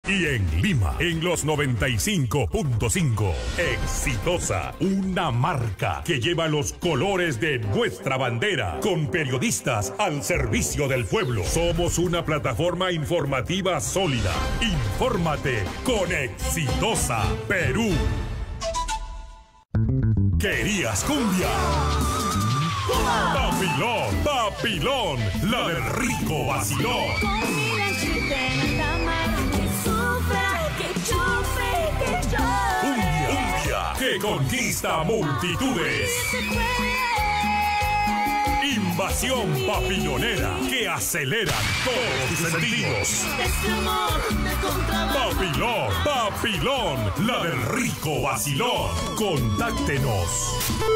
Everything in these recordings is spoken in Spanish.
y en Lima en los 95.5. Exitosa, una marca que lleva los colores de nuestra bandera, con periodistas al servicio del pueblo. Somos una plataforma informativa sólida. Infórmate con Exitosa Perú. ¿Querías cumbia? Papilón, Papilón, la del rico vacilón. Cumbia que conquista multitudes. Invasión papilonera que acelera todos tus sentidos. Papilón, Papilón, la del rico vacilón. Contáctenos.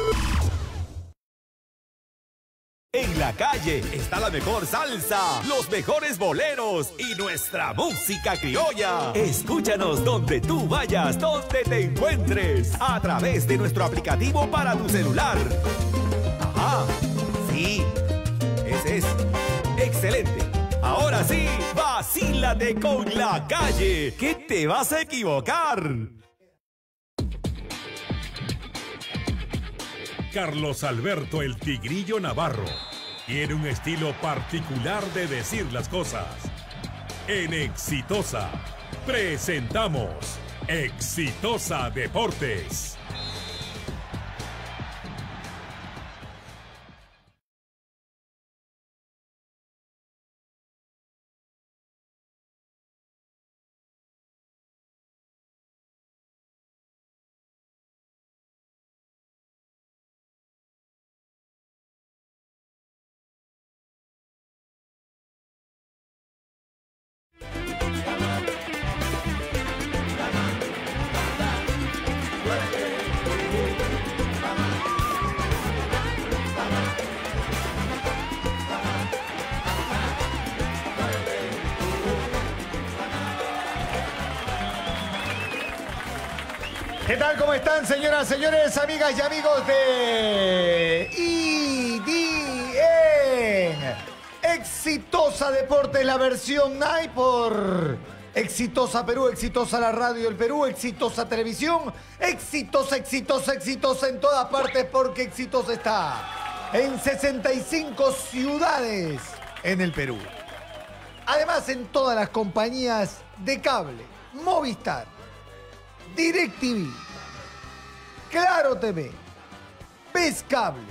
En la calle está la mejor salsa, los mejores boleros y nuestra música criolla. Escúchanos donde tú vayas, donde te encuentres, a través de nuestro aplicativo para tu celular. Ajá, sí, ese es. Excelente. Ahora sí, vacílate con la calle, que te vas a equivocar. Carlos Alberto el Tigrillo Navarro tiene un estilo particular de decir las cosas. En Exitosa presentamos Exitosa Deportes. ¿Qué tal? ¿Cómo están, señoras, señores, amigas y amigos de IDN? Exitosa Deportes, la versión NAI por Exitosa Perú, Exitosa la radio del Perú, Exitosa Televisión, exitosa, exitosa, exitosa en todas partes porque Exitosa está en 65 ciudades en el Perú. Además, en todas las compañías de cable, Movistar, DirecTV, Claro TV, PES Cable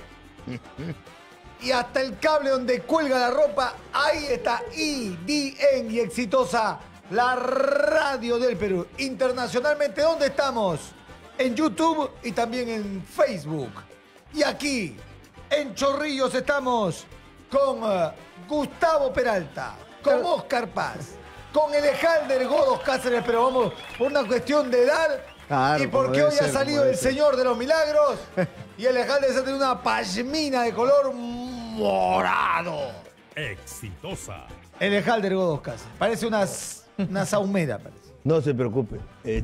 y hasta el cable donde cuelga la ropa, ahí está IDN y Exitosa, la radio del Perú. Internacionalmente, ¿dónde estamos? En YouTube y también en Facebook. Y aquí, en Chorrillos, estamos con Gustavo Peralta, con Oscar Paz, con Elejalder Godos Cáceres, pero vamos por una cuestión de edad. Claro, y porque hoy ha salido el Señor de los Milagros y Elejalder se ha tenido una pashmina de color morado. Exitosa. Elejalder Godos Cáceres. Parece una saumera, parece. No se preocupe.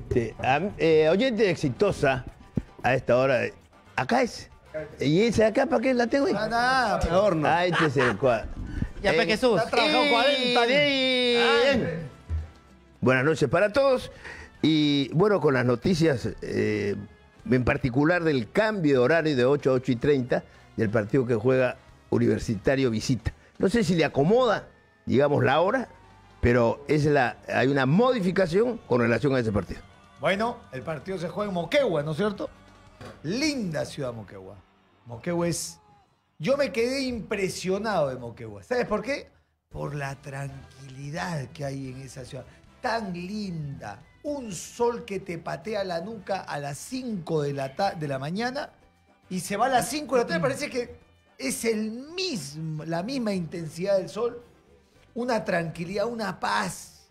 Oyente Exitosa, a esta hora, acá es. ¿Y ese acá para qué la tengo ahí? Nada, horno. Ah, este es el cuadro. Ya para Jesús. Ha trabajado 40 años. Buenas noches para todos. Y bueno, con las noticias, en particular del cambio de horario de 8 a 8:30 del partido que juega Universitario Visita. No sé si le acomoda, digamos, la hora, pero hay una modificación con relación a ese partido. Bueno, el partido se juega en Moquegua, ¿no es cierto? Linda ciudad Moquegua. Moquegua es... Yo me quedé impresionado de Moquegua. ¿Sabes por qué? Por la tranquilidad que hay en esa ciudad. Tan linda. Un sol que te patea la nuca a las 5 de la mañana y se va a las 5 de la tarde. Parece que es la misma intensidad del sol. Una tranquilidad, una paz.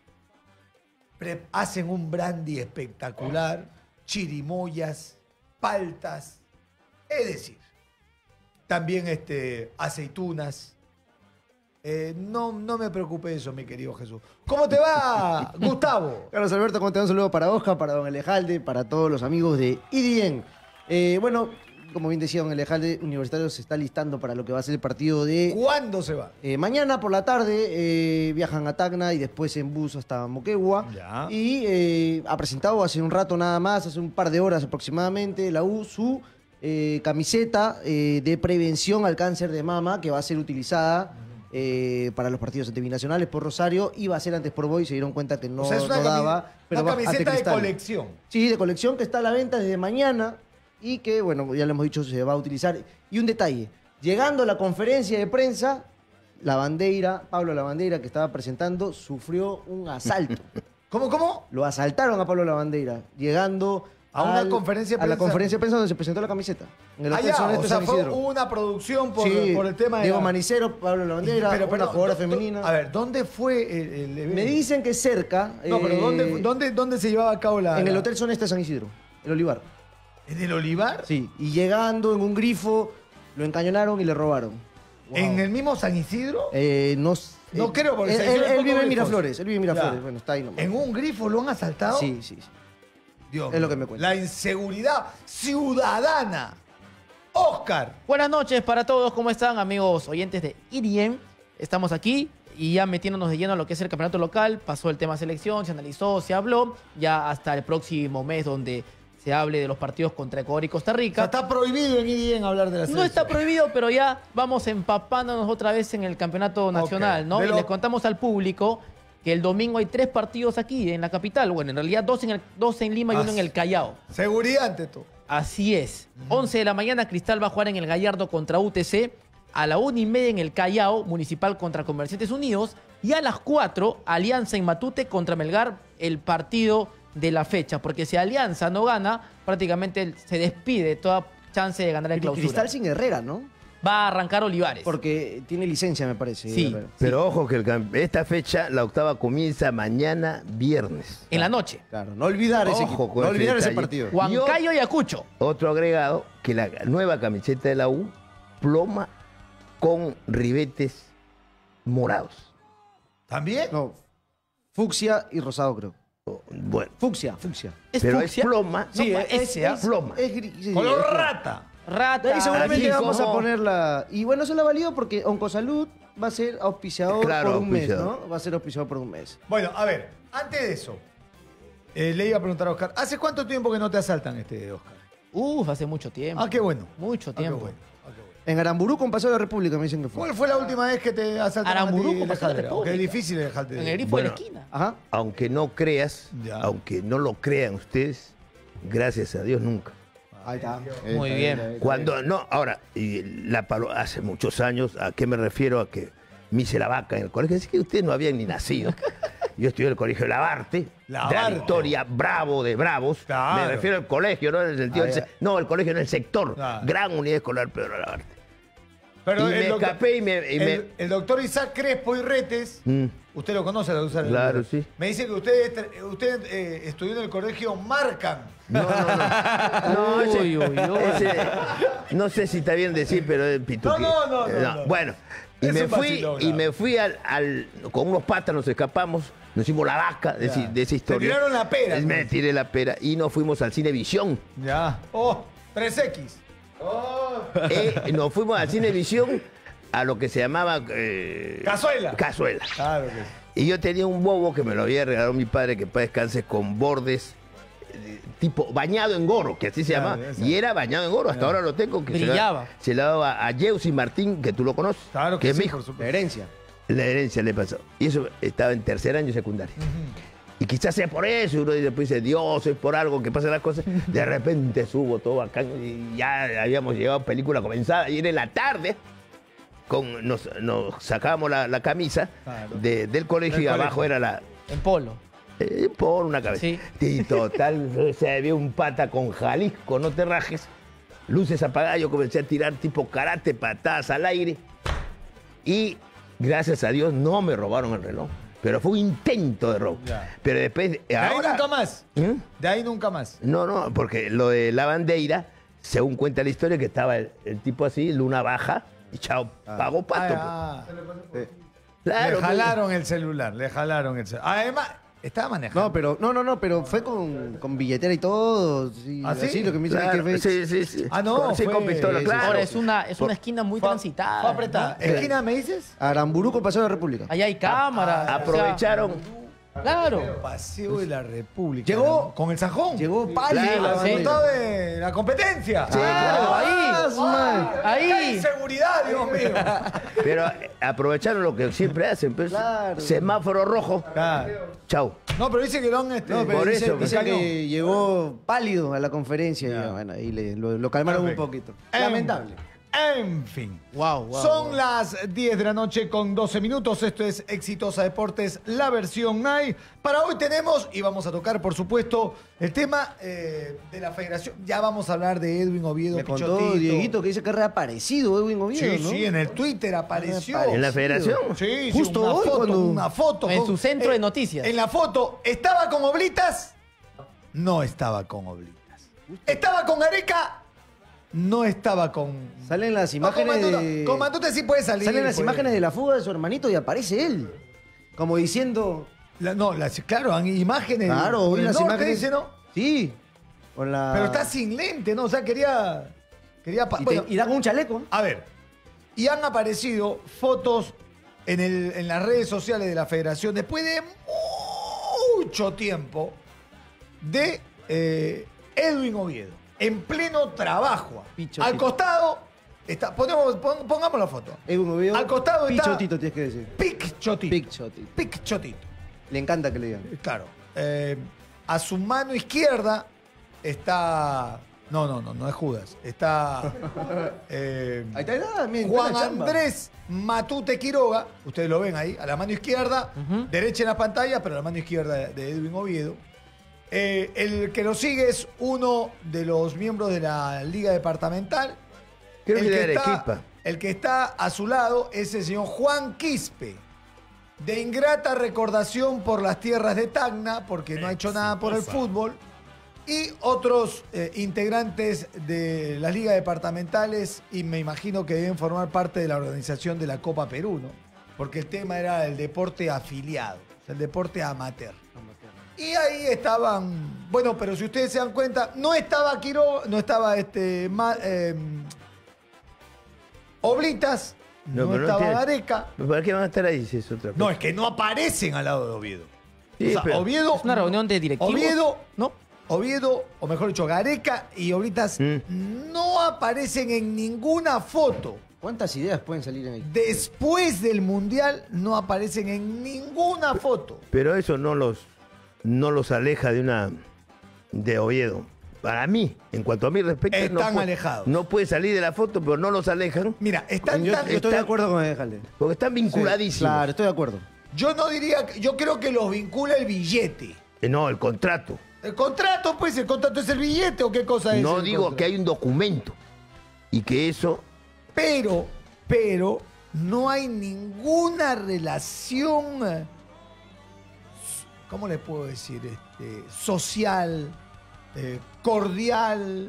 Hacen un brandy espectacular. Chirimoyas, paltas. Es decir, también aceitunas. No me preocupe de eso, mi querido Jesús. ¿Cómo te va, Gustavo? Carlos Alberto, ¿cómo te va? Un saludo para Oscar, para don Elejalde, para todos los amigos de IDN. Bueno, como bien decía don Alejandro, Universitario se está listando para lo que va a ser el partido de... ¿Cuándo se va? Mañana por la tarde viajan a Tacna y después en bus hasta Moquegua. Ya. Y ha presentado hace un rato nada más, hace un par de horas aproximadamente, la U su camiseta de prevención al cáncer de mama que va a ser utilizada para los partidos ante binacionales por Rosario. Iba a ser antes por Boy, se dieron cuenta que no, O sea, es una, no daba. una va ante camiseta de Cristal. colección. Sí, de colección que está a la venta desde mañana y que, bueno, ya le hemos dicho, se va a utilizar. Y un detalle, llegando a la conferencia de prensa, Pablo Lavandeira, que estaba presentando, sufrió un asalto. ¿Cómo? Lo asaltaron a Pablo Lavandeira, llegando A una conferencia de a la prensa. conferencia de prensa donde se presentó la camiseta. En el Hotel Ya, Soneto o sea, San fue Isidro. una producción por, Sí, por el tema de... Diego Manicero, Pablo Lavandeira, una jugadora femenina. A ver, ¿dónde fue el evento? Me dicen que cerca. No, pero ¿dónde se llevaba a cabo la...? En el Hotel Sonesta San Isidro, el Olivar. ¿En el Olivar? Sí, y llegando en un grifo, lo encañonaron y le robaron. Wow. ¿En el mismo San Isidro? No creo, porque él, San Isidro es él poco vive en lejos. Miraflores, él vive en Miraflores. Ya. Bueno, está ahí nomás. ¿En un grifo lo han asaltado? Sí. Dios Es lo mío. que me cuentan. La inseguridad ciudadana. Oscar. Buenas noches para todos, ¿cómo están amigos oyentes de IDM? Estamos aquí y ya metiéndonos de lleno a lo que es el campeonato local. Pasó el tema selección, se analizó, se habló. Ya hasta el próximo mes donde se hable de los partidos contra Ecuador y Costa O sea, Rica. está prohibido en IDN hablar de la selección. No está prohibido, pero ya vamos empapándonos otra vez en el campeonato nacional, ¿no? Pero- Y les contamos al público que el domingo hay 3 partidos aquí en la capital. Bueno, en realidad 2 en Lima y 1 en el Callao. Seguridad ante todo. Así es. 11 de la mañana, Cristal va a jugar en el Gallardo contra UTC. A la 1:30 en el Callao, Municipal contra Comerciantes Unidos. Y a las 4, Alianza en Matute contra Melgar, el partido de la fecha. Porque si Alianza no gana, prácticamente se despide toda chance de ganar el clausura. Cristal sin Herrera, ¿no? Va a arrancar Olivares. Porque tiene licencia, me parece. Sí. Herrera. Pero ojo que esta fecha, la octava, comienza mañana viernes. En la noche. Claro, no olvidar ese Ojo equipo, con no ese olvidar ese detalle. partido. Huancayo y Ayacucho. Otro agregado, que la nueva camiseta de la U, ploma con ribetes morados. ¿También? No, fucsia y rosado, creo. Bueno, Fucsia. ¿Es pero fucsia? es ploma. Sí, ese, ¿ah? ploma. Sí, Color es ploma. rata. Rata. De ahí seguramente Así vamos a como- ponerla. Y bueno, eso la valido porque Oncosalud va a ser auspiciador Claro, por un mes, auspiciador. ¿no? Va a ser auspiciador por un mes. Bueno, a ver, antes de eso, le iba a preguntar a Oscar, ¿hace cuánto tiempo que no te asaltan, Oscar? Hace mucho tiempo. Ah, qué bueno. Mucho Ah, qué tiempo. bueno. Ah, qué bueno. En Aramburú con Paseo de la República me dicen que fue. ¿Cuál fue la última vez que te asaltaron Aramburu a ti, con Paseo de la Alejandra? Porque es República. difícil dejarte. En el grifo Bueno. de la esquina. Ajá. Aunque no creas, Ya. aunque no lo crean ustedes, gracias a Dios nunca. Ahí está. Muy bien. Cuando no, ahora, hace muchos años, ¿a qué me refiero? A que me hice la vaca en el colegio. Es que ustedes no habían ni nacido. Yo estudié en el colegio Labarte, de la Labarte. Victoria, Bravo de Bravos. Claro. Me refiero al colegio, no en el sentido. Ah, ya. No, el colegio en el sector. Claro. Gran unidad escolar Pedro Labarte. Pero Y el me doctor- escapé y me. el doctor Isaac Crespo y Retes, usted lo conoce, el doctor. Claro, sí. Me dice que usted estudió en el colegio Marcan. No, ese, Uy, uy, uy. ese- no sé si está bien decir, pero es pituquí. No. Bueno, y Es me un fui, vacilón, y claro. me fui con unos patas, nos escapamos, nos hicimos la vaca de, Ya. de esa historia. Se tiraron la pera, Me pues. tiré la pera y nos fuimos al Cinevisión. Ya. 3X. Nos fuimos al Cinevisión a lo que se llamaba... Cazuela. Cazuela. Claro que sí. Y yo tenía un bobo que me lo había regalado mi padre, que para descanse, con bordes tipo bañado en oro, que así se Claro, llama. esa. Y era bañado en oro, hasta ahora lo tengo. Que Brillaba. Se lo daba a Jeusi Martín, que tú lo conoces. Claro que es sí, mi hijo. por supuesto. La herencia. La herencia le pasó. Y eso estaba en tercer año secundario. Y quizás sea por eso, y uno después dice, Dios, es por algo que pasan las cosas. De repente subo todo acá y ya habíamos llegado, película comenzada, y era en la tarde. Nos sacábamos la camisa Claro. del colegio Del y abajo colegio. era la... En polo. por una cabeza. Sí. Y total, se había un pata con Jalisco, no te rajes. Luces apagadas, yo comencé a tirar tipo karate, patadas al aire. Y gracias a Dios no me robaron el reloj. Pero fue un intento de robo. Ya. Pero después... De ahí ahora, nunca más. ¿Mm? De ahí nunca más. No, porque lo de la bandeira, según cuenta la historia, que estaba el tipo así, luna baja, y chao, pagó pato. Ah, pues. Claro, le jalaron el celular, le jalaron el celular. Además, Estaba manejando. No, pero fue con billetera y todo. Sí, ¿Ah, sí? Así lo que me dice Claro, que fue. sí. Ah, no, Sí, fue- con pistola, sí, claro. Ahora es una esquina muy transitada. Fue apretada. ¿no? ¿Esquina me dices? Aramburú con Paseo de la República. Allá hay cámaras. o sea, Aprovecharon. claro. Paseo de la República. Llegó- con el sajón. Llegó pálido. Claro, la Al bandera. resultado de la competencia. Claro, ahí. ¡Qué inseguridad, Dios mío! Pero aprovecharon lo que siempre hacen. Pues, Claro. semáforo rojo. Claro. Chau. No, pero dice que lo han... No, pero Por dice, eso, dice pues. que llegó pálido a la conferencia y bueno, ahí lo calmaron Perfecto. un poquito. Lamentable. En fin. Wow. Son las 10 de la noche con 12 minutos. Esto es Exitosa Deportes, la versión Night. Para hoy tenemos, y vamos a tocar, por supuesto, el tema de la federación. Ya vamos a hablar de Edwin Oviedo, Me contó Pichotito. Dieguito que dice que ha reaparecido Edwin Oviedo, Sí, ¿no? sí, en el Twitter apareció. Reaparecido. ¿En la federación? Sí, Justo una hoy foto, cuando- una foto. En su centro de noticias. En la foto, ¿estaba con Oblitas? No estaba con Oblitas. ¿Estaba con Gareca? No estaba con... Salen las No, con imágenes Matute. de... Con Matute sí puede salir. Salen las puede. imágenes de la fuga de su hermanito y aparece él. Como diciendo... Claro, han imágenes. Claro, con hoy el las norte, imágenes... dice, ¿no? Sí. Con la... Pero está sin lente, ¿no? O sea, quería Y da con un chaleco. a ver. Y han aparecido fotos en las redes sociales de la federación después de mucho tiempo de Edwin Oviedo. En pleno trabajo. Pichotito. Al costado está. Pongamos la foto. Edwin Oviedo. Al costado está. Pichotito, tienes que decir. Pichotito. Pichotito. Pichotito. Le encanta que le digan. Claro. A su mano izquierda está. No es Judas. Está. Ahí está, mira, Juan buena chamba. Andrés Matute Quiroga. Ustedes lo ven ahí. A la mano izquierda. Derecha en la pantalla, pero a la mano izquierda de Edwin Oviedo. El que lo sigue es uno de los miembros de la Liga Departamental. Creo que de está, Arequipa. el que está a su lado es el señor Juan Quispe. De ingrata recordación por las tierras de Tacna, porque no ha hecho nada por el fútbol. Y otros integrantes de las ligas departamentales, y me imagino que deben formar parte de la organización de la Copa Perú, ¿no? Porque el tema era el deporte afiliado, o sea, el deporte amateur. Y ahí estaban, bueno, pero si ustedes se dan cuenta, no estaba Oblitas, no pero estaba tiene- Gareca. ¿Para qué van a estar ahí si es otra cosa? No, es que no aparecen al lado de Oviedo. Sí, O sea, pero- Oviedo. Es una reunión de directivos. Oviedo, o mejor dicho, Gareca y Oblitas no aparecen en ninguna foto. ¿Cuántas ideas pueden salir ahí? Después del Mundial no aparecen en ninguna foto. Pero eso no los aleja de Oviedo. Para mí, en cuanto a mí respecta, Están alejados. No puede salir de la foto, pero no los alejan Mira, están Yo tan... estoy de acuerdo con Alejandro. porque están vinculadísimos. Claro, estoy de acuerdo. Yo no diría... Yo creo que los vincula el billete. No, el contrato. El contrato, pues, el contrato es el billete o qué cosa es. No el digo contrato? que hay un documento y que eso Pero no hay ninguna relación, ¿cómo le puedo decir? Social, cordial,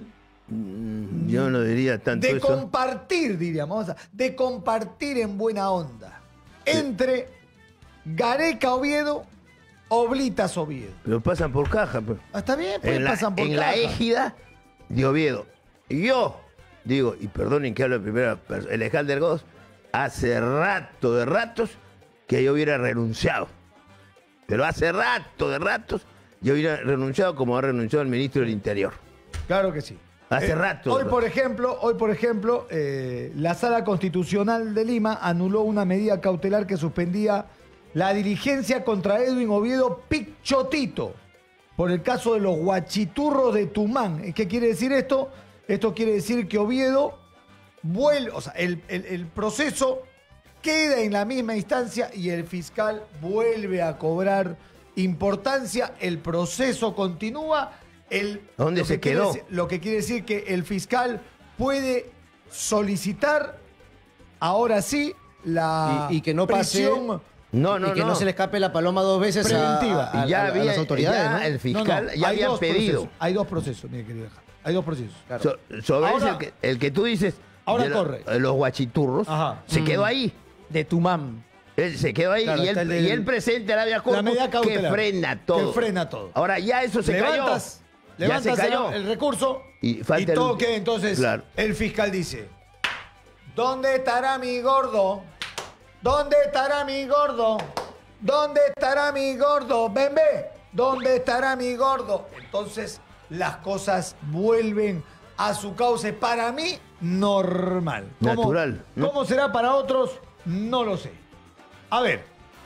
yo no diría tanto de eso. compartir, diríamos, de compartir en buena onda. Entre Gareca Oviedo, Oblitas Oviedo. Lo pasan por caja. Pues. Ah, está bien, pues pasan por en la caja. égida de Oviedo. Y yo digo, y perdonen que hablo en primera persona, el Alejandro Goz, hace ratos, que yo hubiera renunciado. Pero hace ratos, yo hubiera renunciado como ha renunciado el ministro del Interior. Claro que sí. Hace rato. Hoy, por ejemplo, la Sala Constitucional de Lima anuló una medida cautelar que suspendía la diligencia contra Edwin Oviedo Pichotito por el caso de los guachiturros de Tumán. ¿Qué quiere decir esto? Esto quiere decir que Oviedo vuelve, o sea, el proceso queda en la misma instancia y el fiscal vuelve a cobrar importancia, el proceso continúa. ¿Dónde se quedó? Lo que quiere decir que el fiscal puede solicitar, ahora sí, la Y que no pase- prisión y que no se le escape la paloma dos veces preventiva. a Y ya había, las autoridades, ya ¿no? el fiscal ya hay había dos pedido. procesos, hay dos procesos, mi querido Alejandro. Hay dos procesos. Sobre Ahora- el que tú dices, ahora de corre. los guachiturros, Ajá. se quedó ahí. De Tumán. Él se quedó ahí Claro, y, está el él, del- y él presente Arabia La Corpus medida que cautelar. frena todo. Que frena todo. Ahora ya eso se Levantas cayó. el recurso Y falta el todo último. que entonces Claro. el fiscal dice, ¿dónde estará mi gordo? ¿Dónde estará mi gordo? ¿Dónde estará mi gordo? Ven, ve. ¿Dónde estará mi gordo? Entonces las cosas vuelven a su cauce. Para mí, normal. Natural, ¿no? ¿Cómo será para otros? No lo sé. A ver.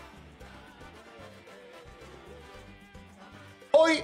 Hoy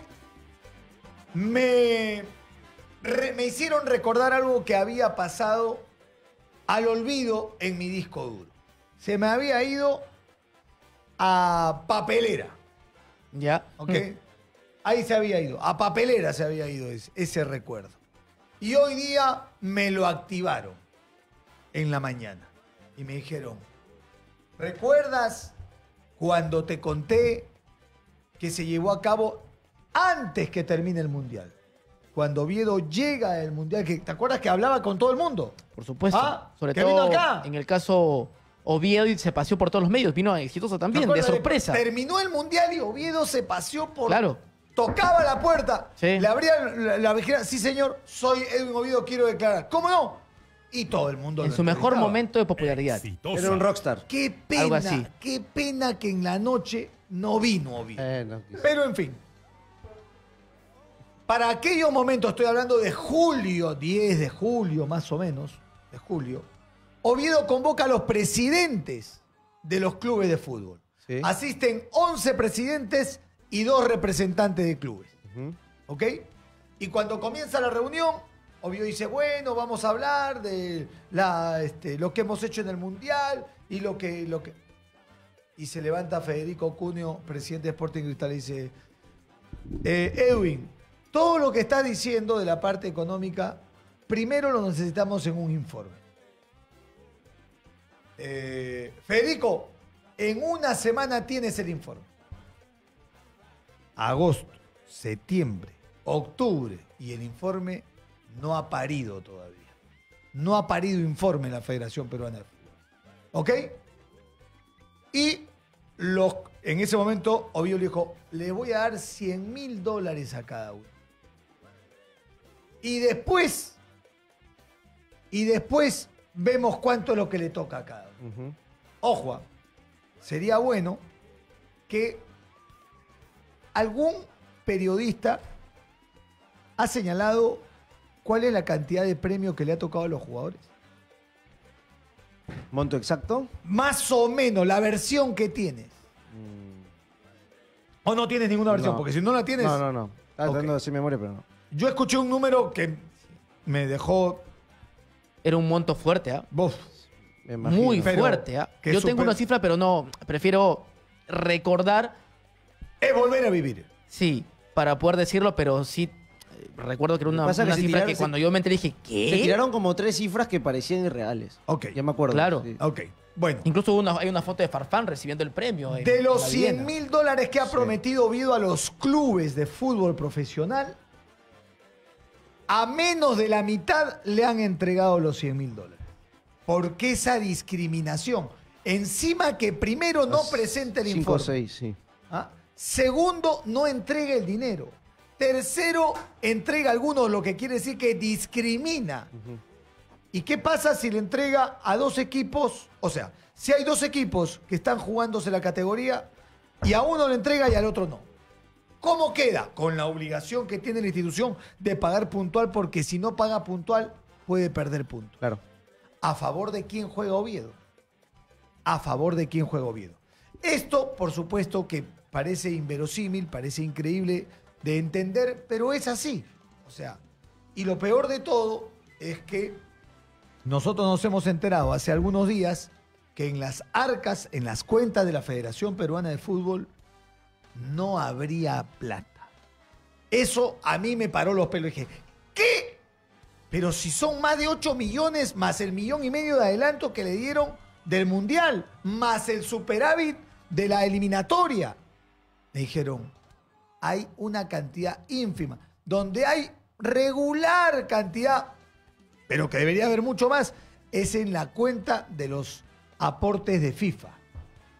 me hicieron recordar algo que había pasado al olvido en mi disco duro. Se me había ido a papelera, Ya. ¿ok? Ahí se había ido, a papelera se había ido ese recuerdo. Y hoy día me lo activaron en la mañana. Y me dijeron, ¿recuerdas cuando te conté que se llevó a cabo antes que termine el Mundial? Cuando Oviedo llega al Mundial, ¿te acuerdas que hablaba con todo el mundo? Por supuesto. Ah, Sobre que todo vino acá. en el caso Oviedo y se paseó por todos los medios. Vino exitoso ¿Te también, de acuerdas sorpresa. Terminó el Mundial y Oviedo se paseó por... Claro. Tocaba la puerta, Sí. le abrían la vigilancia. Sí, señor, soy Edwin Oviedo, quiero declarar. ¿Cómo no? Y todo el mundo En lo su mejor entrevistaba. momento de popularidad. Exitosa. Era un rockstar. Qué Algo pena, así. qué pena que en la noche no vino Oviedo. No, Pero en fin. Para aquellos momentos, estoy hablando de julio, 10 de julio más o menos, de julio, Oviedo convoca a los presidentes de los clubes de fútbol. Sí. Asisten 11 presidentes y 2 representantes de clubes. ¿Ok? Y cuando comienza la reunión, Oviedo dice, bueno, vamos a hablar de lo que hemos hecho en el Mundial y lo que... Y se levanta Federico Cuneo, presidente de Sporting Cristal, y dice, Edwin, todo lo que estás diciendo de la parte económica, primero lo necesitamos en un informe. Federico, en una semana tienes el informe. Agosto, septiembre, octubre, y el informe no ha parido todavía. No ha parido informe en la Federación Peruana de Fútbol. ¿Ok? Y en ese momento, Oviedo le dijo, le voy a dar $100,000 a cada uno. Y después vemos cuánto es lo que le toca a cada uno. Ojo, sería bueno que algún periodista ha señalado cuál es la cantidad de premios que le ha tocado a los jugadores. ¿Monto exacto? Más o menos la versión que tienes. ¿O no tienes ninguna versión? No. Porque si no la tienes... No. Estaba Ok. tratando de decir memoria, pero no. Yo escuché un número que me dejó... Era un monto fuerte, ¿ah? Uf, Me imagino. Muy Pero fuerte, ¿ah? que Yo tengo super- una cifra, pero no. Prefiero recordar, es volver a vivir. sí, para poder decirlo, pero sí. Recuerdo que era una Pasa que se cifra tiraron- que se- cuando yo me enteré dije, Se ¿qué? tiraron como 3 cifras que parecían irreales. Ok. Ya me acuerdo. Claro. sí. Ok, bueno. Incluso hay una foto de Farfán recibiendo el premio. De los en la Viena. $100,000 que ha prometido Oviedo a los clubes de fútbol profesional, a menos de la mitad le han entregado los $100,000. ¿Por qué esa discriminación? Encima que primero no presenta el 5 o informe. 6, sí. ¿Ah? Segundo, no entrega el dinero. Tercero, entrega algunos, lo que quiere decir que discrimina. ¿Y qué pasa si le entrega a 2 equipos? O sea, si hay 2 equipos que están jugándose la categoría y a uno le entrega y al otro no. ¿Cómo queda? Con la obligación que tiene la institución de pagar puntual, porque si no paga puntual puede perder puntos. Claro. ¿A favor de quién juega Oviedo? A favor de quién juega Oviedo. Esto, por supuesto, que parece inverosímil, parece increíble de entender, pero es así. O sea, y lo peor de todo es que nosotros nos hemos enterado hace algunos días que en las arcas, en las cuentas de la Federación Peruana de Fútbol, no habría plata. Eso a mí me paró los pelos. Dije, ¿qué? Pero si son más de 8 millones más el 1,5 millones de adelanto que le dieron del Mundial, más el superávit de la eliminatoria. Me dijeron, hay una cantidad ínfima, donde hay regular cantidad, pero que debería haber mucho más, es en la cuenta de los aportes de FIFA.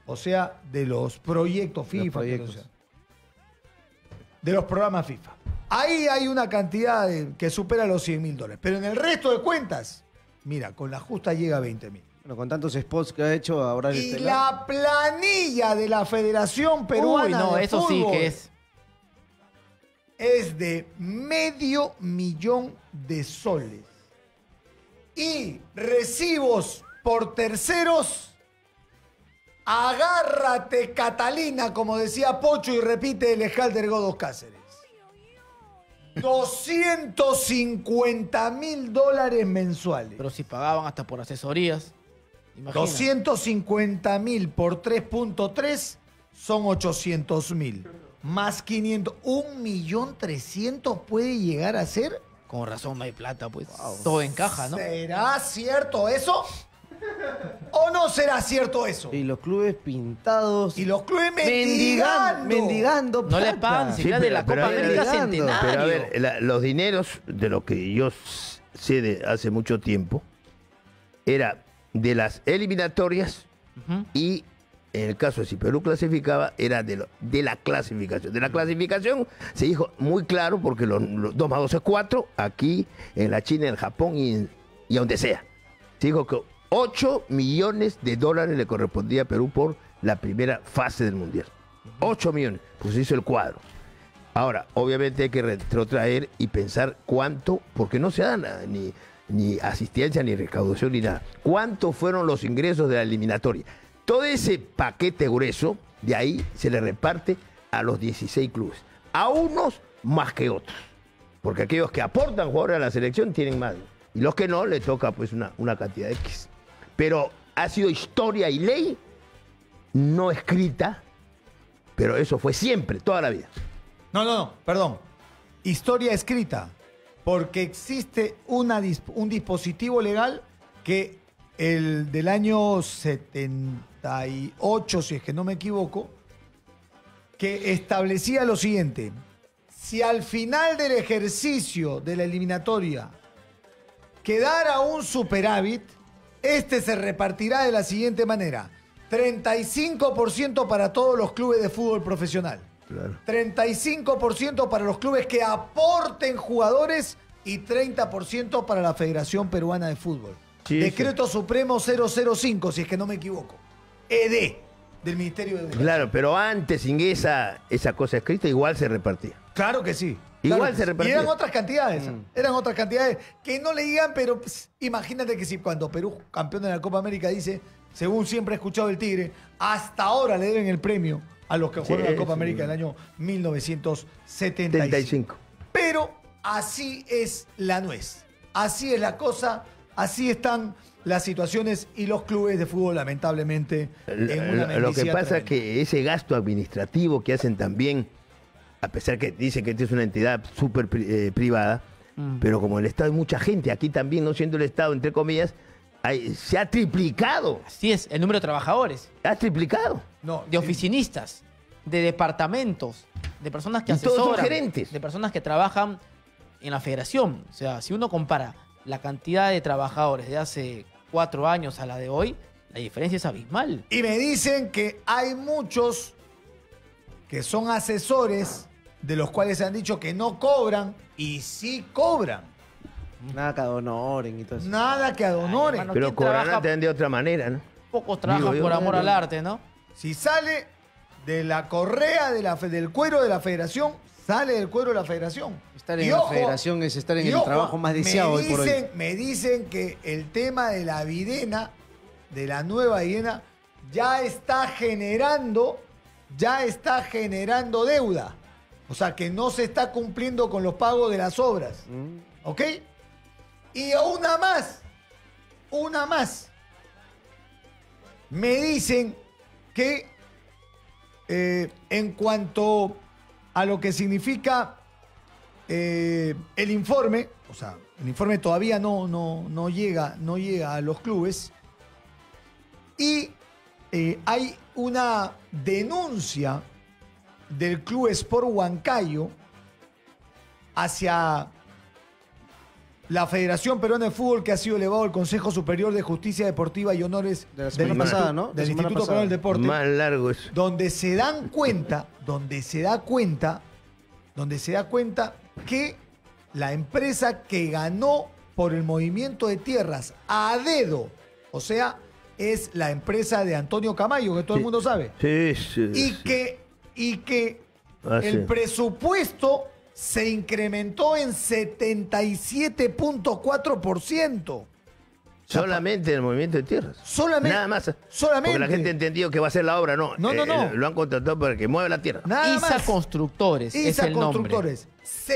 O sea, de los proyectos FIFA. proyectos. De los programas FIFA. Ahí hay una cantidad que supera los $100.000. Pero en el resto de cuentas, mira, con la justa llega a 20.000. Bueno, con tantos spots que ha hecho ahora el Y estelar. la planilla de la Federación Peruana Uy, no, de eso sí Fútbol que es. es de $500,000 y recibos por terceros. Agárrate, Catalina, como decía Pocho y repite el Escalder Godos Cáceres. $250.000 mensuales. Pero si pagaban hasta por asesorías. Imagina. 250.000 por 3.3 son 800.000. Más 500. 1.300.000 puede llegar a ser. Con razón no hay plata, pues. Todo encaja, ¿no? ¿Será cierto eso? ¿O no será cierto eso? Y los clubes pintados. Y los clubes mendigando. Mendigando No le plata. pagan Sí, siquiera de la pero Copa a ver, América ligando. Centenario. Pero a ver, los dineros, de lo que yo sé de hace mucho tiempo, era de las eliminatorias Ujú. y en el caso de si Perú clasificaba, era de la clasificación. De la clasificación se dijo muy claro, porque los 2 más 2 es 4, aquí, en la China, en el Japón y donde sea. Se dijo que $8 millones le correspondía a Perú por la primera fase del Mundial. 8 millones, pues se hizo el cuadro. Ahora, obviamente hay que retrotraer y pensar cuánto, porque no se dan ni asistencia, ni recaudación, ni nada. ¿Cuántos fueron los ingresos de la eliminatoria? Todo ese paquete grueso, de ahí se le reparte a los 16 clubes. A unos más que otros. Porque aquellos que aportan jugadores a la selección tienen más. Y los que no, le toca pues una cantidad X. Pero ha sido historia y ley no escrita, pero eso fue siempre, toda la vida. No, perdón. Historia escrita. Porque existe un dispositivo legal que el del año 78, si es que no me equivoco, que establecía lo siguiente. Si al final del ejercicio de la eliminatoria quedara un superávit, este se repartirá de la siguiente manera. 35% para todos los clubes de fútbol profesional. Claro. 35% para los clubes que aporten jugadores y 30% para la Federación Peruana de Fútbol. Sí, Decreto Supremo 005, si es que no me equivoco. ED, del Ministerio de Educación. Claro, pero antes, sin esa cosa escrita, igual se repartía. Claro que sí. Igual Claro que se sí. repartía. Y eran otras cantidades. Eran otras cantidades que no le digan, pero pues, imagínate que si cuando Perú, campeón de la Copa América, dice, según siempre he escuchado el Tigre, hasta ahora le deben el premio a los que jugaron la Copa sí. América del año 1975. 75. Pero así es la nuez. Así es la cosa. Así están las situaciones y los clubes de fútbol, lamentablemente, en una Lo que mendicidad pasa es tremenda. que ese gasto administrativo que hacen también, a pesar que dicen que esta es una entidad súper privada, pero como el Estado hay mucha gente, aquí también, no siendo el Estado, entre comillas, se ha triplicado. Así es, el número de trabajadores, Ha triplicado. No, de oficinistas, de departamentos, de personas que Y todos son asesoran, gerentes. de personas que trabajan en la federación. O sea, si uno compara la cantidad de trabajadores de hace 4 años a la de hoy, la diferencia es abismal. Y me dicen que hay muchos que son asesores de los cuales se han dicho que no cobran y sí cobran. Nada que honoren y todo eso. Nada que adonoren. hermano, Pero ¿quién cobrarán trabaja? también de otra manera, ¿no? Pocos trabajan Digo yo, por amor no. al arte, ¿no? Si sale de la correa del cuero de la federación, sale del cuero de la federación. Estar en Y la ojo, federación es estar en y el ojo, trabajo más deseado hoy por hoy. Me dicen que el tema de la videna, de la nueva videna, ya está generando deuda. O sea, que no se está cumpliendo con los pagos de las obras. ¿Ok? Y una más. Me dicen que en cuanto a lo que significa el informe, o sea, el informe todavía no llega a los clubes, y hay una denuncia del Club Sport Huancayo hacia la Federación Peruana de Fútbol, que ha sido elevado al Consejo Superior de Justicia Deportiva y Honores De la semana pasada, ¿no? del La semana Instituto pasada. Peruano del Deporte, Más largo eso. donde se da cuenta que la empresa que ganó por el movimiento de tierras a dedo, o sea, es la empresa de Antonio Camayo, que todo el mundo sabe, Sí, sí. y que Ah, el sí. presupuesto se incrementó en 77.4%. Solamente el movimiento de tierras. Solamente. Nada más. Solamente. Porque la gente ha entendido que va a ser la obra, no. No. Lo han contratado para que mueva la tierra. Nada ISA más. Constructores es ISA el nombre. Constructores.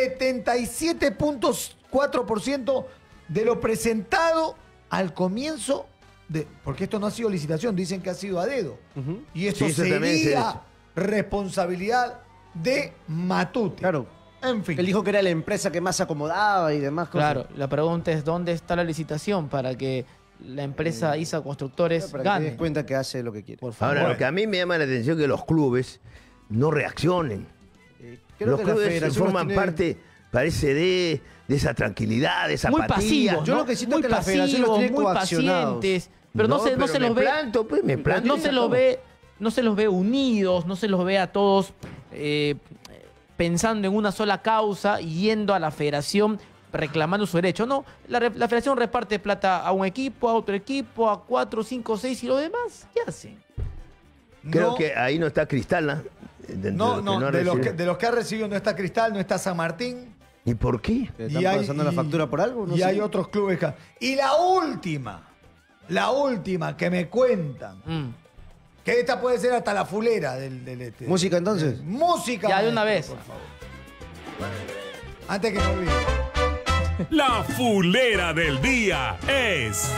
77.4% de lo presentado al comienzo de. Porque esto no ha sido licitación, dicen que ha sido a dedo. Y esto Sí, eso también se sería dice. responsabilidad de Matute. Claro. En fin. Él dijo que era la empresa que más se acomodaba y demás cosas. Claro, la pregunta es ¿dónde está la licitación para que la empresa ISA Constructores Para que te des gane? cuenta que hace lo que quiere. Por favor. Ahora, lo que a mí me llama la atención es que los clubes no reaccionen. Creo Los que la clubes federación forman los tiene- parte, parece, de esa tranquilidad, de esa Muy apatía. pasivos, Yo ¿no? lo que siento Muy es que la federación los pasivos, tiene muy coaccionados. pacientes, pero no se me los ve, planto, pues, me planto no y se se los acabó. ve, no se los ve unidos, no se los ve a todos pensando en una sola causa y yendo a la federación reclamando su derecho. No, la federación reparte plata a un equipo, a otro equipo, a 4, 5, 6 y los demás, ¿qué hacen? Creo No, que ahí no está Cristalna. No, de los recibe. de los que ha recibido no está Cristal, no está San Martín. ¿Y por qué? ¿Le están pasando la factura por algo? No y sé. hay otros clubes. Y la última que me cuentan, que esta puede ser hasta la fulera del ¿Música, entonces? Música. Ya, de una maestro, vez. por favor. Antes que me olvide. La fulera del día es...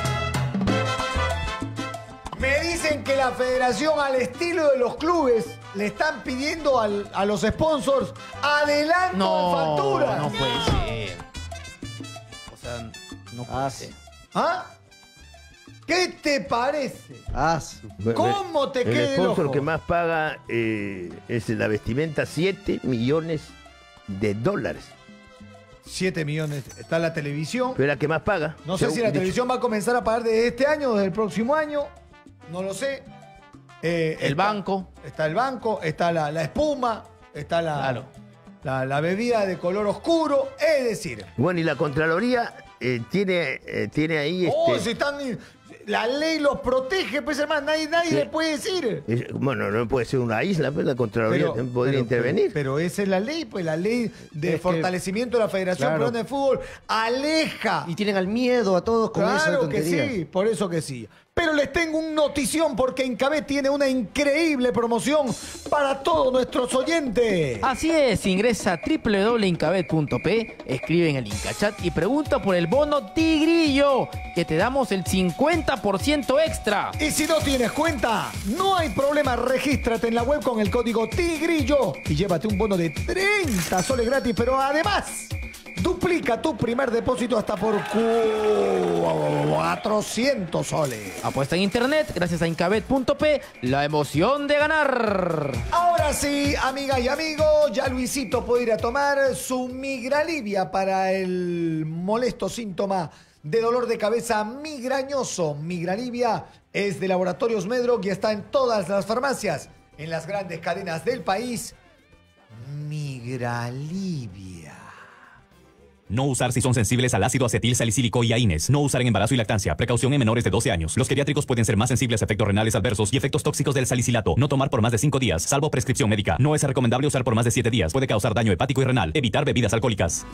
Me dicen que la federación, al estilo de los clubes, le están pidiendo a los sponsors adelanto de facturas. No puede ser. O sea, no puede ser. ¿Ah? ¿Qué te parece? ¿Cómo te queda el el sponsor ojo? que más paga es la vestimenta, $7 millones. 7 millones. Está la televisión. Pero la que más paga. No sé según si la dicho. televisión va a comenzar a pagar desde este año o desde el próximo año. No lo sé. El banco. Está el banco, está la espuma, está Claro. la bebida de color oscuro. Es decir, Bueno, y la Contraloría tiene ahí... si están... La ley los protege, pues hermano, nadie Sí. le puede decir. Bueno, no puede ser una isla, pues la Contraloría también podría intervenir. Pero esa es la ley, pues la ley de Es que- fortalecimiento de la Federación Claro. Peruana de Fútbol aleja. Y tienen al miedo a todos con esa Claro que tontería. sí, por eso que sí. Pero les tengo un notición porque Incabet tiene una increíble promoción para todos nuestros oyentes. Así es, ingresa a www.incabet.p, escribe en el Incachat y pregunta por el bono Tigrillo, que te damos el 50% extra. Y si no tienes cuenta, no hay problema, regístrate en la web con el código TIGRILLO y llévate un bono de 30 soles gratis, pero además duplica tu primer depósito hasta por 400 soles. Apuesta en internet, gracias a Incabet.p, la emoción de ganar. Ahora sí, amigas y amigos, ya Luisito puede ir a tomar su Migralivia para el molesto síntoma de dolor de cabeza migrañoso. Migralivia es de Laboratorios Medroc y está en todas las farmacias, en las grandes cadenas del país. Migralivia. No usar si son sensibles al ácido acetil salicílico y a INES. No usar en embarazo y lactancia. Precaución en menores de 12 años. Los geriátricos pueden ser más sensibles a efectos renales adversos y efectos tóxicos del salicilato. No tomar por más de 5 días, salvo prescripción médica. No es recomendable usar por más de 7 días. Puede causar daño hepático y renal. Evitar bebidas alcohólicas.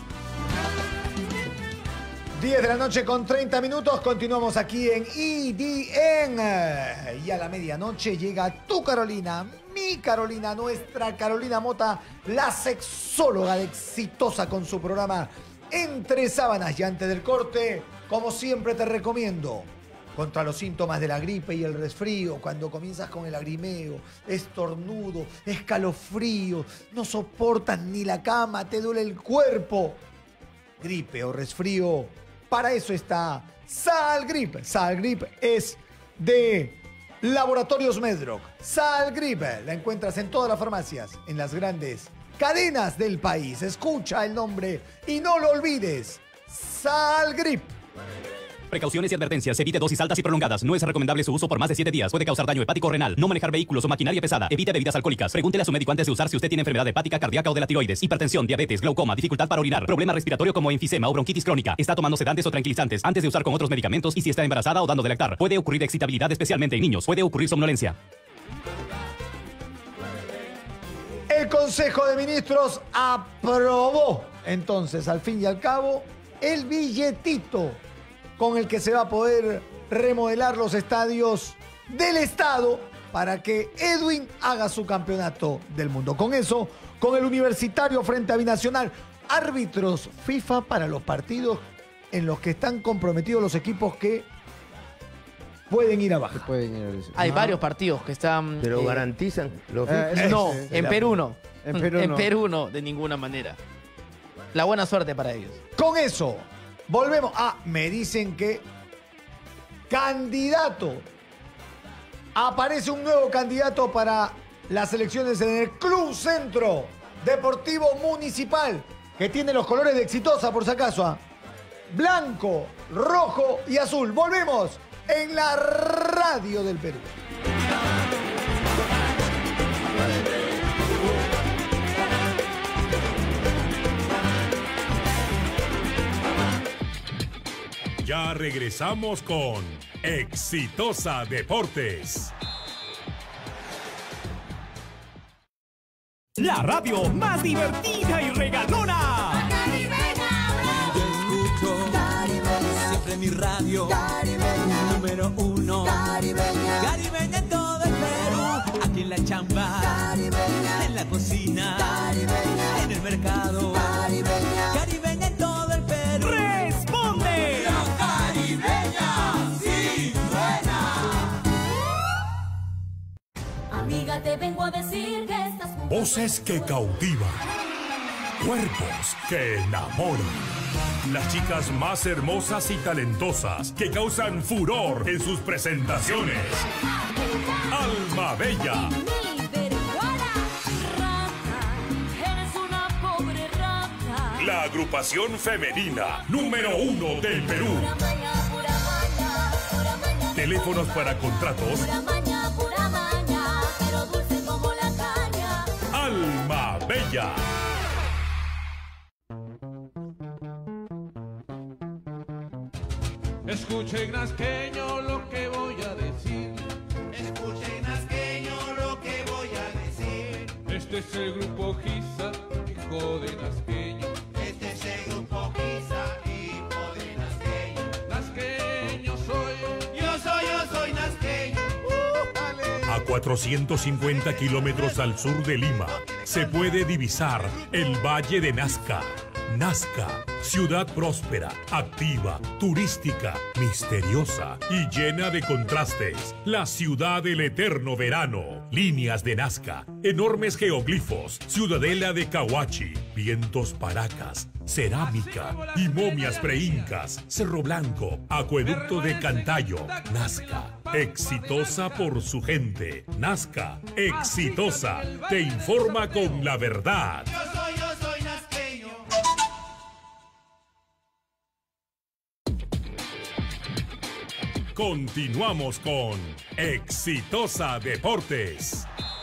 10 de la noche con 30 minutos. Continuamos aquí en EDN. Y a la medianoche llega tu Carolina, mi Carolina, nuestra Carolina Mota, la sexóloga exitosa con su programa Entre Sábanas. Y antes del corte, como siempre te recomiendo, contra los síntomas de la gripe y el resfrío, cuando comienzas con el lagrimeo, estornudo, escalofrío, no soportas ni la cama, te duele el cuerpo, gripe o resfrío, para eso está Salgrip. Salgrip es de Laboratorios Medroc. Salgrip la encuentras en todas las farmacias, en las grandes cadenas del país. Escucha el nombre y no lo olvides. Salgrip. Precauciones y advertencias. Evite dosis altas y prolongadas. No es recomendable su uso por más de 7 días. Puede causar daño hepático renal. No manejar vehículos o maquinaria pesada. Evite bebidas alcohólicas. Pregúntele a su médico antes de usar si usted tiene enfermedad hepática, cardíaca o de la tiroides, hipertensión, diabetes, glaucoma, dificultad para orinar, problema respiratorio como enfisema o bronquitis crónica. Está tomando sedantes o tranquilizantes antes de usar con otros medicamentos y si está embarazada o dando de lactar. Puede ocurrir excitabilidad, especialmente en niños. Puede ocurrir somnolencia. El Consejo de Ministros aprobó, entonces, al fin y al cabo, el billetito con el que se va a poder remodelar los estadios del Estado para que Edwin haga su campeonato del mundo. Con eso, con el Universitario frente a Binacional, árbitros FIFA para los partidos en los que están comprometidos los equipos que pueden ir a baja. Hay varios partidos que están... Pero garantizan los No, en Perú no. En Perú En no. Perú no, de ninguna manera. La buena suerte para ellos. Con eso, volvemos. Me dicen que candidato. Aparece un nuevo candidato para las elecciones en el Club Centro Deportivo Municipal, que tiene los colores de Exitosa, por si acaso. Blanco, rojo y azul. Volvemos en la radio del Perú. Ya regresamos con Exitosa Deportes. La radio más divertida y regalona. Yo escucho siempre mi radio número 1. Caribeña en todo el Perú, aquí en la chamba, en la cocina, en el mercado. Caribeña en todo el Perú. ¡Responde! La caribeña sí suena. Amiga, te vengo a decir que estás muy... Voces que cautivan. Cuerpos que enamoran. Las chicas más hermosas y talentosas que causan furor en sus presentaciones. Alma Bella. Mi peruana rata, eres una pobre rata. La agrupación femenina número 1 del Perú. Pura maña, pura maña. Teléfonos para contratos. Pura maña, pero dulce como la caña. Alma Bella. Escuchen asqueño lo que voy a decir. Escuchen asqueño lo que voy a decir. Este es el grupo Giza, hijo de Nasqueño. Este es el grupo Giza, hijo de Nasqueño. Nasqueño soy. Yo soy Nasqueño. A 450 kilómetros al sur de Lima se puede divisar el Valle de Nazca. Nazca, ciudad próspera, activa, turística, misteriosa y llena de contrastes. La ciudad del eterno verano. Líneas de Nazca, enormes geoglifos, ciudadela de Cahuachi, vientos paracas, cerámica y momias preincas. Cerro Blanco, acueducto de Cantayo. Nazca, exitosa por su gente. Nazca, exitosa, te informa con la verdad. Yo soy Nasqueño. Continuamos con Exitosa Deportes.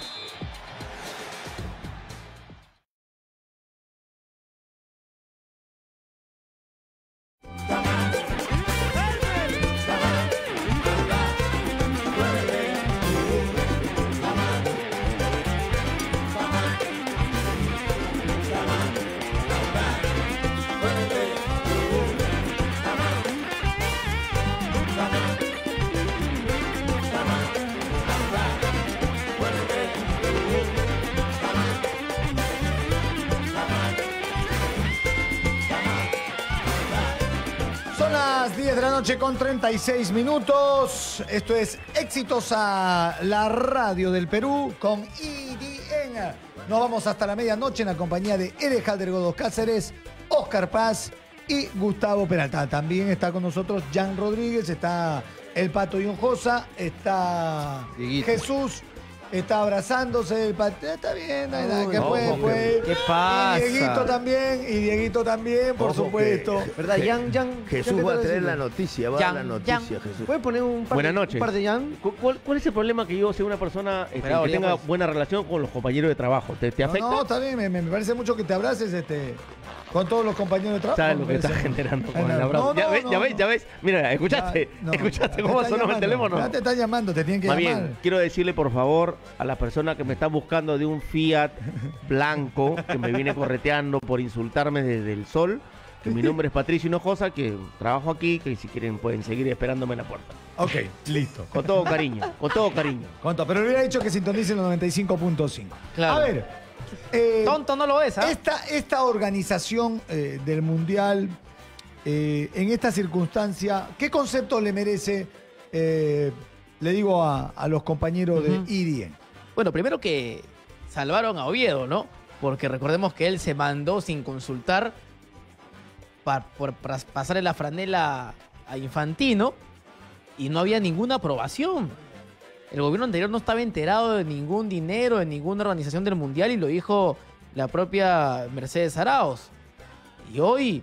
Son las 10 de la noche con 36 minutos. Esto es Exitosa, la radio del Perú con EDN. Nos vamos hasta la medianoche en la compañía de Alejandro Godos Cáceres, Oscar Paz y Gustavo Peralta. También está con nosotros Jan Rodríguez, está el Pato Hinojosa, está Dieguito. Jesús está abrazándose el está bien, que Uy, puede. ¿Qué pasa? Y Dieguito también, por Ojo supuesto. ¿Verdad? Jan, Jesús va a traer la noticia, va a dar la Jan, noticia, Jan. Jesús. ¿Puede poner un par, Buenas de, noches. un par de Jan? ¿Cuál es el problema que yo sea una persona Pero que ya tenga pues. buena relación con los compañeros de trabajo? ¿Te afecta? No, está bien, me parece mucho que te abraces con todos los compañeros de trabajo. ¿Sabes lo que Me está parece- generando con el No, abrazo? no, ya ves. Mira, ¿escuchaste? No, ¿Escuchaste te cómo está sonó el llamando. teléfono? Ya te están llamando, te tienen que Más llamar. bien, quiero decirle por favor a la persona que me está buscando de un Fiat blanco, que me viene correteando por insultarme desde el sol, que mi nombre es Patricio Hinojosa, que trabajo aquí, que si quieren pueden seguir esperándome en la puerta. Ok, listo. Con todo cariño, con todo cariño. ¿Cuánto? Pero le hubiera dicho que sintonicen los 95.5. Claro. A ver. Tonto no lo es, ¿ah? Esta organización del Mundial, en esta circunstancia, ¿qué concepto le merece, le digo a los compañeros de IDIEN? Bueno, primero que salvaron a Oviedo, ¿no? Porque recordemos que él se mandó sin consultar por pasarle la franela a Infantino y no había ninguna aprobación. El gobierno anterior no estaba enterado de ningún dinero, de ninguna organización del Mundial y lo dijo la propia Mercedes Arauz. Y hoy,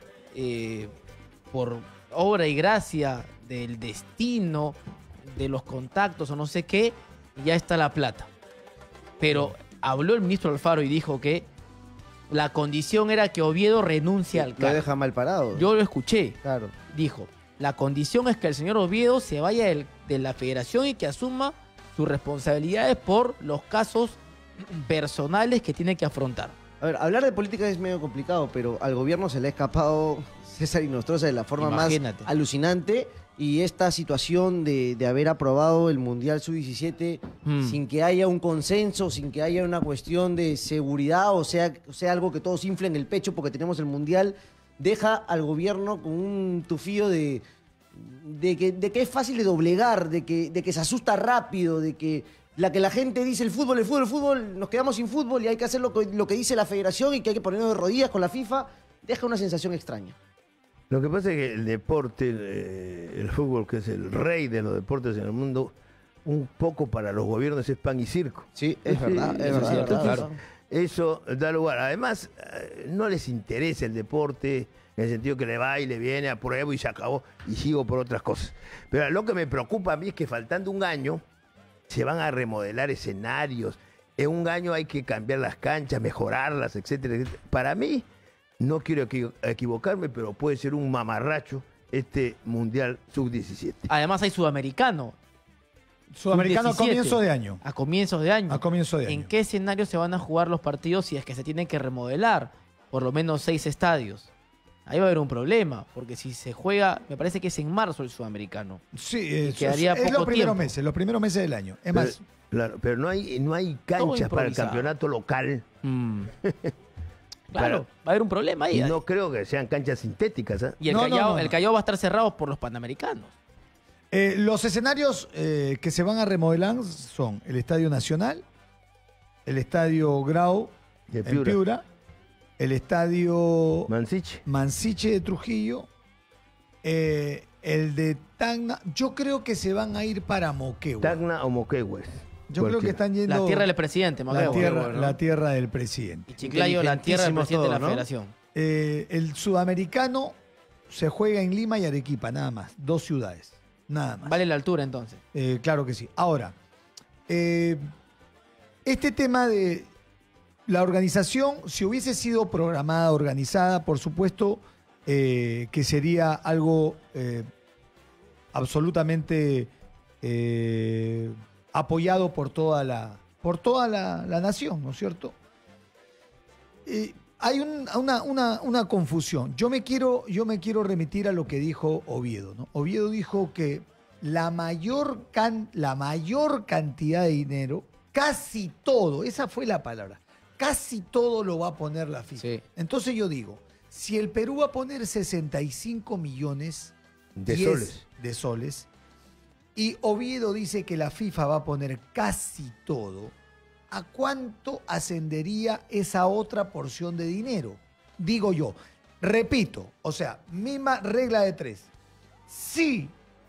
por obra y gracia del destino, de los contactos o no sé qué, ya está la plata. Pero habló el ministro Alfaro y dijo que la condición era que Oviedo renuncie al Lo cargo. deja mal parado. Yo lo escuché. Claro. Dijo, la condición es que el señor Oviedo se vaya de la federación y que asuma sus responsabilidades por los casos personales que tiene que afrontar. A ver, hablar de política es medio complicado, pero al gobierno se le ha escapado César Inostroza de la forma Imagínate. más alucinante. Y esta situación de haber aprobado el Mundial Sub-17 sin que haya un consenso, sin que haya una cuestión de seguridad, o sea algo que todos inflen el pecho porque tenemos el Mundial, deja al gobierno con un tufillo de que es fácil de doblegar, de que se asusta rápido, de que la gente dice el fútbol, nos quedamos sin fútbol y hay que hacer lo que dice la federación y que hay que ponernos de rodillas con la FIFA, deja una sensación extraña. Lo que pasa es que el deporte, el fútbol, que es el rey de los deportes en el mundo, un poco para los gobiernos es pan y circo. Sí, es verdad, es verdad. Entonces, Claro. eso da lugar. Además, no les interesa el deporte en el sentido que le va y le viene, apruebo y se acabó y sigo por otras cosas. Pero lo que me preocupa a mí es que faltando un año se van a remodelar escenarios. En un año hay que cambiar las canchas, mejorarlas, etcétera, etcétera. Para mí, no quiero equivocarme, pero puede ser un mamarracho este Mundial Sub-17. Además hay sudamericano. Sudamericano a Sub-17. comienzo de año. A comienzos de año. A comienzo de ¿En año. qué escenario se van a jugar los partidos si es que se tienen que remodelar? Por lo menos 6 estadios. Ahí va a haber un problema, porque si se juega, me parece que es en marzo el sudamericano. Sí, quedaría es poco los primeros tiempo. meses, los primeros meses del año. Es más, Claro, pero no hay canchas para el improvisado. campeonato local. Claro, va a haber un problema ahí. Y no creo que sean canchas sintéticas. ¿eh? Y el, No, Callao, no, no. el Callao va a estar cerrado por los panamericanos. los escenarios que se van a remodelar son el Estadio Nacional, el Estadio Grau De en Piura. Piura, el Estadio Mansiche. Mansiche de Trujillo, el de Tacna. Yo creo que se van a ir para Moquegua. Tacna o Moquegües. Yo creo que están yendo La tierra del presidente, la Moquegua. tierra, ¿no? la tierra del presidente. Y Chiclayo, la tierra del Inteligentísimos presidente de la todos, ¿no? federación. El sudamericano se juega en Lima y Arequipa, nada más. 2 ciudades, nada más. Vale la altura entonces. Claro que sí. Ahora, este tema de la organización, si hubiese sido programada, organizada, por supuesto que sería algo absolutamente apoyado por toda la nación, ¿no es cierto? Hay una confusión. Yo me quiero remitir a lo que dijo Oviedo, ¿no? Oviedo dijo que la mayor cantidad de dinero, casi todo, esa fue la palabra, casi todo lo va a poner la FIFA. Sí. Entonces yo digo, si el Perú va a poner 65 millones De 10 soles. de soles, y Oviedo dice que la FIFA va a poner casi todo, ¿a cuánto ascendería esa otra porción de dinero? Digo yo, repito, o sea, misma regla de 3. Si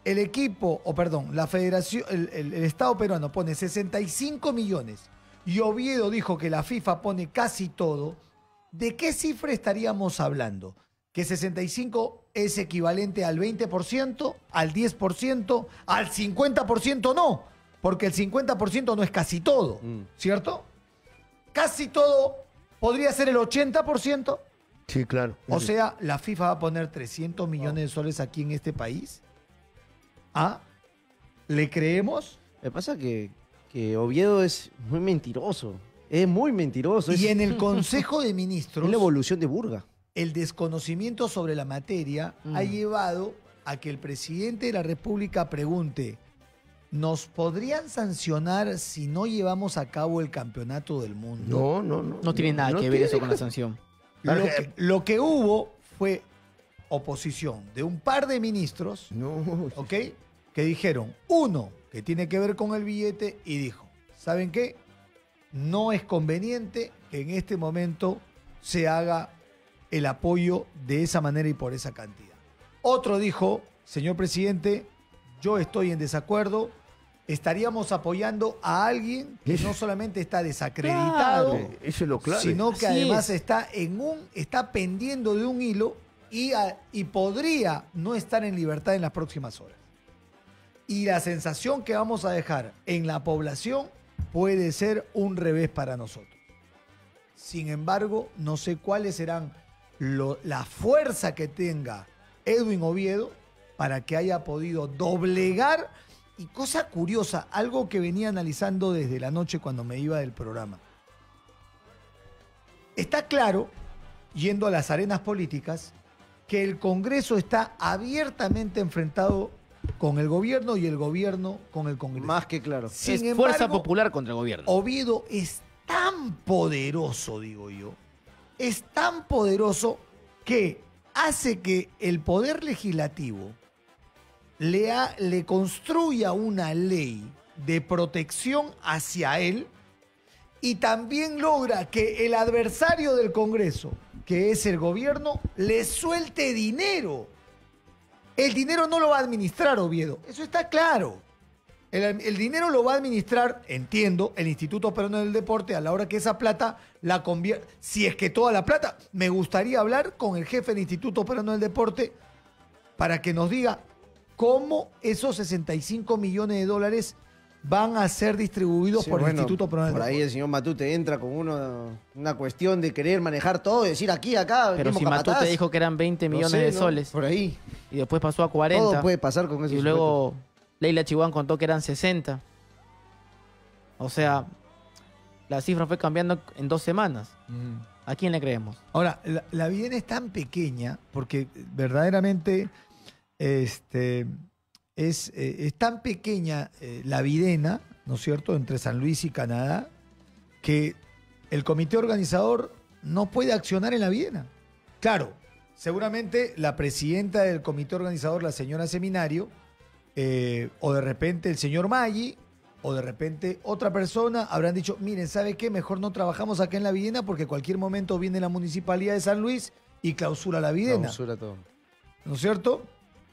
el equipo, la federación, el Estado peruano pone 65 millones y Oviedo dijo que la FIFA pone casi todo, ¿de qué cifra estaríamos hablando? ¿Que 65 es equivalente al 20%, al 10%, al 50%? No, porque el 50% no es casi todo, ¿cierto? Casi todo podría ser el 80%. Sí, claro. O sea, la FIFA va a poner 300 millones de soles aquí en este país. ¿Ah? ¿Le creemos? Me pasa que Oviedo es muy mentiroso. Es muy mentiroso. Y es, en el Consejo de Ministros, es la evolución de Burga. el desconocimiento sobre la materia ha llevado a que el presidente de la República pregunte: ¿nos podrían sancionar si no llevamos a cabo el campeonato del mundo? No tiene nada que ver eso con la sanción. Lo que hubo fue oposición de un par de ministros, ¿ok? Que dijeron, uno, que tiene que ver con el billete, y dijo, ¿saben qué? No es conveniente que en este momento se haga el apoyo de esa manera y por esa cantidad. Otro dijo, señor presidente, yo estoy en desacuerdo, estaríamos apoyando a alguien que no solamente está desacreditado, eso es lo clave, sino que así además es. está pendiendo de un hilo y podría no estar en libertad en las próximas horas. Y la sensación que vamos a dejar en la población puede ser un revés para nosotros. Sin embargo, no sé cuáles serán la fuerza que tenga Edwin Oviedo para que haya podido doblegar. Y cosa curiosa, algo que venía analizando desde la noche cuando me iba del programa. Está claro, yendo a las arenas políticas, que el Congreso está abiertamente enfrentado con el gobierno y el gobierno con el Congreso. Más que claro. Sin Es fuerza embargo, popular contra el gobierno. Oviedo es tan poderoso, digo yo, es tan poderoso que hace que el Poder Legislativo le construya una ley de protección hacia él y también logra que el adversario del Congreso, que es el gobierno, le suelte dinero. El dinero no lo va a administrar Oviedo, eso está claro. El dinero lo va a administrar, entiendo, el Instituto Peruano del Deporte a la hora que esa plata la convierte. Si es que toda la plata, me gustaría hablar con el jefe del Instituto Peruano del Deporte para que nos diga cómo esos 65 millones de dólares van a ser distribuidos por el Instituto Peruano del Por Deporte. ahí el señor Matute entra con una cuestión de querer manejar todo y decir aquí, acá. Pero si Matute dijo que eran 20 millones de soles. Por ahí. Y después pasó a 40. Todo puede pasar con esos Y luego Leila Chihuán contó que eran 60. O sea, la cifra fue cambiando en 2 semanas. ¿A quién le creemos? Ahora, la Videna es tan pequeña porque verdaderamente es tan pequeña la Videna, ¿no es cierto?, entre San Luis y Canadá, que el comité organizador no puede accionar en la Videna. Claro, seguramente la presidenta del comité organizador, la señora Seminario, o de repente el señor Maggi, o de repente otra persona, habrán dicho, miren, ¿sabe qué? Mejor no trabajamos acá en la Videna porque en cualquier momento viene la Municipalidad de San Luis y clausura la Videna. Clausura todo. ¿No es cierto?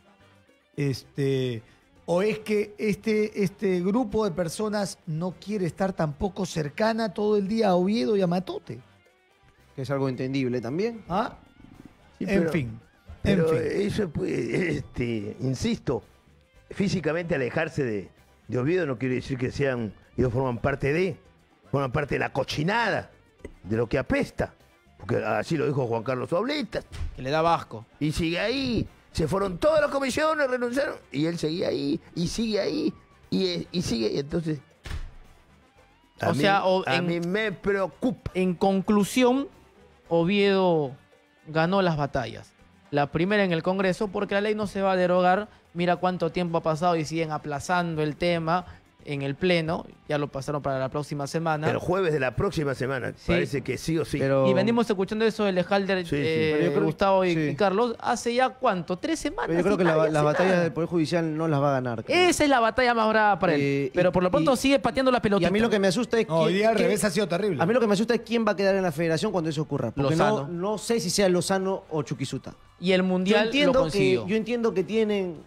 O es que este grupo de personas no quiere estar tampoco cercana todo el día a Oviedo y a Matute. Que es algo entendible también. ¿Ah? Sí, en pero- fin. Pero en fin. eso puede, insisto, físicamente alejarse de Oviedo no quiere decir que ellos forman parte de la cochinada, de lo que apesta. Porque así lo dijo Juan Carlos Obletas. Que le da vasco. Y sigue ahí. Se fueron todas las comisiones, renunciaron. Y él seguía ahí, y sigue ahí, y sigue. Y entonces. A mí me preocupa. En conclusión, Oviedo ganó las batallas. La primera en el Congreso, porque la ley no se va a derogar. Mira cuánto tiempo ha pasado y siguen aplazando el tema en el Pleno. Ya lo pasaron para la próxima semana. El jueves de la próxima semana, Sí. parece que sí o sí. Y venimos escuchando eso de Lejalder, Pero yo creo- Gustavo y sí. Carlos, hace ya ¿cuánto? 3 semanas. Pero yo creo y que nadie las hace batallas nada. del Poder Judicial no las va a ganar. creo. Esa es la batalla más brava para él. Pero por lo pronto sigue pateando la pelotita. Y a mí lo que me asusta es No, hoy día al revés ha sido terrible. A mí lo que me asusta es quién va a quedar en la federación cuando eso ocurra. Porque Lozano. no sé si sea Lozano o Chuquisuta. Y el Mundial lo consiguió. Yo entiendo que tienen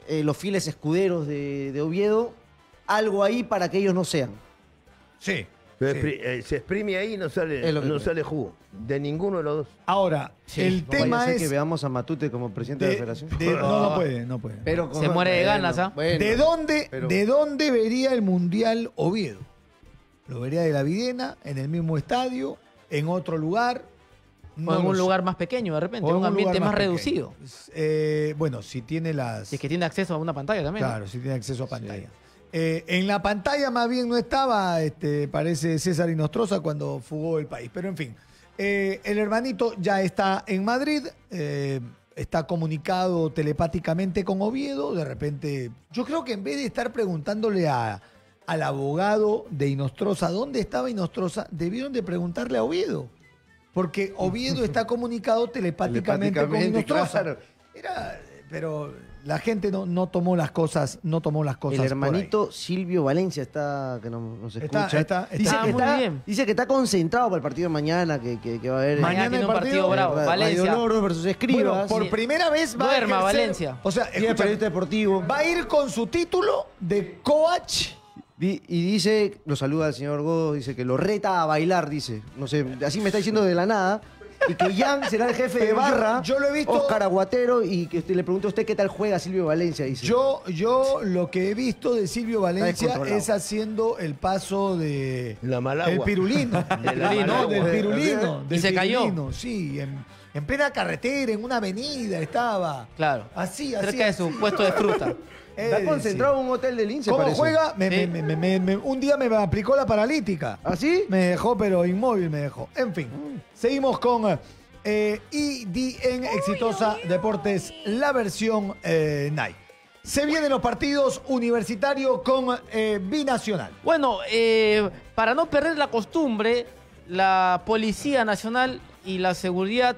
los fieles escuderos de Oviedo, algo ahí para que ellos no sean. Sí. Pero se exprime ahí y no sale jugo. De ninguno de los dos. Ahora, el No vaya tema a ser es... que veamos a Matute como presidente de la federación. No puede. Pero Se muere de ganas, ¿ah? ¿De dónde vería el Mundial Oviedo? ¿Lo vería de la Videna, en el mismo estadio, en otro lugar? O en un lugar más pequeño, de repente, O en un ambiente lugar más pequeño. reducido. Bueno, si tiene las... Si es que tiene acceso a una pantalla también. Claro, si tiene acceso a pantalla. En la pantalla más bien no estaba, parece César Inostroza cuando fugó el país. Pero en fin, el hermanito ya está en Madrid, está comunicado telepáticamente con Oviedo. De repente, yo creo que en vez de estar preguntándole al abogado de Inostroza dónde estaba Inostroza, debieron de preguntarle a Oviedo. Porque Oviedo está comunicado telepáticamente con Inostroza. Claro. Pero la gente no tomó las cosas, El por ahí. hermanito Silvio Valencia nos escucha. Está Dice que está concentrado para el partido de mañana, que va a haber. Mañana tiene un partido bravo. Valencia. Radioloro versus Escribas. Bueno, por primera vez va Duerma, a ejercer, Valencia. O sea, Sí, el escúchame, periodista deportivo. va a ir con su título de coach. Y dice, lo saluda el señor Godo, dice que lo reta a bailar, dice. No sé, así me está diciendo de la nada. Y que Jan será el jefe de Pero barra. yo lo he visto- Oscar Aguatero, y que le pregunto a usted qué tal juega Silvio Valencia, dice. Yo lo que he visto de Silvio Valencia descontrolado. es haciendo el paso de La Malagua. el pirulino. De la No, Malagua. del pirulino. Y del se cayó. pirulino, sí, en plena carretera, en una avenida estaba. Claro. Así. Cerca de su puesto de fruta. Está concentrado en un hotel de Lince, ¿Cómo parece. juega? Sí. Un día me aplicó la paralítica. ¿Ah, sí? Me dejó, pero inmóvil me dejó. En fin, seguimos con EDN Exitosa Deportes, la versión Night. Se vienen los partidos universitarios con Binacional. Bueno, para no perder la costumbre, la Policía Nacional y la Seguridad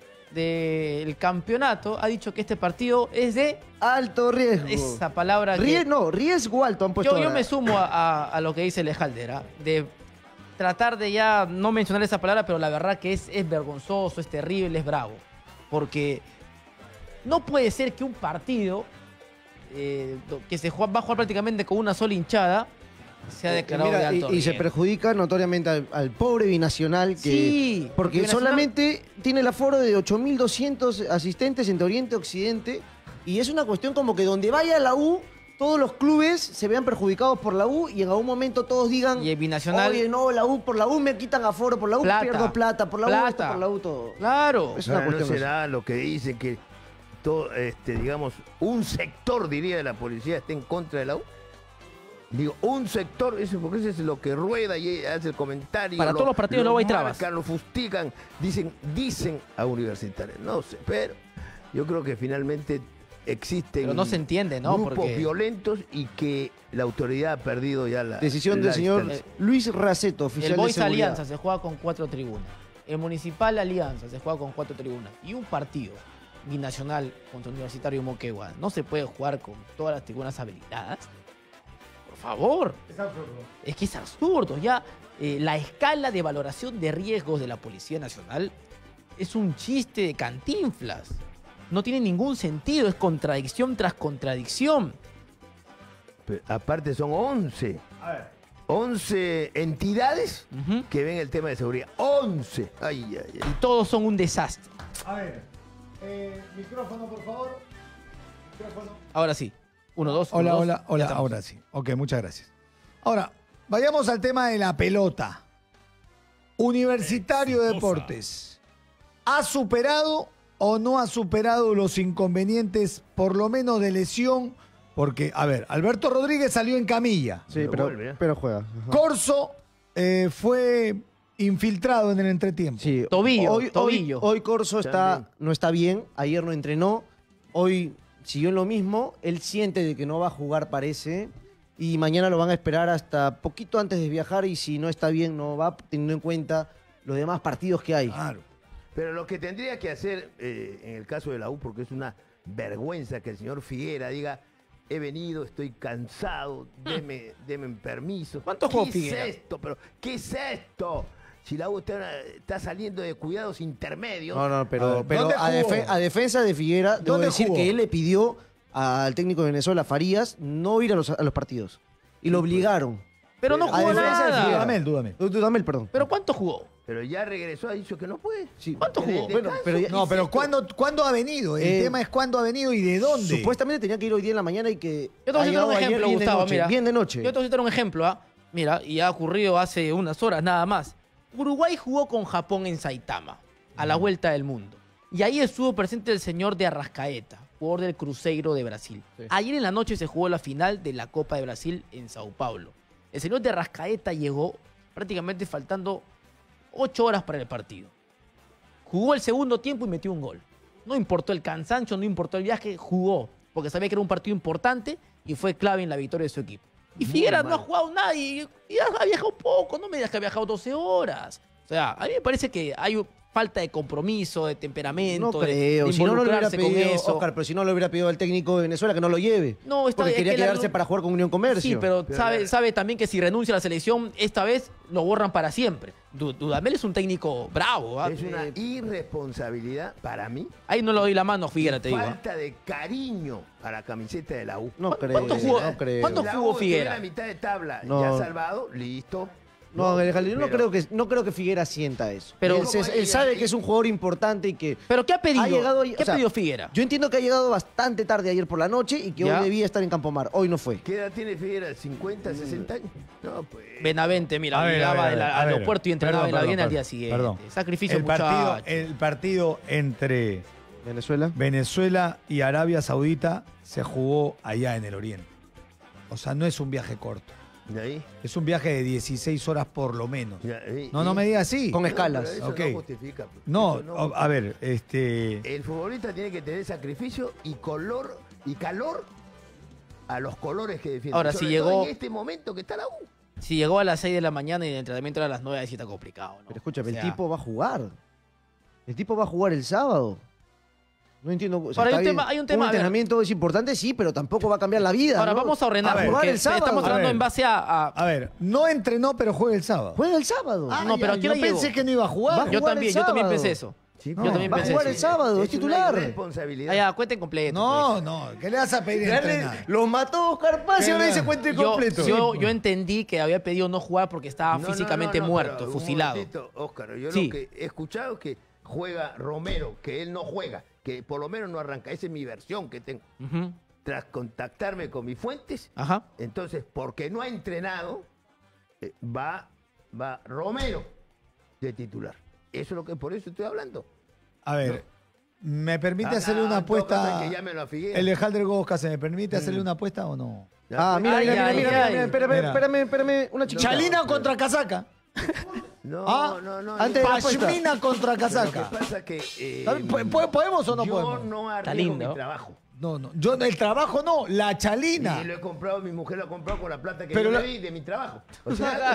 del Campeonato ha dicho que este partido es de Alto riesgo. esa palabra que... Riesgo alto han puesto. Yo ahora. me sumo a lo que dice Lejaldera, de tratar de ya no mencionar esa palabra, pero la verdad que es vergonzoso, es terrible, es bravo. Porque no puede ser que un partido que va a jugar prácticamente con una sola hinchada sea declarado Mira, de alto y se riesgo. perjudica notoriamente al pobre Binacional, que Sí, porque Binacional- solamente tiene el aforo de 8.200 asistentes entre Oriente y Occidente, y es una cuestión como que donde vaya la U, todos los clubes se vean perjudicados por la U y en algún momento todos digan, Y el Binacional... oye, no, por la U me quitan aforo, por la U Plata. pierdo plata, por la U Plata. esto, por la U todo. Claro. Es una Ahora, ¿no cuestión será lo que dicen que todo, digamos, un sector, diría, de la policía está en contra de la U? Digo, un sector, eso porque eso es lo que rueda y hace el comentario. Para todos los partidos luego hay trabas. marcan, lo fustigan, dicen a universitarios. No sé, pero yo creo que finalmente existen Pero no se entiende, ¿no? grupos Porque- violentos y que la autoridad ha perdido ya la Decisión la del señor distancia. Luis Raceto, oficial El de Boys seguridad. Alianza se juega con 4 tribunas. El Municipal Alianza se juega con 4 tribunas. Y un partido binacional contra Universitario Moquegua no se puede jugar con todas las tribunas habilitadas. Por favor. Es absurdo. Es que es absurdo. Ya la escala de valoración de riesgos de la Policía Nacional es un chiste de Cantinflas. No tiene ningún sentido. Es contradicción tras contradicción. Pero aparte son 11. A ver. 11 entidades Ujú. que ven el tema de seguridad. 11. Ay, ay, ay. Y todos son un desastre. A ver. Micrófono, por favor. Micrófono. Ahora sí. 1, 2, Hola, 1, 2. hola, Ya hola. estamos. Ahora sí. Ok, muchas gracias. Ahora, vayamos al tema de la pelota. Universitario de Exitosa. Deportes. ¿Ha superado o no ha superado los inconvenientes, por lo menos de lesión? Porque, a ver, Alberto Rodríguez salió en camilla. Sí, Pero pero, vuelve, ¿eh? pero juega. Ajá. Corso fue infiltrado en el entretiempo. Sí, Tobillo. Hoy Corso También. no está bien, ayer no entrenó, hoy siguió en lo mismo, él siente de que no va a jugar, parece, y mañana lo van a esperar hasta poquito antes de viajar, y si no está bien no va, teniendo en cuenta los demás partidos que hay. Claro. Pero lo que tendría que hacer en el caso de la U, porque es una vergüenza que el señor Figuera diga, he venido, estoy cansado, deme permiso. ¿Cuántos ¿Qué juegos es Figuera? esto? Pero, ¿qué es esto? Si la U está saliendo de cuidados intermedios. No, A pero, ver, pero ¿dónde a, jugó? a defensa de Figuera, debo ¿Dónde decir jugó? que él le pidió al técnico de Venezuela, Farías, no ir a los partidos. Y lo obligaron. Pero no jugó nada. Dudamel, perdón. ¿Pero cuánto jugó? Pero ya regresó, ha dicho que no puede. Sí. ¿Cuánto jugó? Bueno, pero ¿cuándo ha venido? El tema es cuándo ha venido y de dónde. Supuestamente tenía que ir hoy día en la mañana y que... Yo te voy a citar un ejemplo, Gustavo, mira. Bien de noche. Yo te voy a citar un ejemplo, ¿ah? Mira, y ha ocurrido hace unas horas nada más. Uruguay jugó con Japón en Saitama, a la vuelta del mundo. Y ahí estuvo presente el señor de Arrascaeta, jugador del Cruzeiro de Brasil. Sí. Ayer en la noche se jugó la final de la Copa de Brasil en Sao Paulo. El señor de Arrascaeta llegó prácticamente faltando 8 horas para el partido. Jugó el segundo tiempo y metió un gol. No importó el cansancio, no importó el viaje, jugó. Porque sabía que era un partido importante y fue clave en la victoria de su equipo. Y Figueras no ha jugado nada y ha viajado poco. No me digas que ha viajado 12 horas. O sea, a mí me parece que hay falta de compromiso, de temperamento, no creo. de Si no lo hubiera involucrarse con pedido, eso. Oscar, pero si no lo hubiera pedido al técnico de Venezuela que no lo lleve. No, está porque quería que quedarse para jugar con Unión Comercio. Sí, pero sabe también que si renuncia a la selección, esta vez lo borran para siempre. Dudamel es un técnico bravo. Es una irresponsabilidad para mí. Ahí no le doy la mano, Figuera, te digo. Falta de cariño para la camiseta de la U. No creo. ¿Cuánto jugó, ¿cuánto la jugó U Figuera? La mitad de tabla No. ya salvado, listo. No, Alejandro, yo pero- no creo que Figuera sienta eso. Pero- él sabe que es un jugador importante y que... ¿Pero qué ha pedido? Ha llegado, ¿Qué ha pedido Figuera? Yo entiendo que ha llegado bastante tarde ayer por la noche y que Ya. hoy debía estar en Campomar. Hoy no fue. ¿Qué edad tiene Figuera? ¿50, 60 años? No, pues. Benavente, mira, A ver, llegaba a ver, del a ver. aeropuerto y entrenaba en la Perdón, Viena al día perdón, siguiente. perdón. Sacrificio, El muchacho. partido entre Venezuela. y Arabia Saudita se jugó allá en el Oriente. O sea, no es un viaje corto. ¿De ahí? Es un viaje de 16 horas por lo menos. Ya, No me digas así. Con No, escalas. pero eso Ok. no justifica. Pues. No, Eso a ver, El futbolista tiene que tener sacrificio y color y calor a los colores que defiende. Ahora, Sobre si todo llegó- en este momento que está la U. Si llegó a las 6 de la mañana y el entrenamiento era a las 9, ahí sí está complicado, ¿no? Pero escúchame, O sea, el tipo va a jugar. El tipo va a jugar el sábado. No entiendo. O sea, Ahora, está hay un bien, tema, a ver. entrenamiento es importante, sí, pero tampoco va a cambiar la vida. Ahora ¿no? vamos a ordenar, A ver, porque jugar el sábado. estamos A hablando ver. en base a... A ver, no entrenó, pero juega el sábado. Juega el sábado. No, pero ¿a qué yo hora llegó? pensé que no iba a jugar. Va a Yo jugar también, el yo también sábado. pensé eso. Sí, Yo también va a pensé jugar eso. el sábado, es una titular. irresponsabilidad. Ah, ya, cuenten completo. No, no, ¿qué le vas a pedir Ya le- entrenar? Lo mató Oscar Paz y ¿Qué ahora le- dice cuente pues. completo. Yo entendí que había pedido no jugar porque estaba No, físicamente no, no, muerto, pero un fusilado. momentito, Óscar, yo Sí. lo que he escuchado es que juega Romero, que él no juega, que por lo menos no arranca. Esa es mi versión que tengo. Ujú. Tras contactarme con mis fuentes, Ajá. entonces, porque no ha entrenado, va Romero de titular. Eso es lo que por eso estoy hablando. A ver, ¿me permite Ah, hacerle una en todo caso, apuesta? hay que llámelo a Figueira. El Alejandro Gosca, ¿se me permite hacerle una apuesta o no? Ah, mira, Ay, mira, ay, mira, ay. mira, espérame, una chiquita. Chalina contra Casaca. No, Ah, no. antes de la apuesta. Pashmina contra Lo que Casaca. pasa es que ¿Podemos o no yo podemos? no Está arriesgo lindo. mi trabajo. No, yo el trabajo no, la chalina. Y lo he comprado, mi mujer lo ha comprado con la plata que Pero yo la- le di de mi trabajo. O sea,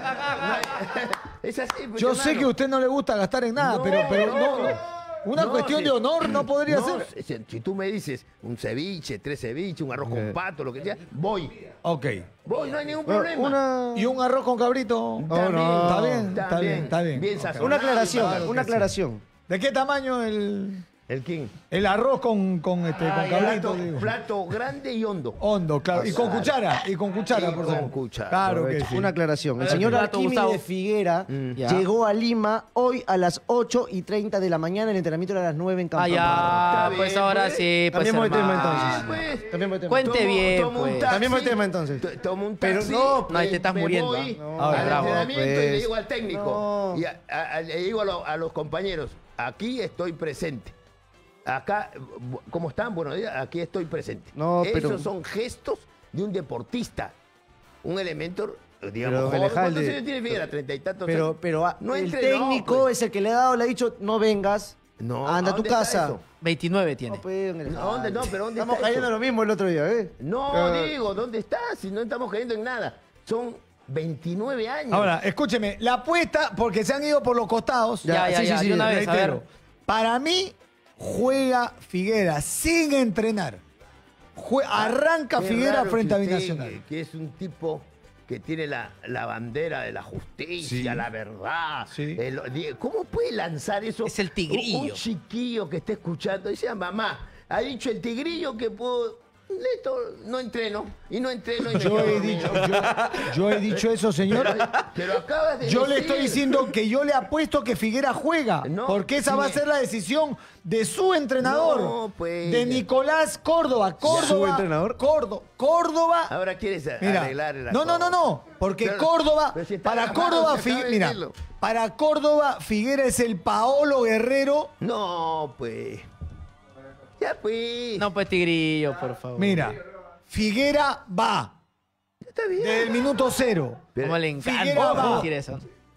es así. Pues, Yo sé hermano. que a usted no le gusta gastar en nada, No, pero no. no. Una No, cuestión sí. de honor no podría No, ser. si tú me dices un ceviche, 3 ceviches, un arroz con pato, lo que sea, voy. Ok. Voy, no hay ningún problema. Una, ¿Y un arroz con cabrito? También, Está bien, está también. bien, está bien. Bien Ok. sazonado. una aclaración, Claro una que sí. aclaración. ¿De qué tamaño el ¿El king? arroz con cabrito? Plato, Digo? plato grande y hondo. Hondo, claro. Y con cuchara, Y por con favor. cuchara. Claro que sí. Una aclaración. El Pero señor el dato, Arquímedes Gustavo. de Figuera Ya. llegó a Lima hoy a las 8:30 de la mañana. El entrenamiento era a las 9 en Ah, Campamar. ya, Está pues bien, ahora pues. sí, pues Cambiemos de tema hermano. entonces. Pues, Cambiemos de tema. Cuente bien, tomo un pues. taxi, Cambiemos de tema entonces. Tomo un Pero taxi. no, no, ahí te estás me muriendo, voy ¿ah? al Bravo, entrenamiento y pues. le digo al técnico. No. Y le digo a los compañeros, aquí estoy presente. Acá, ¿cómo están? Buenos días, aquí estoy presente. No, pero- Esos son gestos de un deportista. Un elemento, digamos, Pero, joven. ¿Cuántos Alejandro, años tiene Figuera? 30 y tantos Pero, años. No el entrenó, técnico pues. es el que le ha dicho, no vengas, No, anda a tu ¿dónde está casa. eso? 29 tiene. No, pues, ¿Dónde? No, pero ¿dónde Estamos está cayendo eso? lo mismo el otro día, ¿eh? No, digo, ¿dónde está? Si no estamos cayendo en nada. Son 29 años. Ahora, escúcheme, la apuesta, porque se han ido por los costados. Ya, de una vez, a reitero. ver. Para mí, juega Figuera sin entrenar. Arranca Qué Figuera raro frente que a usted, Binacional. que es un tipo que tiene la bandera de la justicia, Sí. la verdad. Sí. ¿Cómo puede lanzar eso? Es el tigrillo. Un chiquillo que está escuchando. Dice, mamá, ha dicho el tigrillo que puedo Listo, no entreno. Y no entreno. Y Yo he dicho eso, señor. Pero acabas de Yo le decir. estoy diciendo que yo le apuesto que Figuera juega. No, porque esa va a ser la decisión de su entrenador. No, pues. De Nicolás Córdoba. ¿Su entrenador? Córdoba. Ahora quieres Mira, arreglar la no. Porque Pero- Córdoba, pero si está para grabado, Córdoba, se acaba de mira, decirlo. para Córdoba, Figuera es el Paolo Guerrero. No, pues. Ya, pues. No, pues Tigrillo, por favor. Mira, Figuera va. Está bien. Desde el minuto 0. Cómo le Figuera encanta va. decir eso.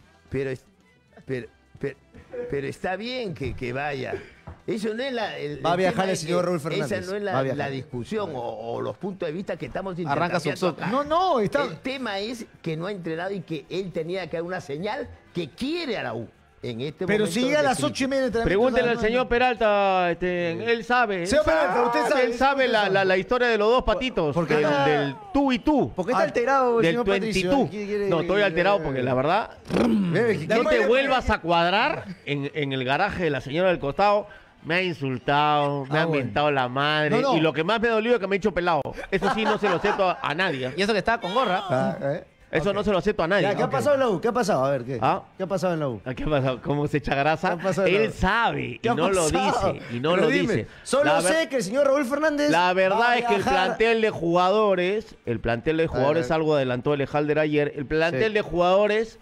Pero está bien que vaya. Eso no es Va a viajar tema el es señor que Raúl Fernández. Esa no es Va a viajar. la discusión o los puntos de vista que estamos Arranca intercambiando Subsuc. acá. No, está. El tema es que no ha entrenado y que él tenía que dar una señal que quiere a la U. En este Pero momento si llega a las de 8:30 de entrenamiento, Pregúntele al no- señor Peralta, él sabe. Señor Peralta, usted sabe. Él sabe la historia de los dos patitos, ¿Por qué? del tú y tú. ¿Por qué está alterado el Del señor Patricio? 22. ¿Quiere- No, estoy alterado porque la verdad, no te vuelvas a cuadrar en el garaje de la señora del costado. Me ha insultado, me ha bueno. mentado la madre. No. Y lo que más me ha dolido es que me ha hecho pelado. Eso sí, no se lo acepto a nadie. Y eso que estaba con gorra. Eso no se lo acepto a nadie. Ya, ¿qué ha pasado en la U? ¿Qué ha pasado? A ver, ¿qué? ¿Ah? ¿Qué ha pasado en la U? ¿Qué ha pasado? ¿Cómo se echa grasa? ¿Qué ha pasado en la Él U? sabe y ¿Qué ha no lo pasado? dice. Y no Pero lo dime, dice. Solo La ver- sé que el señor Raúl Fernández. La va a verdad es que el viajar. plantel de jugadores, algo adelantó el Ejalder ayer, el plantel Sí. de jugadores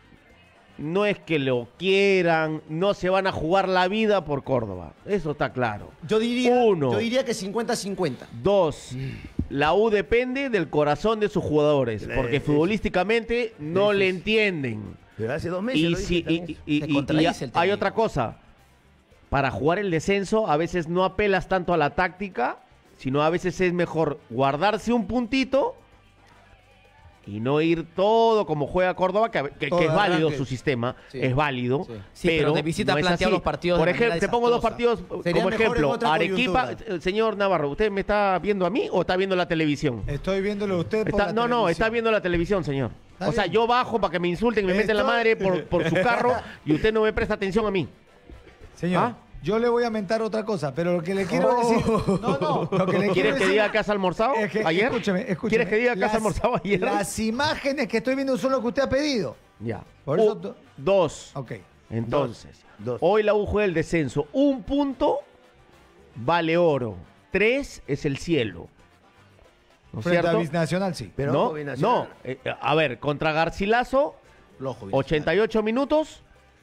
no es que lo quieran, no se van a jugar la vida por Córdoba. Eso está claro. Yo diría que 50-50. 2. La U depende del corazón de sus jugadores, porque futbolísticamente no le entienden. Pero hace 2 meses. Y, lo dije si, también. Se contradice el hay técnico. otra cosa. Para jugar el descenso a veces no apelas tanto a la táctica, sino a veces es mejor guardarse un puntito y no ir todo como juega Córdoba, que Todo es válido arranque. su sistema, Sí. es válido. Sí. Sí, pero de visita no es planteado así. los partidos Por de manera ejemplo, te pongo dos desastrosa. partidos Sería como mejor en ejemplo. otra Arequipa, coyuntura. señor Navarro, ¿usted me está viendo a mí o está viendo la televisión? Estoy viéndolo a usted por Está- la no, televisión. está viendo la televisión, señor. Está O sea, bien. yo bajo para que me insulten y me meten la Estoy- madre por su carro y usted no me presta atención a mí. Señor, ¿Ah? yo le voy a mentar otra cosa, pero lo que le quiero decir... No, lo que le quiero ¿Quieres que decir... diga que has almorzado es que, ayer? Escúcheme. ¿Quieres que diga que has Las- almorzado ayer? Las imágenes que estoy viendo son lo que usted ha pedido. Ya. Por eso- 2. Ok. Entonces, Dos. hoy la U juega el descenso. 1 punto vale oro. 3 es el cielo. ¿No es Frente a cierto? Binacional, sí. Pero no, ojo, Binacional. a ver, contra Garcilaso, 88 minutos,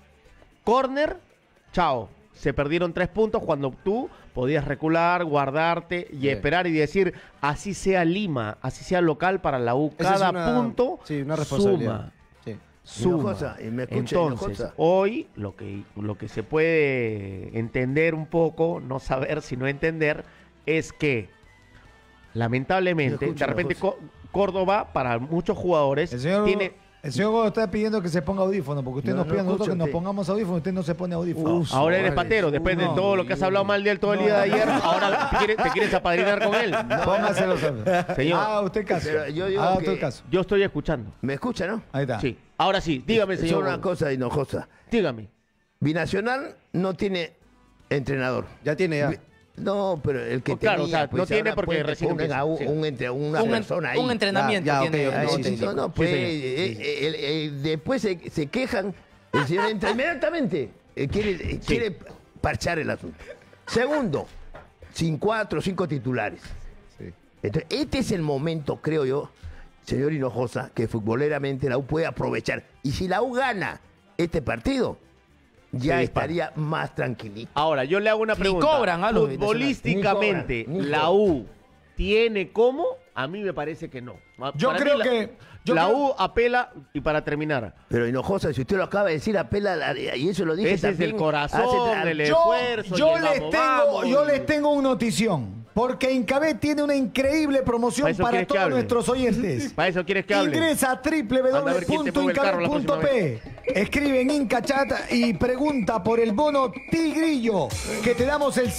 córner, chao. Se perdieron 3 puntos cuando tú podías recular, guardarte y esperar y decir, así sea Lima, así sea local para la U, Esa es cada una- punto sí, una responsabilidad. suma. Sí. Suma. Hinojosa, y me escucha, Entonces, Hinojosa. hoy lo que se puede entender un poco, no saber sino entender, es que lamentablemente, Yo escucho, de repente Hinojosa. Córdoba, para muchos jugadores, El señor, tiene... el señor Gómez está pidiendo que se ponga audífono, porque usted No, nos no pide a nosotros que escucha nos usted. pongamos audífono, usted no se pone audífono. Ahora eres Suárez. patero, después de No, todo lo que has hablado mal de él todo el no, día de no. ayer, ahora te quieres apadrinar con él. Póngaselo. Señor. Ah, usted caso. Pero yo digo Ah, que- usted caso. Yo estoy escuchando. ¿Me escucha, no? Ahí está. Sí. Ahora sí, dígame, Solo señor. una cosa, Hinojosa. Dígame. Binacional no tiene entrenador. Ya tiene ya. No, pero el que Oh, claro, tenía, o sea, no tiene ahora porque pues, recién pongan empieza, a sí. una persona ahí. Un entrenamiento Ya, tiene ok, el ok, nuevo sí, sí, técnico. No, pues señor. después se quejan, el señor entra inmediatamente, quiere parchar el asunto. Segundo, sin 4 o 5 titulares. Entonces, este es el momento, creo yo, señor Hinojosa, que futboleramente la U puede aprovechar. Y si la U gana este partido, ya Se dispara. estaría más tranquilito. Ahora, yo le hago una Ni pregunta. cobran a los Futbolísticamente, Ni cobran, ni ¿la U tiene cómo? A mí me parece que no. Yo Para creo mí que- yo la creo- U apela, y para terminar, Pero Hinojosa, si usted lo acaba de decir, apela, y eso lo dije ese es también. el corazón, el Yo, esfuerzo. yo y el les vamos, tengo, vamos. yo les tengo una notición. Porque Incabé tiene una increíble promoción ¿Para eso para quieres que todos hable? nuestros oyentes. Para eso quieres que hable. Ingresa a Anda a ver quién te mueve el carro la próxima www.incabet.p. Escribe en Incachat y pregunta por el bono Tigrillo, que te damos el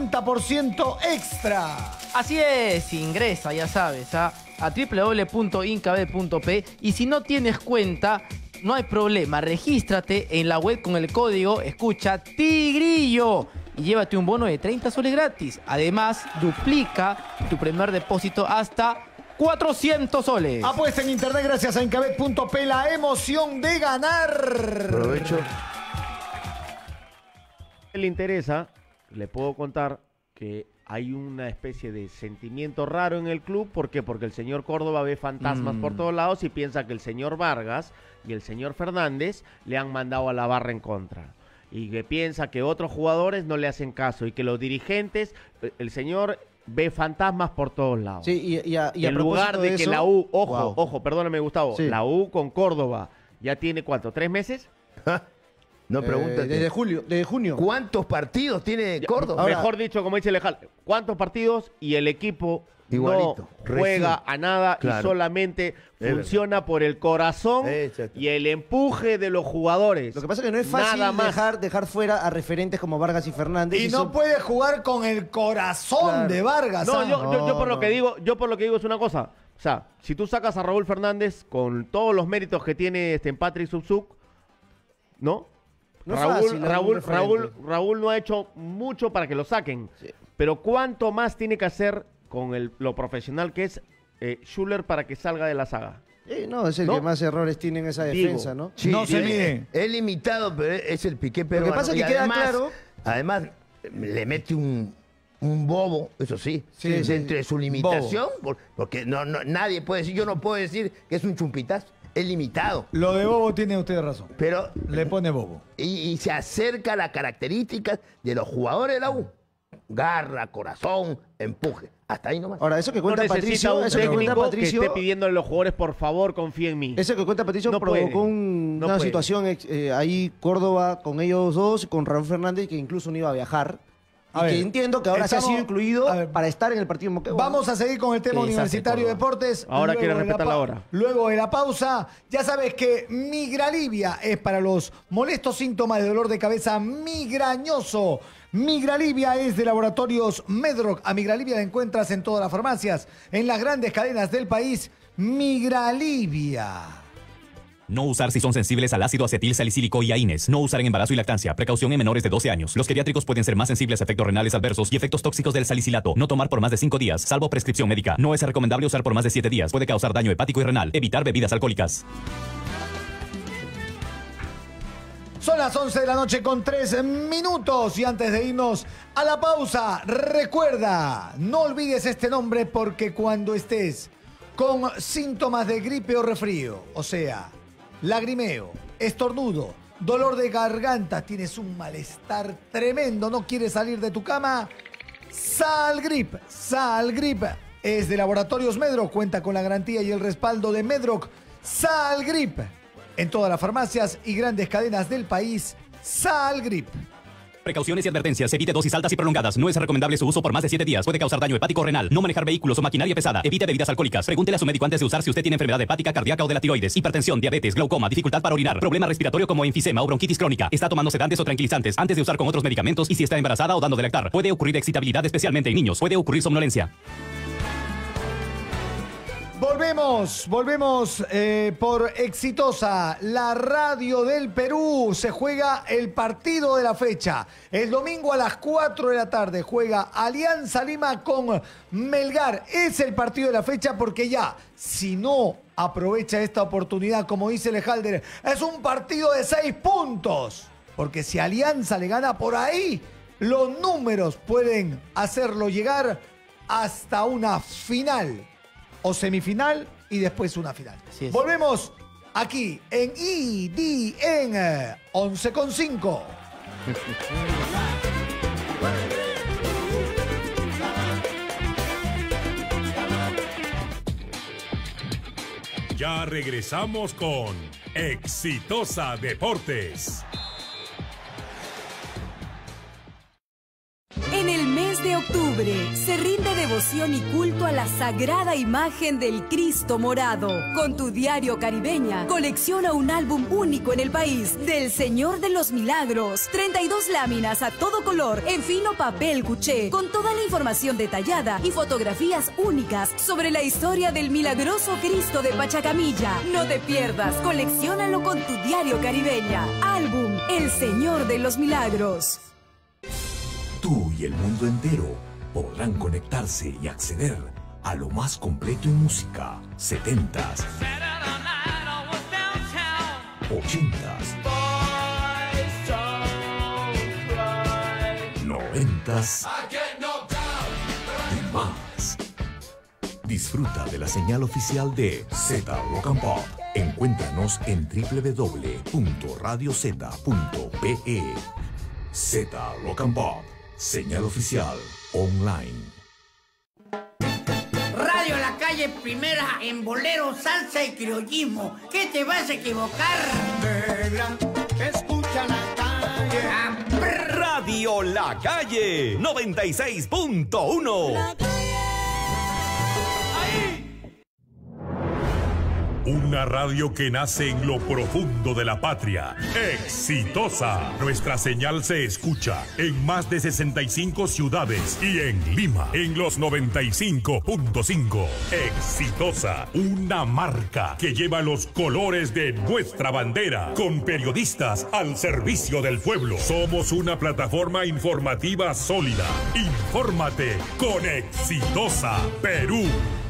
50% extra. Así es, ingresa, ya sabes, a www.incabet.p y si no tienes cuenta, no hay problema, regístrate en la web con el código, escucha, Tigrillo, y llévate un bono de 30 soles gratis. Además, duplica tu primer depósito hasta 400 soles. Apuesta en internet gracias a Incabet.p, la emoción de ganar. Aprovecho. Si le interesa, le puedo contar que hay una especie de sentimiento raro en el club. ¿Por qué? Porque el señor Córdoba ve fantasmas por todos lados y piensa que el señor Vargas y el señor Fernández le han mandado a la barra en contra. Y que piensa que otros jugadores no le hacen caso y que los dirigentes, el señor ve fantasmas por todos lados. Sí, y en lugar de que la U, ojo, perdóname Gustavo, Sí. la U con Córdoba ya tiene ¿cuánto? ¿3 meses? No preguntes. Desde junio. ¿Cuántos partidos tiene Córdoba? Mejor dicho, como dice Lejal, ¿cuántos partidos? Y el equipo Igualito, no juega a nada y solamente funciona por el corazón y el empuje de los jugadores. Lo que pasa es que no es fácil Nada más. dejar fuera a referentes como Vargas y Fernández. Y no puede jugar con el corazón de Vargas. No, ¿ah? yo por lo que digo, es una cosa. O sea, si tú sacas a Raúl Fernández con todos los méritos que tiene en Patrick Subzuk, ¿no? No es fácil, Raúl no ha hecho mucho para que lo saquen. Pero ¿cuánto más tiene que hacer con lo profesional que es Schuller para que salga de la saga? No, es el que más errores tiene en esa defensa, ¿no? Sí, no se mide. Es limitado, pero es el Piqué peruano. Lo que pasa es que queda claro. Además, le mete un bobo, eso sí, entre su limitación, porque nadie puede decir, yo no puedo decir que es un chumpitazo. Es limitado. Lo de bobo tiene usted razón. Pero le pone bobo. Y se acerca a las características de los jugadores de la U. Garra, corazón, empuje. Hasta ahí nomás. Ahora, eso que cuenta Patricio, eso que cuenta Patricio, que esté pidiéndole a los jugadores, por favor, confía en mí. Eso que cuenta Patricio provocó una situación ahí Córdoba con ellos dos, con Raúl Fernández, que incluso no iba a viajar. Y que entiendo que ahora se ha sido incluido para estar en el partido de Moquegua. Vamos a seguir con el tema Universitario de Deportes. Ahora quiere respetar la hora. Luego de la pausa, ya sabes que Migralivia es para los molestos síntomas de dolor de cabeza migrañoso. Migralivia es de Laboratorios Medroc. A Migralivia la encuentras en todas las farmacias, en las grandes cadenas del país. Migralivia. No usar si son sensibles al ácido acetil salicílico y a INES. No usar en embarazo y lactancia. Precaución en menores de 12 años. Los geriátricos pueden ser más sensibles a efectos renales adversos y efectos tóxicos del salicilato. No tomar por más de 5 días, salvo prescripción médica. No es recomendable usar por más de 7 días. Puede causar daño hepático y renal. Evitar bebidas alcohólicas. Son las 11 de la noche con 3 minutos y antes de irnos a la pausa, recuerda, no olvides este nombre porque cuando estés con síntomas de gripe o resfrío, o sea, lagrimeo, estornudo, dolor de garganta, tienes un malestar tremendo, no quieres salir de tu cama, Salgrip. Salgrip es de Laboratorios Medroc, cuenta con la garantía y el respaldo de Medroc. Salgrip. En todas las farmacias y grandes cadenas del país, Salgrip. Precauciones y advertencias. Evite dosis altas y prolongadas. No es recomendable su uso por más de 7 días. Puede causar daño hepático o renal. No manejar vehículos o maquinaria pesada. Evite bebidas alcohólicas. Pregúntele a su médico antes de usar si usted tiene enfermedad hepática, cardíaca o de la tiroides, hipertensión, diabetes, glaucoma, dificultad para orinar, problema respiratorio como enfisema o bronquitis crónica. Está tomando sedantes o tranquilizantes antes de usar con otros medicamentos y si está embarazada o dando de lactar. Puede ocurrir excitabilidad, especialmente en niños. Puede ocurrir somnolencia. Volvemos por Exitosa, la radio del Perú. Se juega el partido de la fecha. El domingo a las 4 de la tarde juega Alianza Lima con Melgar. Es el partido de la fecha porque ya, si no aprovecha esta oportunidad, como dice Lejalder, es un partido de 6 puntos. Porque si Alianza le gana por ahí, los números pueden hacerlo llegar hasta una final o semifinal y después una final. Volvemos aquí en IDN 11:5. Ya regresamos con Exitosa Deportes. En el mes de octubre se rinde devoción y culto a la sagrada imagen del Cristo morado. Con tu diario Caribeña, colecciona un álbum único en el país del Señor de los Milagros. 32 láminas a todo color en fino papel cuché, con toda la información detallada y fotografías únicas sobre la historia del milagroso Cristo de Pachacamilla. No te pierdas, colecciónalo con tu diario Caribeña. Álbum El Señor de los Milagros. Tú y el mundo entero podrán conectarse y acceder a lo más completo en música, 70s, 80s, 90s y más. Disfruta de la señal oficial de Z Rock and Pop. Encuéntranos en www.radioz.pe. Z Rock and Pop, señal oficial online. Radio La Calle Primera en bolero, salsa y criollismo. ¿Qué te vas a equivocar? Negra, escucha la calle. Radio La Calle 96.1. Una radio que nace en lo profundo de la patria. Exitosa. Nuestra señal se escucha en más de 65 ciudades y en Lima en los 95.5. Exitosa. Una marca que lleva los colores de nuestra bandera. Con periodistas al servicio del pueblo. Somos una plataforma informativa sólida. Infórmate con Exitosa Perú.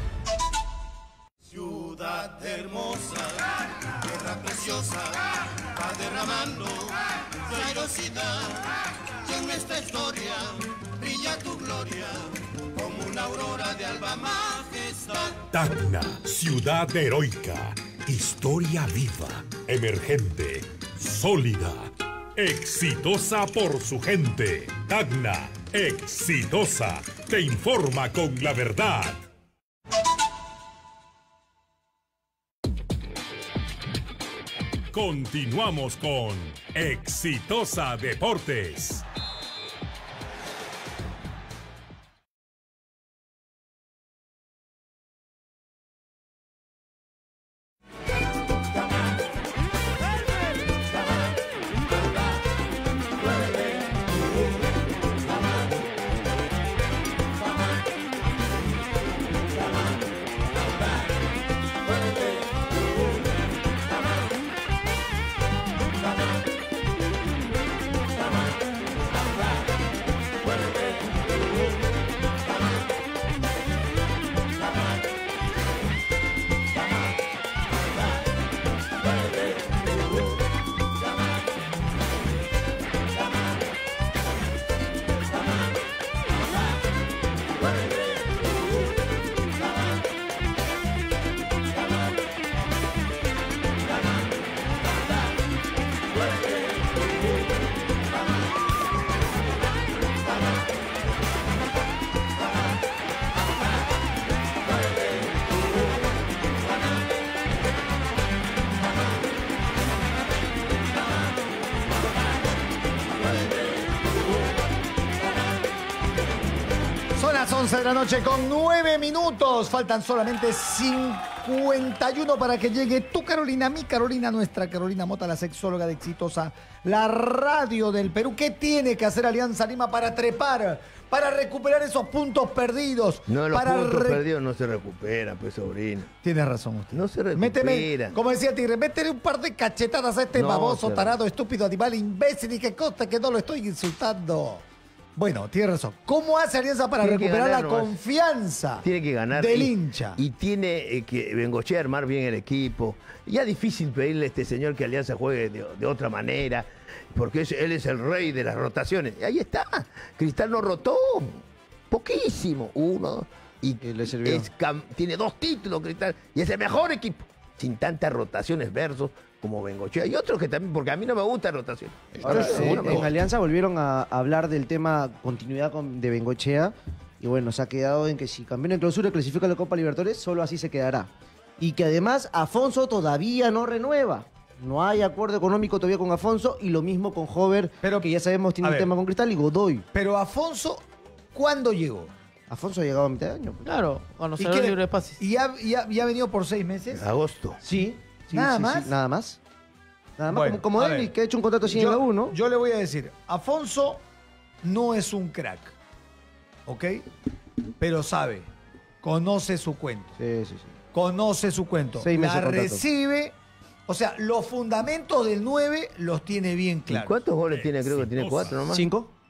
Ciudad hermosa, tierra preciosa, va derramando su airosidad. Y en esta historia brilla tu gloria como una aurora de alba majestad. Tacna, ciudad heroica, historia viva, emergente, sólida, exitosa por su gente. Tacna, exitosa, te informa con la verdad. Continuamos con Exitosa Deportes. Son las 11 de la noche con 9 minutos. Faltan solamente 51 para que llegue tu Carolina, mi Carolina, nuestra Carolina Mota, la sexóloga de Exitosa, la radio del Perú. ¿Qué tiene que hacer Alianza Lima para trepar, para recuperar esos puntos perdidos? No, los para puntos perdidos no se recuperan, pues, sobrino. Tienes razón usted. No se recuperan. Méteme, como decía Tigre, métele un par de cachetadas a este No, baboso, se- tarado, estúpido, animal, imbécil y que conste que no lo estoy insultando. Bueno, tiene razón. ¿Cómo hace Alianza para Tiene que recuperar ganar la nomás. confianza Tiene que ganar. del y, hincha? Y tiene que Bengochea armar bien el equipo. Ya difícil pedirle a este señor que Alianza juegue de otra manera, porque él es el rey de las rotaciones. Y ahí está. Cristal no rotó. Poquísimo. Uno. Y le sirvió. Tiene 2 títulos, Cristal. Y es el mejor equipo. Sin tantas rotaciones versus como Bengochea. Y otros que también, porque a mí no me gusta rotación. Ahora, Uno me en gusta. Alianza volvieron a hablar del tema continuidad de Bengochea y bueno, se ha quedado en que si campeón en clausura y clasifica a la Copa Libertadores, solo así se quedará. Y que además Afonso todavía no renueva. No hay acuerdo económico todavía con Afonso y lo mismo con Hover, que ya sabemos tiene a un ver. tema con Cristal y Godoy. Pero Afonso, ¿cuándo llegó? Afonso ha llegado a mitad de año. Claro, cuando ¿Y se abrió qué? el libre de pases. ¿Y ya ha venido por 6 meses? Agosto. Sí. ¿Nada más? nada más. Nada más Bueno, como a David, ver. que ha hecho un contrato así en la U, ¿no? Yo le voy a decir, Afonso no es un crack, ¿ok? Pero sabe, conoce su cuento. Sí, sí, sí. Conoce su cuento. 6 meses La de contrato. recibe, o sea, los fundamentos del 9 los tiene bien ¿Y claros. cuántos goles tiene? Creo que tiene 4 nomás. 5.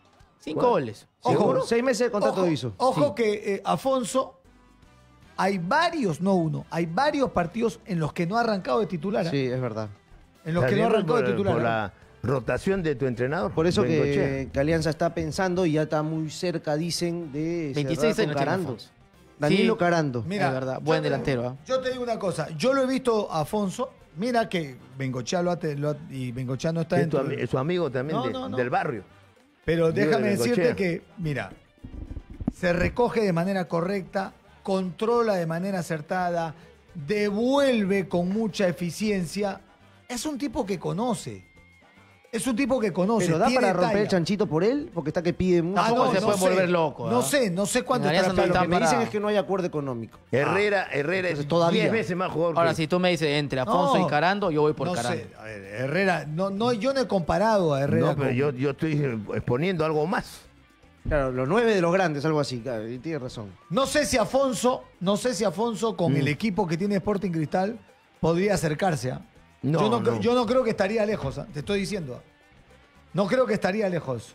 5 goles. Ojo, 6 meses de contrato hizo. Ojo que Afonso, hay varios, no uno, hay varios partidos en los que no ha arrancado de titular. Sí, es verdad. En los que no ha arrancado de titular. Por la rotación de tu entrenador. Por eso Bengochea. que Alianza está pensando y ya está muy cerca, dicen, de 26 cerrar años con tiene Carando. Afonso. Danilo Sí. Carando. Mira, Es verdad, buen yo te- delantero. ¿Ah? Yo te digo una cosa, yo lo he visto a Afonso, mira que Bengochea y Bengochea no está Es dentro. es su amigo también No. del barrio. Pero Digo, déjame de decirte Bengochea. que, mira, se recoge de manera correcta, controla de manera acertada, devuelve con mucha eficiencia. Es un tipo que conoce. Es un tipo que conoce. Pero da tiene para romper talla. el chanchito por él, porque está que pide mucho. Tampoco se puede volver loco. No ¿ah? sé cuánto En estará Alianza no pidiendo. Lo que me para- dicen es que no hay acuerdo económico. Herrera es todavía. 10 veces más jugador Ahora, que si tú me dices entre Afonso No, y Carando, yo voy por No Carando. sé, a ver, Herrera, yo no he comparado a Herrera No, pero con... yo estoy exponiendo algo más. Claro, los 9 de los grandes, algo así, claro, y tiene razón. No sé si Afonso con el equipo que tiene Sporting Cristal podría acercarse. ¿Ah? No. Yo no creo que estaría lejos, ¿ah? Te estoy diciendo. ¿Ah? No creo que estaría lejos.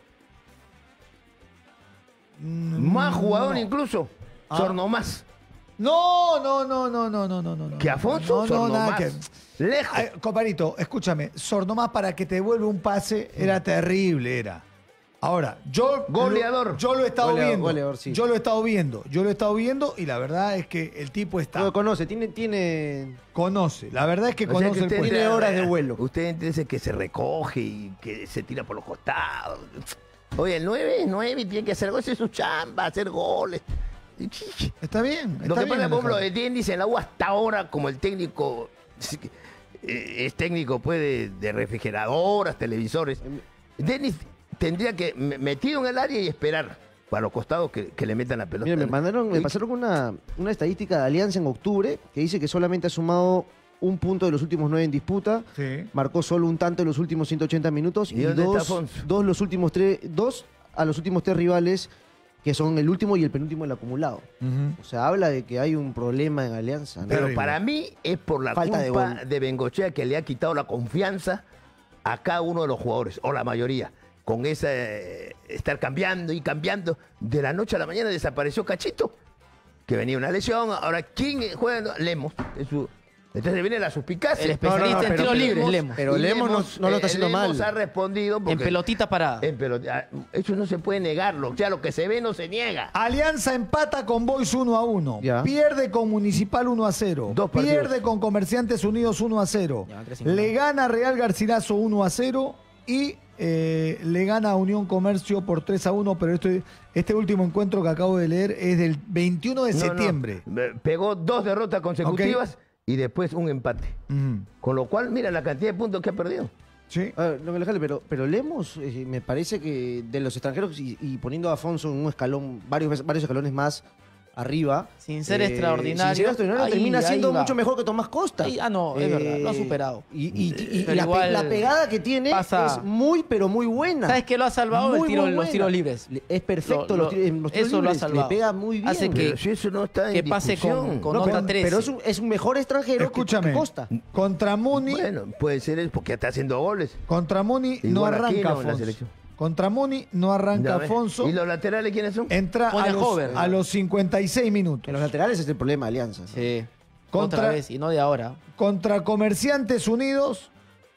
Más jugador no. incluso. Ah. Sornomás. No. ¿Que Afonso? No, nada Sornomás. que... Lejos. Ay, comparito, escúchame. Sornomás para que te devuelva un pase era terrible, era. Ahora, Goleador. Yo lo he estado viendo. Goleador, sí. Yo lo he estado viendo y la verdad es que el tipo está... Lo conoce, tiene... Conoce. La verdad es que O sea conoce que el usted- puesto. Tiene horas de vuelo. Usted entiende que se recoge y que se tira por los costados. Oye, el 9 tiene que hacer goles, es su chamba, hacer goles. Está bien. Lo está que pasa, bien, por ejemplo, Alejandro. de Dennis en la U hasta ahora, como el técnico es técnico puede de refrigeradoras, televisores. Dennis tendría que metido en el área y esperar para los costados que le metan la pelota. Mira, me pasaron una estadística de Alianza en octubre que dice que solamente ha sumado un punto de los últimos 9 en disputa, Sí. marcó solo un tanto en los últimos 180 minutos ¿Y dónde está Afonso? dos a los últimos 3 rivales que son el último y el penúltimo del acumulado. O sea, habla de que hay un problema en Alianza, ¿no? Pero para mí es por la Falta de culpa gol. de Bengochea que le ha quitado la confianza a cada uno de los jugadores, o la mayoría. Con esa estar cambiando y cambiando. De la noche a la mañana desapareció Cachito, que venía una lesión. Ahora, ¿quién juega? Lemos. Entonces viene la suspicacia. El especialista en tiros libres, Lemos. Pero Y Lemos no lo está haciendo Lemos mal. ha respondido porque En pelotita parada. eso no se puede negarlo. O sea, lo que se ve no se niega. Alianza empata con Boys 1-1. Ya. Pierde con Municipal 1-0. Dos partidos. Pierde con Comerciantes Unidos 1-0. Ya, 3-5. Le gana Real Garcilaso 1-0 y le gana a Unión Comercio por 3-1. Pero este último encuentro que acabo de leer es del 21 de No, no. septiembre. Pegó 2 derrotas consecutivas y después un empate. Ujú. Con lo cual, mira la cantidad de puntos que ha perdido. Sí. No me Alejandro, pero Lemos, me parece que de los extranjeros y poniendo a Afonso en un escalón, varios escalones más arriba. Sin ser extraordinario. Sin ser extraordinario, Ahí- termina ahí siendo va. mucho mejor que Tomás Costa. No, es verdad, lo ha superado. Y Pero la, igual la pegada que tiene pasa- es muy, pero muy buena. ¿Sabes qué lo ha salvado? Muy, muy Los buena. tiros libres. Es perfecto Lo- los tiros eso lo ha libres, salvado. le pega muy bien. Hace que- Pero si eso no está que en pase discusión. con No, nota pero 13. pero es un mejor extranjero Escúchame. que Costa. Contra Muni, Bueno, puede ser es porque está haciendo goles. contra Muni no Igual arranca Aquino en la Afonso. selección. Contra Muni no arranca Ya ves. Afonso. ¿Y los laterales quiénes son? Entra Pone a a Hover. los 56 minutos. En los laterales es el problema de Alianza. ¿no? Sí. Contra- Otra vez, y no de ahora. Contra Comerciantes Unidos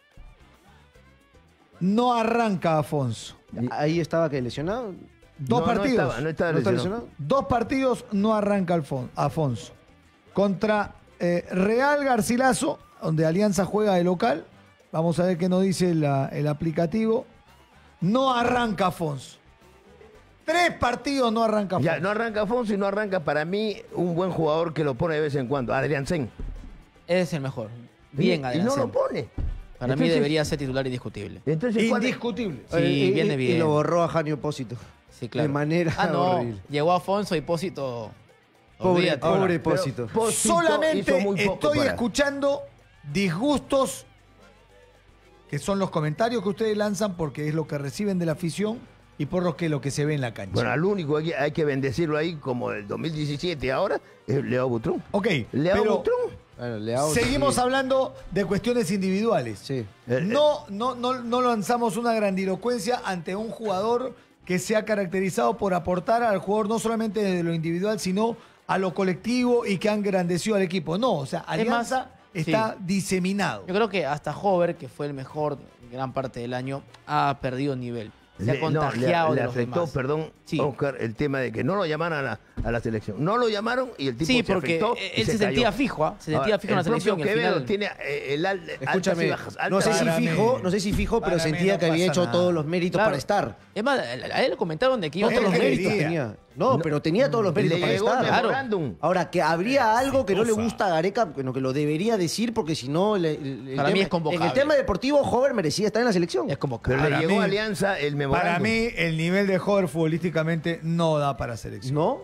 no arranca Afonso. Ahí estaba que lesionado. Dos partidos. No estaba ¿No está lesionado. lesionado? 2 partidos no arranca Afonso. Contra Real Garcilaso, donde Alianza juega de local. Vamos a ver qué nos dice el aplicativo. No arranca Afonso. 3 partidos no arranca Afonso. Ya, no arranca Afonso y no arranca para mí un buen jugador que lo pone de vez en cuando, Adrián Sen. Es el mejor. Bien, Y no Adrián. lo pone. Para mí Entonces- debería ser titular indiscutible. Entonces, ¿cuál es? Indiscutible. Sí, viene bien. Y lo borró a Janio Pósito. Sí, claro. De manera no. horrible. Llegó Afonso y Pósito. Pobre, olvídate. pobre Pero Pósito. Pósito hizo Solamente muy poco estoy para- escuchando disgustos, que son los comentarios que ustedes lanzan porque es lo que reciben de la afición y por lo que se ve en la cancha. Bueno, al único hay que bendecirlo ahí como el 2017 ahora es Leo Butrón. Ok, Leo pero Butrón. Bueno, Leao, seguimos sí. hablando de cuestiones individuales. Sí. No lanzamos una grandilocuencia ante un jugador que se ha caracterizado por aportar al jugador no solamente desde lo individual, sino a lo colectivo y que han engrandecido al equipo. No, o sea, Alianza está diseminado. Yo creo que hasta Hover, que fue el mejor gran parte del año, ha perdido nivel. Se ha contagiado le de los afectó, demás. perdón, Oscar, el tema de que no lo llamaran a la selección. No lo llamaron y el tipo Sí, se porque afectó y él se sentía cayó. fijo, se sentía fijo en la selección. El propio y al Quevedo final... tiene Escúchame, altas y bajas. no sé si fijo, pero sentía que había hecho todos los méritos Claro. para estar. Es más, a él le comentaron de que iba a Todos los estar méritos tenía. No, pero tenía todos los méritos Le para llegó estar. el memorándum. Ahora, que habría algo que no le gusta a Gareca, bueno, que lo debería decir, porque si no... Para mí es convocable. En el tema deportivo, Hover merecía estar en la selección. Es convocable. Pero le llegó a Alianza el memorándum. Para mí, el nivel de Hover futbolísticamente no da para selección. ¿No?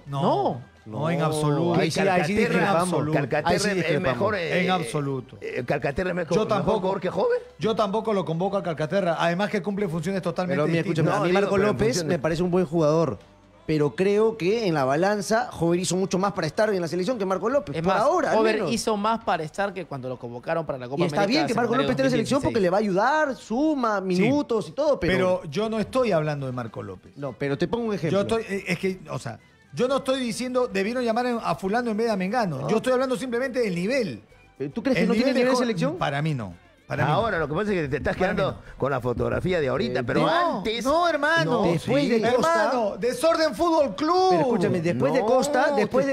No, en absoluto. Ahí sí discrepamos. Calcaterra es mejor. En absoluto. Calcaterra es mejor, Yo tampoco. mejor que Hover. Yo tampoco lo convoco a Calcaterra. Además que cumple funciones totalmente Pero mira, distintas. escúchame, a mí Marco López me parece un buen jugador. Pero creo que en la balanza, Hover hizo mucho más para estar en la selección que Marco López. Es por más, ahora, al Hover menos. hizo más para estar que cuando lo convocaron para la Copa Y está América. bien que Marco López esté en la selección porque le va a ayudar, suma minutos y todo, Pero yo no estoy hablando de Marco López. No, pero te pongo un ejemplo. Yo estoy, es que, o sea, yo no estoy diciendo debieron llamar a fulano en vez de a Mengano. No. Yo estoy hablando simplemente del nivel. ¿Tú crees que no tiene nivel de Hover- selección? Para mí no. Para mí Ahora, lo que pasa es que te estás quedando con la fotografía de ahorita, pero no, antes... no, hermano. Después de Costa- Hermano, Desorden Fútbol Club. Pero escúchame, después de Costa,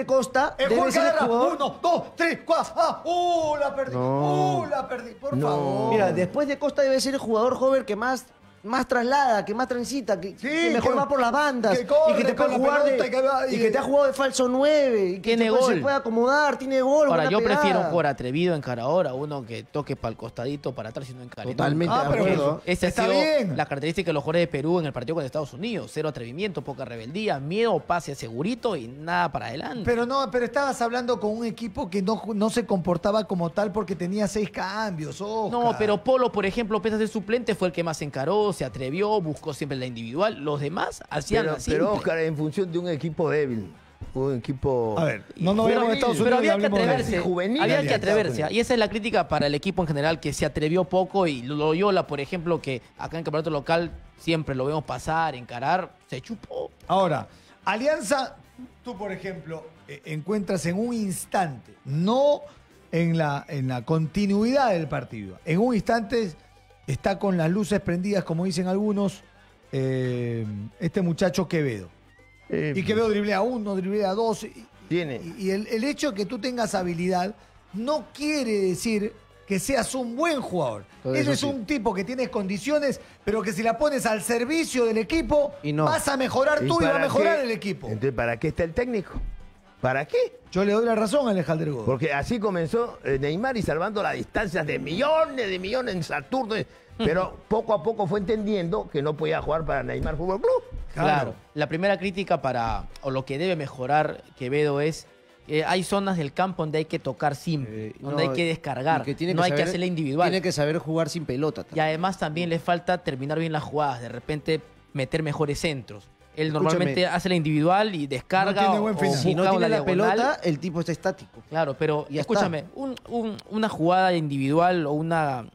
El debe gol que ser el agarra. jugador. 1, 2, 3, 4. La perdí. No. La perdí. Por favor. Mira, después de Costa debe ser el jugador Hover que más traslada, que más transita, que mejor que- va por las bandas. que corre y que te con puede la jugar pelota y que va- y que te ha jugado de falso 9. Y que Tiene se gol. puede acomodar, tiene gol. Ahora, buena yo pegada. prefiero un jugador atrevido, encarador, a uno que toque para el costadito, para atrás y no encare. Totalmente de acuerdo. Esa ha Está sido bien. la característica de los jugadores de Perú en el partido con Estados Unidos. Cero atrevimiento, poca rebeldía, miedo, pase segurito y nada para adelante. Pero estabas hablando con un equipo que no se comportaba como tal porque tenía 6 cambios. No, pero Polo, por ejemplo, pese a ser suplente, fue el que más se encaró, se atrevió, buscó siempre la individual. Los demás hacían la simple. Pero Oscar, en función de un equipo débil, un equipo... A ver, no nos vemos en Estados Pero Unidos y había que hablemos de atreverse. juvenil. Había que Alianza, atreverse. juvenil. Y esa es la crítica para el equipo en general, que se atrevió poco. Y Loyola, por ejemplo, que acá en el campeonato local siempre lo vemos pasar, encarar, se chupó. Ahora, Alianza, tú por ejemplo, encuentras en un instante, no en la continuidad del partido, en un instante está con las luces prendidas, como dicen algunos, este muchacho Quevedo. Y Quevedo driblea 1, driblea 2. Y el hecho de que tú tengas habilidad no quiere decir que seas un buen jugador. Todo Él eso es sí. un tipo que tienes condiciones, pero que si la pones al servicio del equipo, vas a mejorar tú y va a para mejorar qué? el equipo. Entonces, ¿para qué está el técnico? ¿Para qué? Yo le doy la razón a Alejandro Gómez. Porque así comenzó Neymar y salvando las distancias de millones en Saturno. Pero poco a poco fue entendiendo que no podía jugar para Neymar Fútbol Club. Claro. La primera crítica o lo que debe mejorar Quevedo es hay zonas del campo donde hay que tocar simple, donde hay que descargar, no hay que hacerle individual. Tiene que saber jugar sin pelota. Y además también le falta terminar bien las jugadas, de repente meter mejores centros. Él Escúchame. normalmente hace la individual y descarga. No tiene buen final. Si no busca tiene una la diagonal. pelota, el tipo está estático. Claro, pero Ya escúchame, una jugada individual o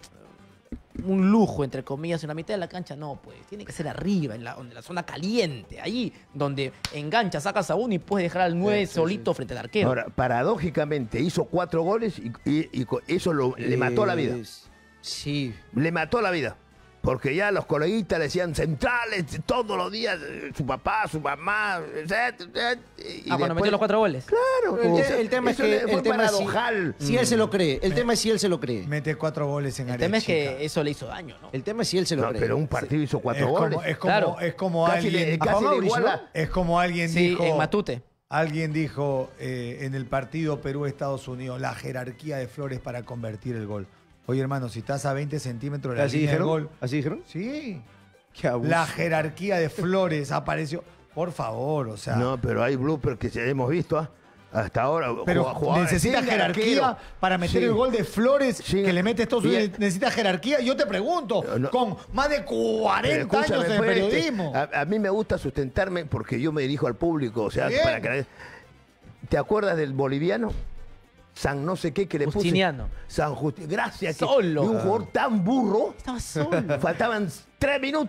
un lujo, entre comillas, en la mitad de la cancha, no, pues tiene que ser arriba, en la zona caliente, ahí donde engancha, sacas a uno y puedes dejar al 9 solito frente al arquero. Ahora, paradójicamente, hizo 4 goles y eso le mató la vida. Sí. Le mató la vida. Porque ya los coleguitas le decían centrales todos los días, su papá, su mamá. Cuando metió los 4 goles. Claro. El tema es eso que fue el tema es paradojal. si él se lo cree. El tema es si él se lo cree. Mete 4 goles en El área tema es chica. que eso le hizo daño, ¿no? El tema es si él se lo No, cree. pero un partido hizo 4 Es como- goles. Es como Casi alguien. le- casi le iguala. Es como alguien Sí, dijo. en Matute. Alguien dijo en el partido Perú-Estados Unidos la jerarquía de Flores para convertir el gol. Oye, hermano, si estás a 20 centímetros de la ¿Así línea del dijeron? gol. ¿Así dijeron? Sí. Qué abuso. La jerarquía de Flores apareció. Por favor, o sea. No, pero hay bloopers que hemos visto hasta ahora. Pero jugadores necesita sin jerarquía arquero. para meter Sí. el gol de Flores que le mete Estados Unidos. Bien. Necesita jerarquía. Yo te pregunto, con más de 40 Pero años escúchame, en pues, periodismo. a mí me gusta sustentarme porque yo me dirijo al público. O sea, Bien. para que... ¿Te acuerdas del boliviano? San no sé qué que le puse. Justiniano. San Justiniano. Gracias. Solo. Y un jugador tan burro. Estaba solo. Faltaban 3 minutos.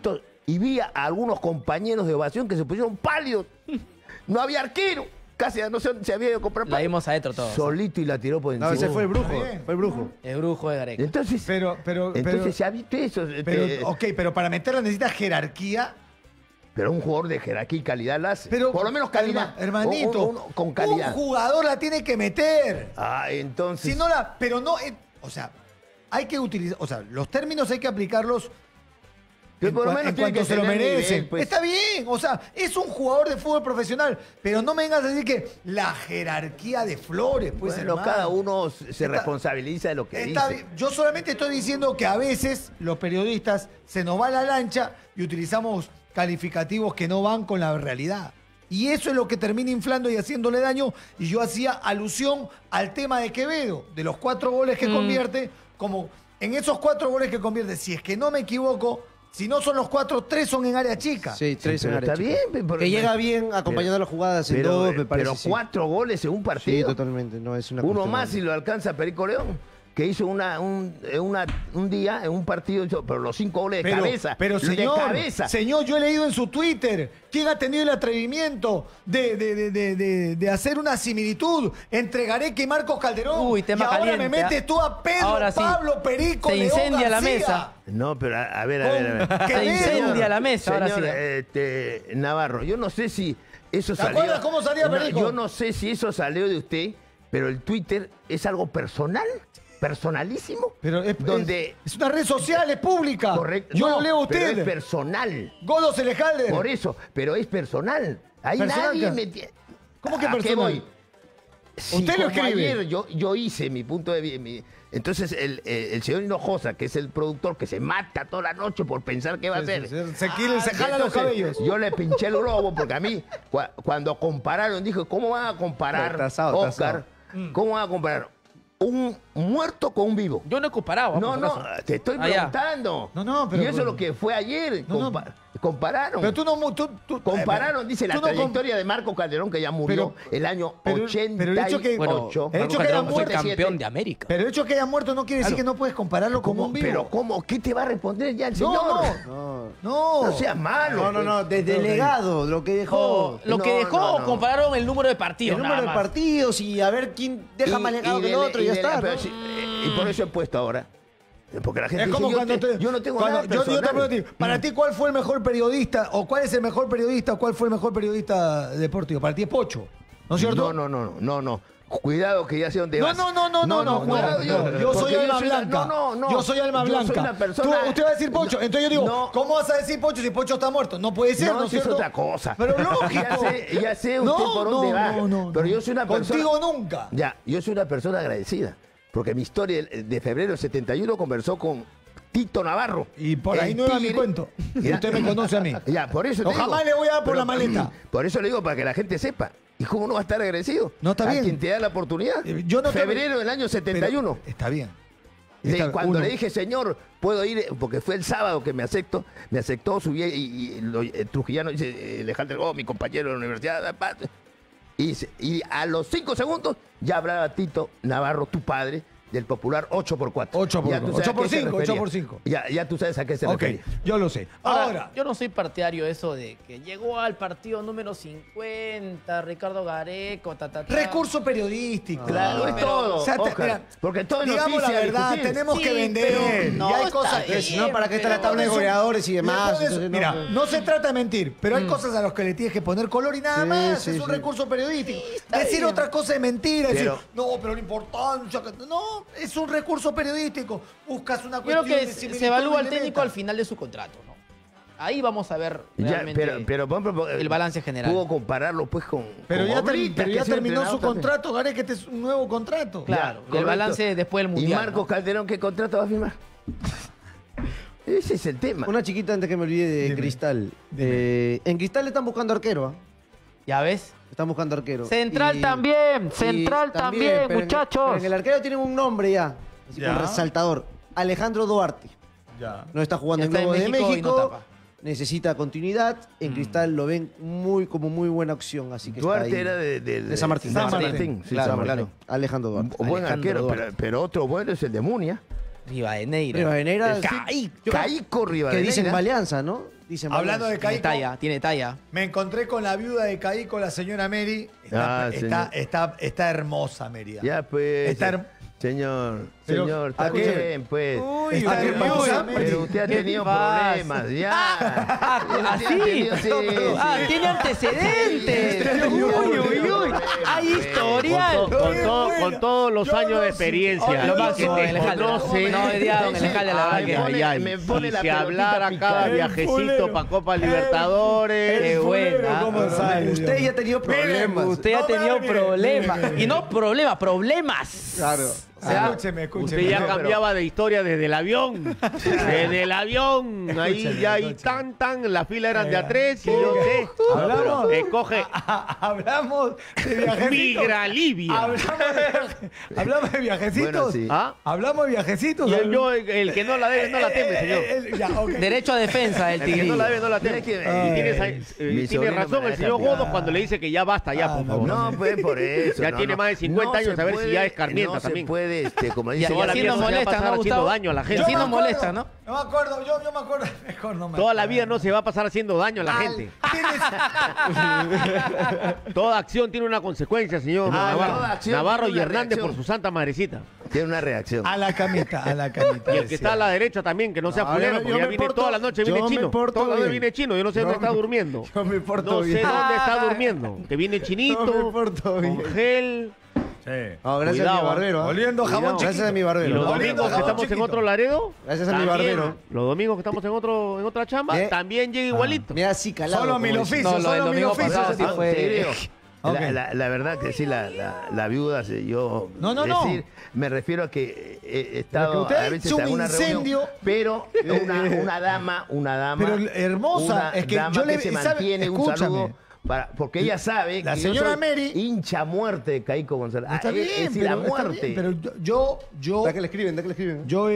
y vi a algunos compañeros de Ovación que se pusieron pálidos. No había arquero. Casi no sé dónde se había ido a comprar. La vimos adentro todos. Solito y la tiró por encima. No, ese fue el brujo. Fue el brujo. El brujo de Gareca. Entonces, entonces se ha visto eso. Ok, pero para meterla necesita jerarquía. Pero un jugador de jerarquía y calidad la hace. Pero, por lo menos calidad. Hermanito, Uno con calidad. un jugador la tiene que meter. Ah, entonces. Si no la. Pero no. O sea, hay que utilizar. O sea, los términos hay que aplicarlos. Que por lo menos en tiene cuanto que se lo tener merecen. nivel, pues. Está bien, o sea, es un jugador de fútbol profesional, pero no me vengas a decir que la jerarquía de Flores, pues Bueno, hermano. cada uno se responsabiliza de lo que Está dice. bien. Yo solamente estoy diciendo que a veces los periodistas se nos va la lancha y utilizamos calificativos que no van con la realidad. Y eso es lo que termina inflando y haciéndole daño. Y yo hacía alusión al tema de Quevedo, de los 4 goles que convierte, como en esos 4 goles que convierte, si es que no me equivoco, si no son los 4, 3 son en área chica. Sí, 3 en pero área está chica. bien, pero- Que llega bien acompañando las jugadas en 2, me parece. Pero sí. 4 goles en un Sí, partido. totalmente. No, es una Uno cuestión más de- y lo alcanza Perico León, que hizo un día, en un partido, pero los 5 goles de cabeza. Pero de señor, cabeza. señor, yo he leído en su Twitter quién ha tenido el atrevimiento de hacer una similitud entre Gareca y Marcos Calderón. Uy, tema y ahora caliente, me metes tú a Pedro, Ahora sí. Pablo, Perico, Se León incendia la García. mesa. No, pero a ver. Se incendia la mesa, ahora Señor, sí. Navarro, yo no sé si eso ¿Te salió. acuerdas cómo salía Perico? Yo no sé si eso salió de usted, pero el Twitter es algo personal, personalísimo. Pero donde es una red social, es pública. Correcto. Yo No, lo leo a pero usted. es personal. Godo Selejalder. Por eso, pero es personal. Ahí Personal, nadie ¿qué? me tiene. ¿Cómo que ¿A qué personal? voy? Si Usted lo como escribe. ayer yo hice mi punto de vista. Entonces el señor Hinojosa, que es el productor, que se mata toda la noche por pensar qué va a hacer. Se jala los Entonces, cabellos. Yo le pinché el globo porque a mí, cuando compararon, dijo, ¿cómo van a comparar, Tasado, Oscar? ¿Cómo van a comparar un muerto con un vivo? Yo no he comparado. No, por no, si acaso. te estoy Ah, ya. preguntando. No, pero- y eso es lo que fue ayer. Compararon. Pero tú no... Compararon, dice la tú no com- trayectoria de Marco Calderón, que ya murió el año pero- 88. pero el hecho que- Bueno, el hecho Marco que haya Calderón fue muerto- campeón de América. Pero el hecho de que haya muerto no quiere decir que no puedes compararlo con un vivo. Pero ¿cómo? ¿Qué te va a responder ya el No, señor? no. No seas malo. No, desde legado, lo que dejó. O lo que No, dejó, no. compararon el número de partidos. El número de nada más. partidos y a ver quién deja más legado que el otro y ya está. pero ¿no? sí, y por eso he puesto ahora. Porque la gente Es dice, como yo, cuando yo no tengo cuando nada yo te personal. pregunto a ti, para ti, ¿cuál fue el mejor periodista? ¿O cuál es el mejor periodista? ¿Cuál fue el mejor periodista deportivo? Para ti es Pocho, ¿no es cierto? No. Cuidado que ya sé dónde vas. No, cuidado, yo soy porque alma soy una- blanca. No. Yo soy alma Yo blanca. soy una persona- Usted va a decir Pocho. No, Entonces yo digo, no. ¿cómo vas a decir Pocho si Pocho está muerto? No puede ser, No, ¿no es eso es cierto? otra cosa. Pero lógico. Ya sé usted por dónde va. Pero yo soy una persona... Contigo nunca. Ya, yo soy una persona agradecida. Porque mi historia de febrero del 71 conversó con Tito Navarro. Y por ahí no era mi cuento. Y usted me conoce a mí. Ya, por eso No, te digo. jamás le voy a dar por la maleta. Por eso le digo, para que la gente sepa. ¿Y cómo no va a estar agradecido? No, está a bien. quien te da la oportunidad. Yo no te- Febrero del año 71. Pero está bien. Cuando uno. le dije, señor, puedo ir, porque fue el sábado que me aceptó, subí y el trujillano dice, Alejandro, mi compañero de la universidad, y a los 5 segundos ya hablaba Tito Navarro, tu padre, del popular 8x4. 8 por Ya tú sabes a qué se 5, refería. 8 por 5. Ya tú sabes a qué se Ok, refería. yo lo sé. Ahora, Yo no soy partidario de eso de que llegó al partido número 50, Ricardo Gareca, recurso periodístico. Claro, es todo, O sea, Oscar, mira, porque todo es digamos noticia la verdad, discutir. tenemos Sí, que vender. pero no, y hay está cosas bien, Si no, ¿para qué está la tabla de Eso- goleadores y demás? le pones- Entonces, mira, no se trata de mentir, pero hay cosas a las que le tienes que poner color y nada Sí, más. sí, es un sí. recurso periodístico. está Decir bien. otra cosa es mentira. Pero- Decir, no, pero la importancia. No, es un recurso periodístico. Buscas una Yo creo cuestión que de se similitud evalúa al y técnico meta. al final de su contrato, ¿no? Ahí vamos a ver Ya, realmente pero por ejemplo, el balance general. Puedo compararlo pues con Pero con ya, Oblita, pero que ya ha sido terminó su entrenador también. contrato, Gareca, este es un nuevo contrato. Claro, Ya, y el correcto. balance después del ¿Y Mundial. Marcos ¿no? Calderón qué contrato va a firmar? Ese es el tema. Una chiquita antes que me olvide de Cristal. En Cristal le están buscando arquero, ¿ah? ¿Ya ves? Están buscando arquero. Central también, Central también, pero muchachos. pero en el arquero tiene un nombre ya, así Ya. con resaltador. Alejandro Duarte. Ya. No está jugando en Está en Globo de México y no México. tapa. Necesita continuidad. En Cristal lo ven como muy buena opción. Así que Duarte está ahí. era de San Martín. San Martín. Sí, Claro, San Martín. claro. Alejandro Duarte. Un buen Alejandro arquero, Duarte. pero otro bueno es el de Munia. Rivadeneira. Rivadeneira, Caico que Rivadeneira. dicen Alianza, ¿no? Dicen Hablando de Alianza. Caico, Tiene talla. me encontré con la viuda de Caico, la señora Mary. Está hermosa, Mérida. Ya, pues. Está Señor, Pero, está escúcheme. bien, pues. Está hermosa, Mary. Pero usted ha ¿Qué tenido pasa? problemas, ya. ¿Así? Tiene antecedentes. Uy. Hay historial. Con todos los años de experiencia. Lo y máximo, que te el alcalde. conoce. No, el día, don el alcalde, la verdad que- me pone Y la si pelotita hablara picada. cada El viajecito fulero. para Copa Libertadores. Qué buena. ¿Cómo sale? Usted ya ha tenido problemas. Usted ha tenido problemas. Y no problemas. Claro. O sea, Escúcheme. Usted ya cambiaba de historia desde el avión. Desde el avión. Ahí ya ahí la fila eran de a 3 y yo sé. Hablamos. Escoge Hablamos de viajecitos. Migralivia. Hablamos de viajecitos. Bueno, sí. ¿Ah? Hablamos de viajecitos. Y el que no la debe, no la teme, señor. Ya, ok. Derecho a defensa del El que no Tigrillo. la debe, no la teme. Es que- Tiene sobrino razón me el deja señor picar. Godos cuando le dice que ya basta, ya, por favor. No, pues por eso. Ya no, tiene no. más de 50 años, se a ver si ya es carnienta no también. se puede, como Y dice toda la así vida nos se va a molesta, pasar ¿no, haciendo Gustavo? daño a la gente. Así nos me acuerdo, molesta, ¿no? No me acuerdo, yo me acuerdo. Mejor no me Toda la acuerdo. vida no se va a pasar haciendo daño a la gente. Tienes- Toda acción tiene una consecuencia, señor Navarro. toda acción Navarro tiene y una Hernández reacción. por su santa madrecita. Tiene una reacción. A la camita. Y el que está a la derecha también, que no sea No, fulero, yo porque me ya viene porto- toda la noche, yo viene me chino. porto Toda la noche bien. viene chino, yo no sé Yo dónde está me- durmiendo. Yo me porto No bien. sé dónde está durmiendo. Que viene chinito, Yo me porto bien. con gel. No, gracias Cuidado, a mi barbero. ¿ah? Oliendo jamón Cuidado. Gracias a mi Y barbero. los Oliendo domingos que jamón estamos en chiquito. otro Laredo. Gracias a mi también, barbero. Los domingos que estamos en otra chamba, también llega igualito. Mira, así calado. Solo como mil dice. oficios, No, lo del solo mil domingo oficios. pasado sí Ah, fue- Tigrillo, Ok. la verdad que sí, la viuda, yo No. me refiero a que he estado Porque usted a veces hizo en un una incendio. reunión, pero una dama, Pero hermosa, una es que dama yo le- que se ¿sabe? mantiene un Escúchame. saludo. Porque ella sabe La que yo señora soy Mary- hincha a muerte de Caico González. Está bien, es decir, la pero está muerte. bien, pero yo Da que le escriben. Yo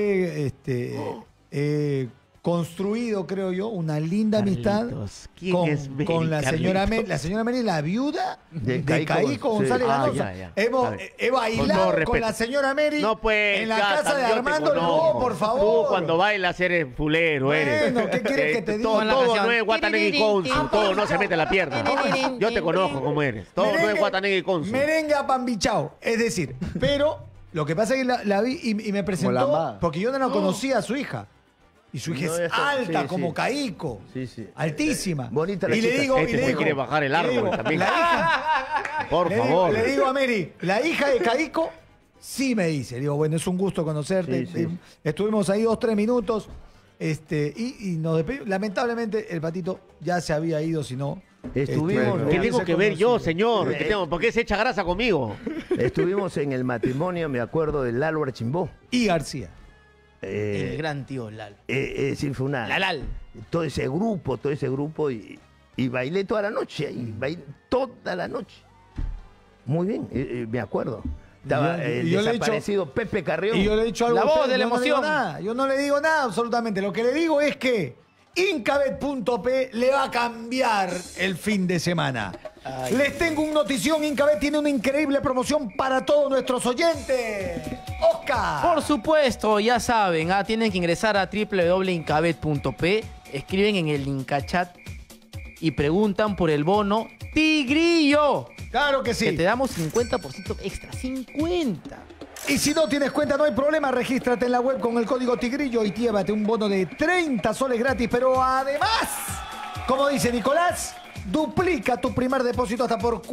he construido, creo yo, una linda amistad Carlitos, ¿quién es Mary, con la señora Carlitos? Mary. La señora Mary, la viuda De de Caico Caico González sí. Ganosa. ya. Hemos, Está bien. he Con bailado todo con respeto. la señora Mary No, pues, en la Cata, casa de yo te Armando conozco. Lugo, por favor. Tú cuando bailas eres fulero, eres. Bueno, ¿qué quieres que te diga? Todo, Con la todo canción. no es Guatanegui Consu, todo no se mete la pierna. Yo te conozco cómo eres. Todo no es Guatanegui Consu. Merengue apambichao. Es decir, pero lo que pasa es que la vi y me presentó lambada. porque yo no conocía a su hija. Y su hija No, es esa- alta sí, como sí. Caico. Sí. Altísima. Bonita la y le chica. digo, Este y le se digo, quiere bajar el le árbol digo, también. La hija, Por favor. Le digo a Mary, la hija de Caico, sí me dice. Digo, bueno, es un gusto conocerte. Sí. Estuvimos ahí 2-3 minutos. Y nos despedimos. Lamentablemente el patito ya se había ido, si no. Estuvimos- ¿Qué tengo hubiese que ver yo, conocido. señor? ¿Por qué se echa grasa conmigo? Estuvimos en el matrimonio, me acuerdo, del Lalo Archimbó. Y García. El gran tío Lalo. Es decir, fue una... Lalal. Todo ese grupo y bailé toda la noche, y bailé toda la noche. Muy bien, me acuerdo. Estaba Y yo le he desaparecido Pepe Carrión. Y yo le he dicho algo. La a voz usted, de la yo no le digo emoción. nada, yo no le digo nada absolutamente. Lo que le digo es que Incabet.p le va a cambiar el fin de semana. Les tengo una notición. Incabet tiene una increíble promoción para todos nuestros oyentes. Oscar. Por supuesto, ya saben, tienen que ingresar a www.incabet.p, escriben en el Incachat y preguntan por el bono Tigrillo. Claro que sí. Que te damos 50% extra. 50. Y si no tienes cuenta, no hay problema. Regístrate en la web con el código Tigrillo y llévate un bono de 30 soles gratis. Pero además, como dice Nicolás, duplica tu primer depósito hasta por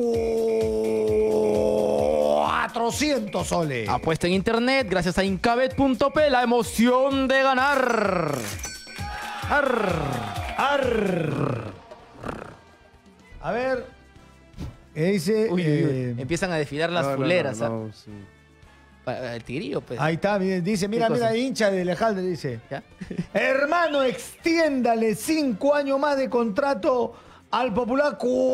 400 soles. Apuesta en internet gracias a Incabet.p, la emoción de ganar. A ver. ¿Qué dice? Empiezan a desfilar las fuleras. Sí. El Tigrillo, pues. Ahí está, dice, mira, ¿Qué cosa? hincha de Alejandro, dice. ¿Ya? Hermano, extiéndale 5 años más de contrato al Popular.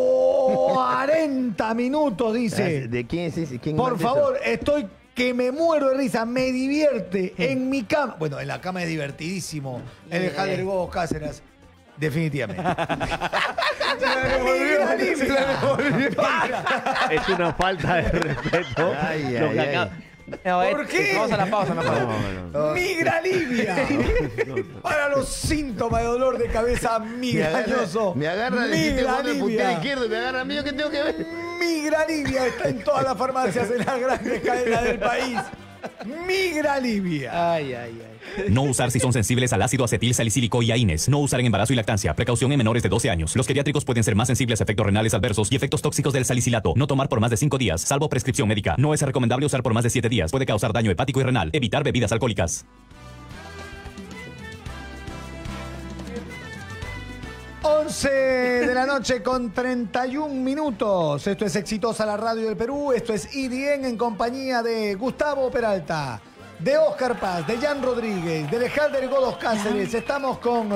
40 minutos, dice. ¿De quién es ese? ¿Quién Por manda favor, eso? estoy que me muero de risa, me divierte en mi cama. Bueno, en la cama es divertidísimo. El de Javier Hugo Cáceres, definitivamente. Es una falta de respeto. Ay, Lo ay, que ay. acaba- ¿Por qué? Vamos a la pausa mejor. Migralivia. Para los síntomas de dolor de cabeza migrañoso. Me agarra de Migralivia. puntero izquierdo, me agarra a mí, ¿qué tengo que ver? Migralivia está en todas las farmacias en las grandes cadenas del país. Migralivia. Ay, ay, ay. No usar si son sensibles al ácido acetil salicílico y a INES. No usar en embarazo y lactancia. Precaución en menores de 12 años. Los geriátricos pueden ser más sensibles a efectos renales adversos y efectos tóxicos del salicilato. No tomar por más de 5 días, salvo prescripción médica. No es recomendable usar por más de 7 días. Puede causar daño hepático y renal. Evitar bebidas alcohólicas. 11 de la noche con 31 minutos. Esto es Exitosa la Radio del Perú. Esto es IDN en compañía de Gustavo Peralta, de Oscar Paz, de Jan Rodríguez, de Alejandro Godos Cáceres. Estamos con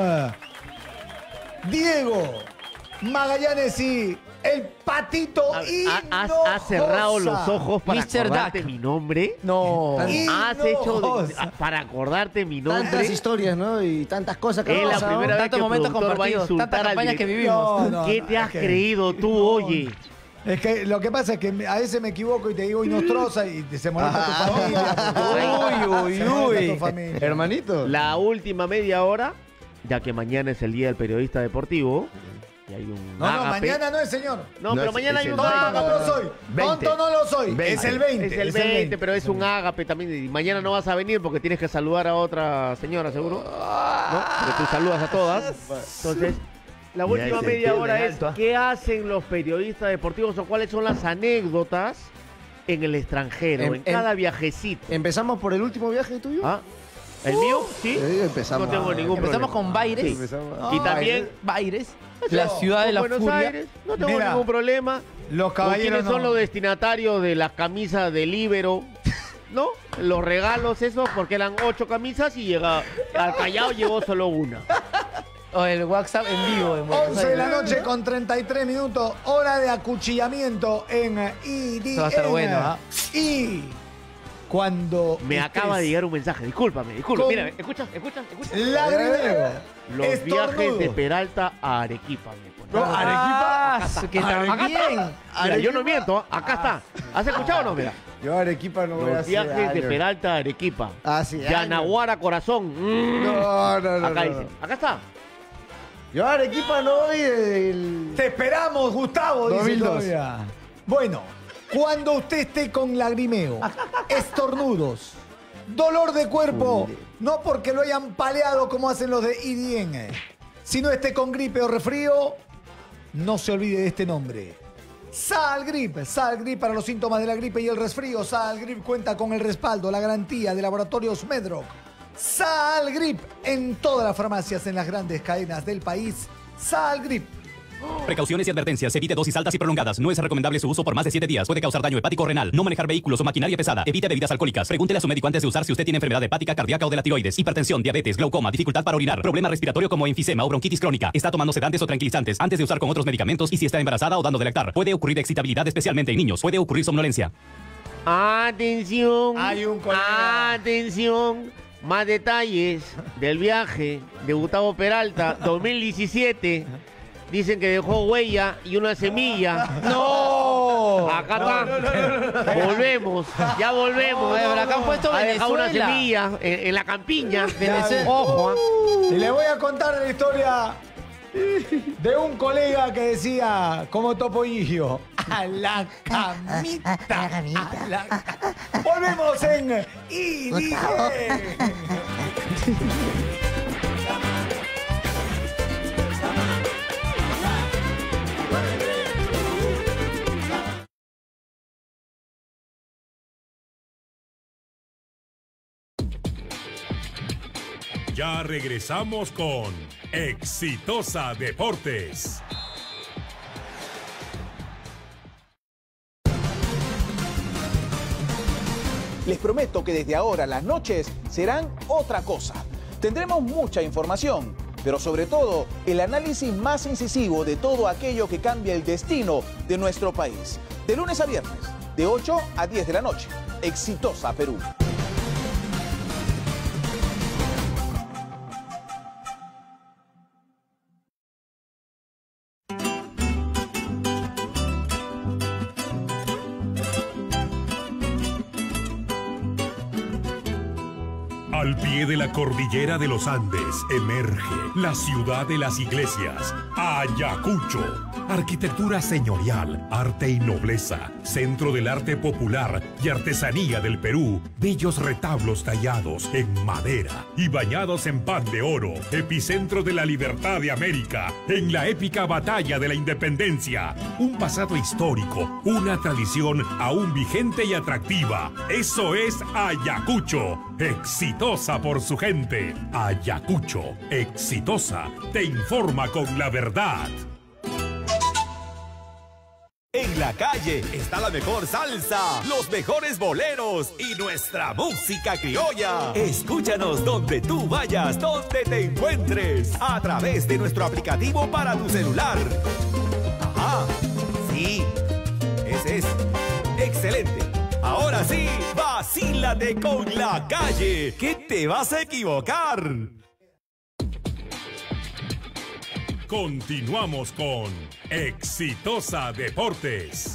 Diego Magallanes y el Patito Hinojosa. ¿Has cerrado los ojos para Mr. acordarte Duck. mi nombre? No. ¿Has hecho Hinojosa. para acordarte mi nombre? Tantas historias, ¿no? Y tantas cosas que Es han la pasado. primera vez Tantos que el momentos productor va a compartidos, insultar tantas al campañas que director. vivimos. No, ¿Qué te has es que- creído tú, oye? Es que lo que pasa es que a veces me equivoco y te digo Inostroza y se molesta tu familia. Uy, Se molesta tu familia. Hermanito. La última media hora, ya que mañana es el Día del Periodista Deportivo, y hay un No, ágape. mañana no es, señor. No, No, pero es- mañana es hay un el Tonto no lo soy. 20. Tonto no lo soy. 20. Es el 20. Es el 20, pero es un ágape también. Y mañana no vas a venir porque tienes que saludar a otra señora, seguro. ¿No? Porque tú saludas a todas. Entonces, la Mira, última ese media tío hora de es alto, ¿ah? qué hacen los periodistas deportivos o cuáles son las anécdotas en el extranjero, en cada viajecito. ¿Empezamos por el último viaje tuyo? ¿Ah? ¿El mío? Sí. Empezamos. No tengo ningún Empezamos problema. con Baires. Sí. Empezamos. Y también Baires, la ciudad de con la Buenos furia. Aires, no tengo Mira, ningún problema. Los ¿Con caballeros quiénes son no. los destinatarios de las camisas de Libero? ¿No? Los regalos esos, porque eran 8 camisas y llega al Callao llegó solo una. O el WhatsApp en vivo. En Buenos 11 de la Aires. noche con 33 minutos. Hora de acuchillamiento en IDN. Eso va a ser bueno, ¿ah? Y cuando Me estés acaba de llegar un mensaje, discúlpame. Con- Mira, escucha. lagrimeo, Los viajes de estornudo. Peralta a Arequipa. Me pone. No, Arequipa. Ah, que también. Mira, yo no miento, acá está. ¿Has escuchado o no? Mira. Yo a Arequipa no voy a Los hacer viajes de años. Peralta a Arequipa. Hace Yanaguara Corazón. No. Acá dice. Acá está. Yo a Arequipa no voy del... Te esperamos, Gustavo, dice 2002. todavía. Bueno, cuando usted esté con lagrimeo, estornudos, dolor de cuerpo, no porque lo hayan paleado como hacen los de IDN, sino esté con gripe o resfrío, no se olvide de este nombre. Salgrip para los síntomas de la gripe y el resfrío. Salgrip cuenta con el respaldo, la garantía de Laboratorios Medroc. Salgrip en todas las farmacias en las grandes cadenas del país. Salgrip. Precauciones y advertencias. Evite dosis altas y prolongadas. No es recomendable su uso por más de 7 días. Puede causar daño hepático o renal. No manejar vehículos o maquinaria pesada. Evite bebidas alcohólicas. Pregúntele a su médico antes de usar si usted tiene enfermedad hepática, cardíaca o de la tiroides, hipertensión, diabetes, glaucoma, dificultad para orinar, problema respiratorio como enfisema o bronquitis crónica. Está tomando sedantes o tranquilizantes antes de usar con otros medicamentos y si está embarazada o dando de lactar. Puede ocurrir excitabilidad especialmente en niños. Puede ocurrir somnolencia. Atención. Hay un colega. Atención. Más detalles del viaje de Gustavo Peralta 2017. Dicen que dejó huella y una semilla. ¡No! Acá está. Volvemos. Ya volvemos. Pero acá han puesto Ha dejado una Venezuela. semilla en la campiña. Venezuela. Ojo. Y le voy a contar la historia de un colega que decía, como Topollillo, a la camita. A la camita. Volvemos en IDN. Ya regresamos con Exitosa Deportes. Les prometo que desde ahora las noches serán otra cosa. Tendremos mucha información, pero sobre todo el análisis más incisivo de todo aquello que cambia el destino de nuestro país. De lunes a viernes, de 8 a 10 de la noche. Exitosa Perú. Al pie de la cordillera de los Andes emerge la ciudad de las iglesias, Ayacucho. Arquitectura señorial, arte y nobleza, centro del arte popular y artesanía del Perú. Bellos retablos tallados en madera y bañados en pan de oro. Epicentro de la libertad de América en la épica batalla de la independencia. Un pasado histórico, una tradición aún vigente y atractiva. Eso es Ayacucho, exitosa por su gente. Ayacucho, exitosa, te informa con la verdad. En la calle está la mejor salsa, los mejores boleros y nuestra música criolla. Escúchanos donde tú vayas, donde te encuentres, a través de nuestro aplicativo para tu celular. Ajá, sí, ese es. Excelente. Ahora sí, vacílate con la calle, que te vas a equivocar. Continuamos con Exitosa Deportes.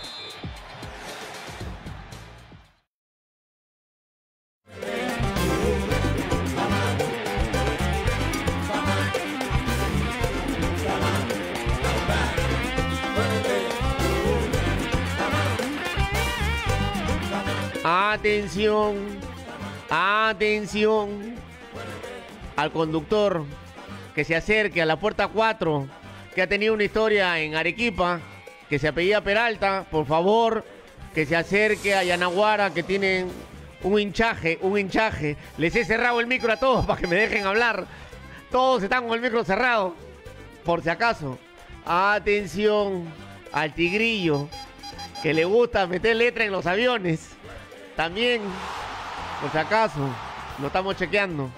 Atención, atención al conductor que se acerque a la puerta 4, que ha tenido una historia en Arequipa, que se apellida Peralta, por favor, que se acerque a Yanaguara, que tienen un hinchaje. Les he cerrado el micro a todos para que me dejen hablar. Todos están con el micro cerrado, por si acaso. Atención al tigrillo, que le gusta meter letra en los aviones. También, por si acaso, lo estamos chequeando.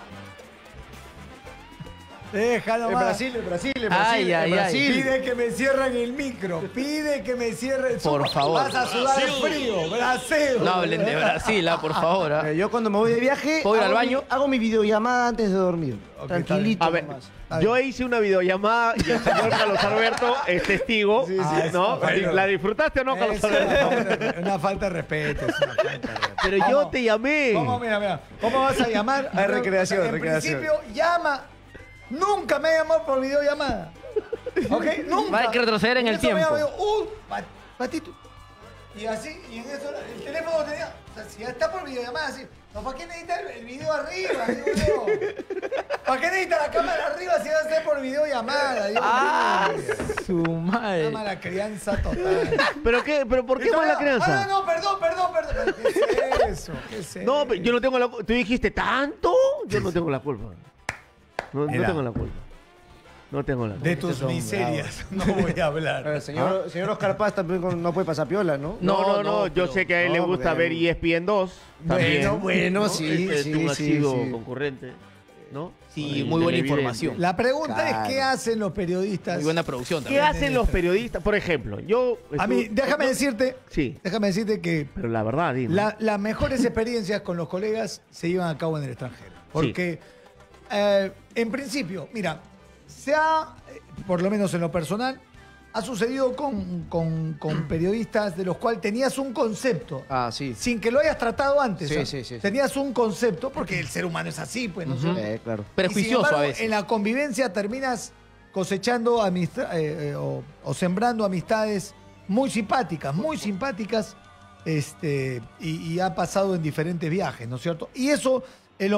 Déjalo más. En Brasil. Pide que me cierren el micro. Pide que me cierren. Por favor. Vas a sudar el frío. Brasil. No hablen de Brasil, por favor. Yo cuando me voy de viaje, ¿puedo ir al baño? Hago mi videollamada antes de dormir. Tranquilito. A ver, nomás. yo hice una videollamada y el señor Carlos Alberto es testigo, ¿no? bueno. ¿La disfrutaste o no, Carlos Alberto? Una falta de respeto. Pero yo te llamé. ¿Cómo? Mira. ¿Cómo vas a llamar? Hay recreación, En principio, llama. Nunca me ha llamado por videollamada. ¿Ok? Nunca. Hay que retroceder en el tiempo. Patito. Y así, y en eso el teléfono tenía. O sea, si ya está por videollamada, así. No, ¿para qué necesita el video arriba? Digo yo. ¿Para qué necesita la cámara arriba si va a ser por videollamama? Su madre. Una mala crianza total. ¿Pero por qué mala crianza? No, perdón. ¿Qué es eso? No, pero yo no tengo la culpa. ¿Tú dijiste tanto? Yo no tengo la culpa. No tengo la culpa. No tengo la culpa. De tus miserias no voy a hablar. Pero señor Oscar Paz también no puede pasar piola, ¿no? No. Yo sé que a él le gusta ver ESPN 2. Bueno, ¿no? sí. Es un asiduo concurrente, ¿no? Sí, muy buena información. La pregunta es, ¿qué hacen los periodistas? Muy buena producción también. ¿Qué hacen los periodistas? Por ejemplo, a mí, déjame decirte que... Pero la verdad, dime. Las mejores experiencias con los colegas se llevan a cabo en el extranjero. Porque, en principio, mira, por lo menos en lo personal, ha sucedido con periodistas de los cuales tenías un concepto. Sin que lo hayas tratado antes. Sí. Tenías un concepto, porque el ser humano es así, pues, ¿no? Claro. Prejuicioso a veces. En la convivencia terminas cosechando o sembrando amistades muy simpáticas, y ha pasado en diferentes viajes, ¿no es cierto? Y eso es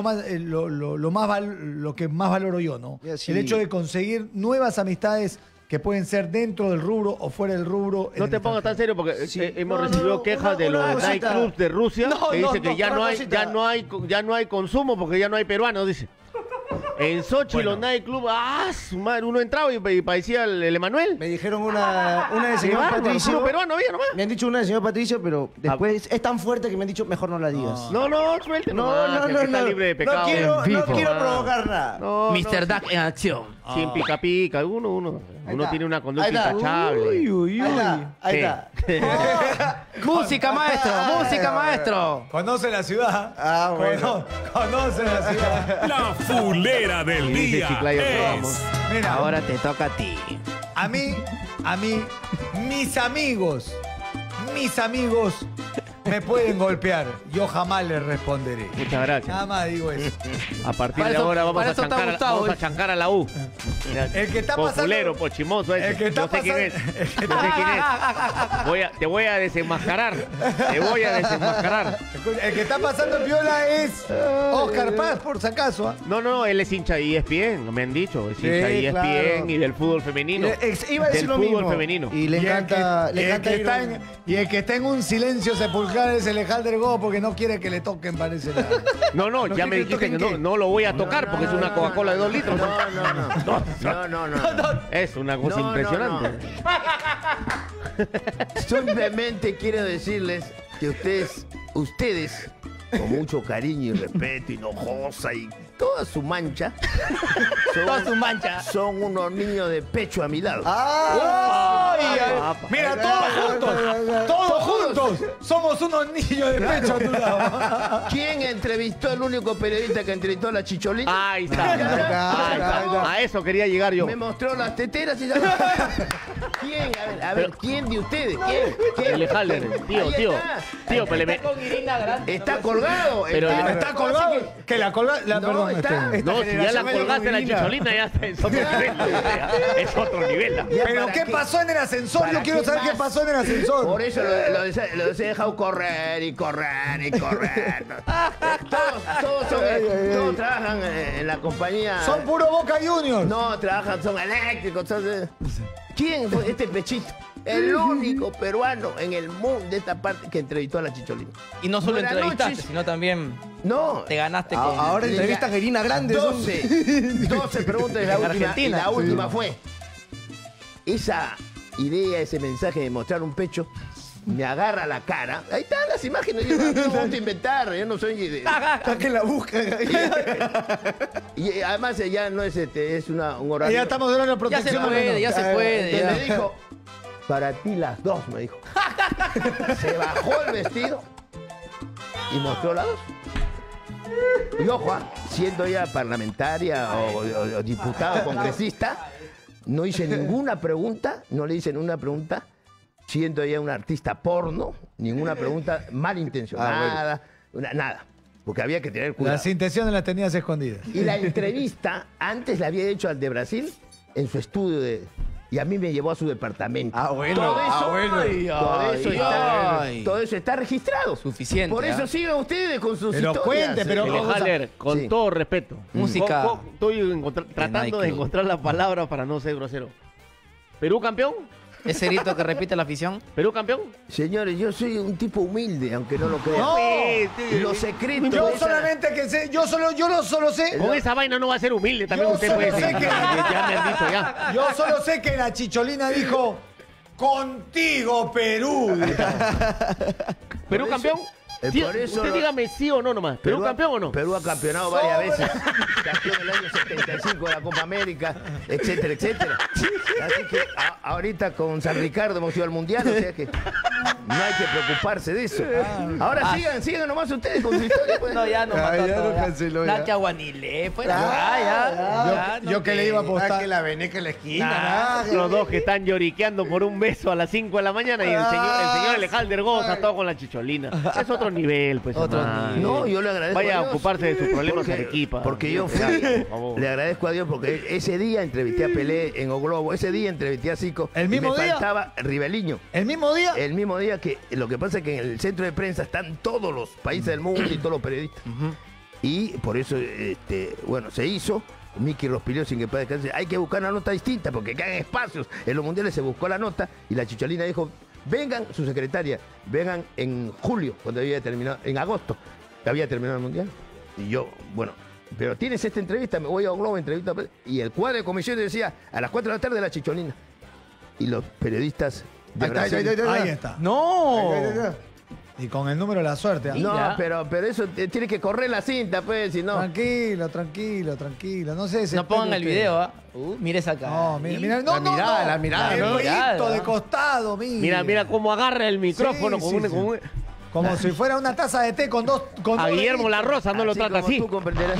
lo que más valoro yo, ¿no? El hecho de conseguir nuevas amistades que pueden ser dentro del rubro o fuera del rubro. No te pongas tan serio porque hemos recibido quejas de los nightclubs de Rusia que dicen que ya no hay consumo porque ya no hay peruanos, dice. En Sochi los nightclubs, su madre, uno entraba y parecía el Emanuel. Me dijeron una del señor Patricio. Peruano había nomás. Me han dicho una del señor Patricio, pero después es tan fuerte que me han dicho, mejor no la digas. No, suelte. No. Está libre de pecado. No quiero provocar nada. Mr. Duck en acción. Sin pica. Uno tiene una conducta intachable. Ahí está. Música, maestro. Conoce la ciudad. Bueno. Conoce la ciudad. La fulera del día es... Mira, ahora te toca a ti. A mí, mis amigos Me pueden golpear, yo jamás les responderé. Muchas gracias. Nada más digo eso. A partir Para de eso- ahora vamos para a eso está chancar, Gustavo, vamos a chancar a la U. El que está pasando... Populero, pochimoso ese. El que está Yo sé quién es. pasando- Yo sé quién es. Te voy a desenmascarar. Te voy a desenmascarar. El que está pasando piola es Oscar Paz, por si acaso. ¿Ah? No, él es hincha de ESPN, me han dicho. Es Sí, hincha de ESPN claro. y del fútbol femenino. Iba a decir del lo fútbol mismo. femenino. Y le encanta, le encanta ir a- y el que está en un silencio sepulcral es el Alejandro Gómez porque no quiere que le toquen, parece. No, ya me dijiste que no lo voy a tocar porque es una Coca-Cola de 2 litros. No. Es una cosa No, impresionante. Simplemente quiero decirles que ustedes, con mucho cariño y respeto, hinojosa y toda su mancha, son unos niños de pecho a mi lado. Mira, todos juntos, somos unos niños de pecho a tu lado. ¿Quién entrevistó el único periodista que entrevistó a la Chicholina? Ahí está. A eso quería llegar yo. Me mostró las teteras y ya. ¿Quién? A ver, ¿quién de ustedes? ¿Quién? El Halder, tío. Tío, pero le Está colgado. Pero Está colgado. Que la colgada. Perdón, No, si ya la colgaste la Chicholina, ya es otro nivel. Es otro nivel. Pero ¿qué pasó en el ascensor? Yo quiero saber qué pasó en el ascensor. Por eso lo he dejado correr y correr y correr. Todos trabajan en la compañía. Son puro Boca Juniors. No, son eléctricos. ¿Quién fue este pechito? El único peruano en el mundo de esta parte que entrevistó a la Chicholina. Y no solo Buenas entrevistaste, noches. sino también No. te ganaste con... Ahora entrevista a Gerina Grande. 12 preguntas de la En última. Argentina. Y la última fue: esa idea, ese mensaje de mostrar un pecho, me agarra la cara. Ahí están las imágenes. Yo no voy a inventar. Yo no soy. Que la buscan. Y además ya no es es un horario. Ya estamos hablando de Ya se protección. puede, ya se puede. Y ya. me dijo, para ti las dos, me dijo. Se bajó el vestido y mostró las dos. Y ojo, siendo ya parlamentaria o diputada o congresista, no hice ninguna pregunta, no le hice ninguna pregunta, siendo ella una artista porno, ninguna pregunta malintencionada, nada. Porque había que tener cuidado. Las intenciones las tenías escondidas. Y la entrevista, antes la había hecho al de Brasil en su estudio de... Y a mí me llevó a su departamento. Todo eso está registrado. Suficiente. Por eso sigan ustedes con sus Pero historias. cuente, pero- Haller, con Sí. todo respeto. Música. Estoy tratando de encontrar las palabras para no ser grosero. ¿Perú campeón? Ese grito que repite la afición. ¿Perú campeón? Señores, yo soy un tipo humilde, aunque no lo crean. No. Los secretos. Yo de esa- solamente que sé, yo solo sé. Con esa vaina no va a ser humilde, también Yo usted solo puede sé decir. que- Ya me han dicho ya. Yo solo sé que la Chicholina dijo: contigo, Perú. ¿Perú campeón? Sí, por eso usted dígame sí o no nomás. ¿Perú campeón o no? Perú ha campeonado varias veces. Campeón del año 75 de la Copa América, etcétera, etcétera. Así que ahorita con San Ricardo hemos ido al Mundial, o sea que no hay que preocuparse de eso. Ahora sigan nomás ustedes con su historia. Pues. No, ya no Ya, mató ya todo, lo canceló, ya. Nacha Guanilé, pues. Ya, Yo que le iba a apostar. Que la veneca en la esquina. Ah, los dos que están lloriqueando por un beso a las 5 de la mañana y el señor Alejandro goza todo con la Chicholina. Es otro nivel, pues. Otro hermano. nivel. No, yo le agradezco Vaya a Dios. ocuparse de sus problemas Porque- a Arequipa. Porque yo fui, Por favor. le agradezco a Dios porque ese día entrevisté a Pelé en O Globo, ese día entrevisté a Zico. ¿El y mismo me día? faltaba Riveliño. ¿El mismo día? El mismo día que lo que pasa es que en el centro de prensa están todos los países del mundo y todos los periodistas. Y por eso, bueno, se hizo. Miki Rospiglio, sin que pueda descansar. Hay que buscar una nota distinta porque quedan espacios. En los mundiales se buscó la nota y la Chicholina dijo: vengan, su secretaria, vengan en julio, cuando había terminado, en agosto, que había terminado el mundial. Y yo, bueno, pero tienes esta entrevista, me voy a Globo, entrevista. Y el cuadro de comisiones decía: a las 4 de la tarde la Chicholina. Y los periodistas de Brasil. Ahí está. No. Y con el número de la suerte. ¿ah? No, pero eso tiene que correr la cinta, pues, si no. Tranquilo. No sé. No pongan el video, ¿ah? Mire esa cara. No, mira, no, La mirada, la mirada, El ¿no? rollito de costado, Mira cómo agarra el micrófono Sí, con sí, un... sí. con un- Como si fuera una taza de té con dos... A Guillermo La Rosa no lo trata así. Tú comprenderás.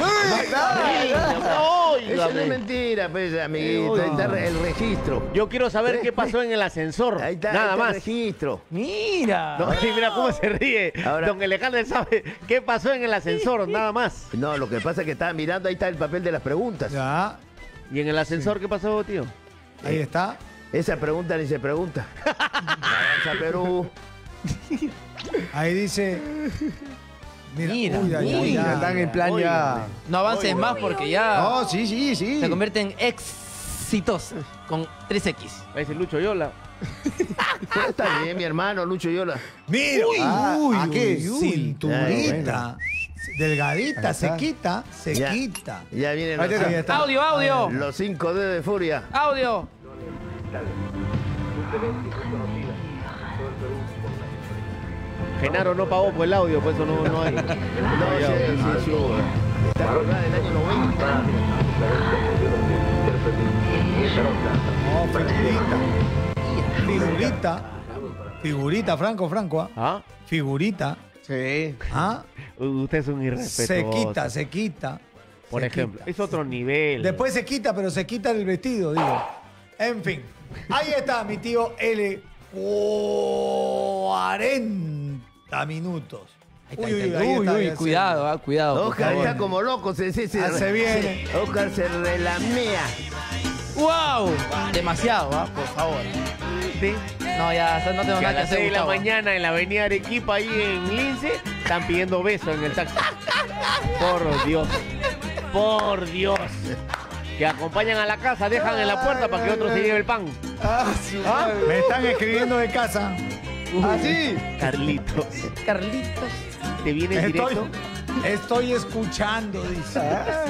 Eso no es mentira, pues, amiguito. Ahí está el registro. Yo quiero saber qué pasó en el ascensor. Ahí está, nada ahí está más. el registro. Mira. No, mira cómo se ríe. Ahora- Don Alejandro sabe qué pasó en el ascensor, nada más. No, lo que pasa es que estaba mirando, ahí está el papel de las preguntas. Ya, ¿Y en el ascensor qué pasó, tío? ahí está. Esa pregunta ni se pregunta. Avanza Perú. Ahí dice... Mira, uy, ay, ay, Mira, ay. están en plan ya. No avances más porque ya No, sí. se convierte en exitosa con 3X. Ese Lucho Yola. Está bien, mi hermano Lucho Yola. Mira, ¿a qué? Cinturita. Delgadita, Ahí se está. quita, se Ya. quita. Ya vienen Ahí está. Audio. los 5 dedos de furia. Audio. Genaro no pagó por el audio, por eso no hay. No, sí. Está colgada del año 90. No, figurita, Franco, ¿Ah? figurita, Sí. ¿ah? Usted es un irrespetuoso. Se quita. Por se ejemplo, quita. es otro nivel. Después se quita, pero se quita el vestido, digo. En fin, ahí está mi tío L. 40 minutos. Uy, cuidado, cuidado. por Oscar favor. está como loco. Se viene. Oscar se relamea. ¡Wow! Demasiado, por favor. Sí. No, ya no tengo Que nada a que las hacer. 6 de la Gustavo. mañana en la avenida Arequipa, ahí en Lince, están pidiendo besos en el taxi. Por Dios. Por Dios. Que acompañan a la casa, dejan en la puerta para que otro se lleve el pan. Me están escribiendo de casa. ¿Ah, sí? Carlitos. Carlitos. ¿Te vienes directo? Estoy escuchando, dice.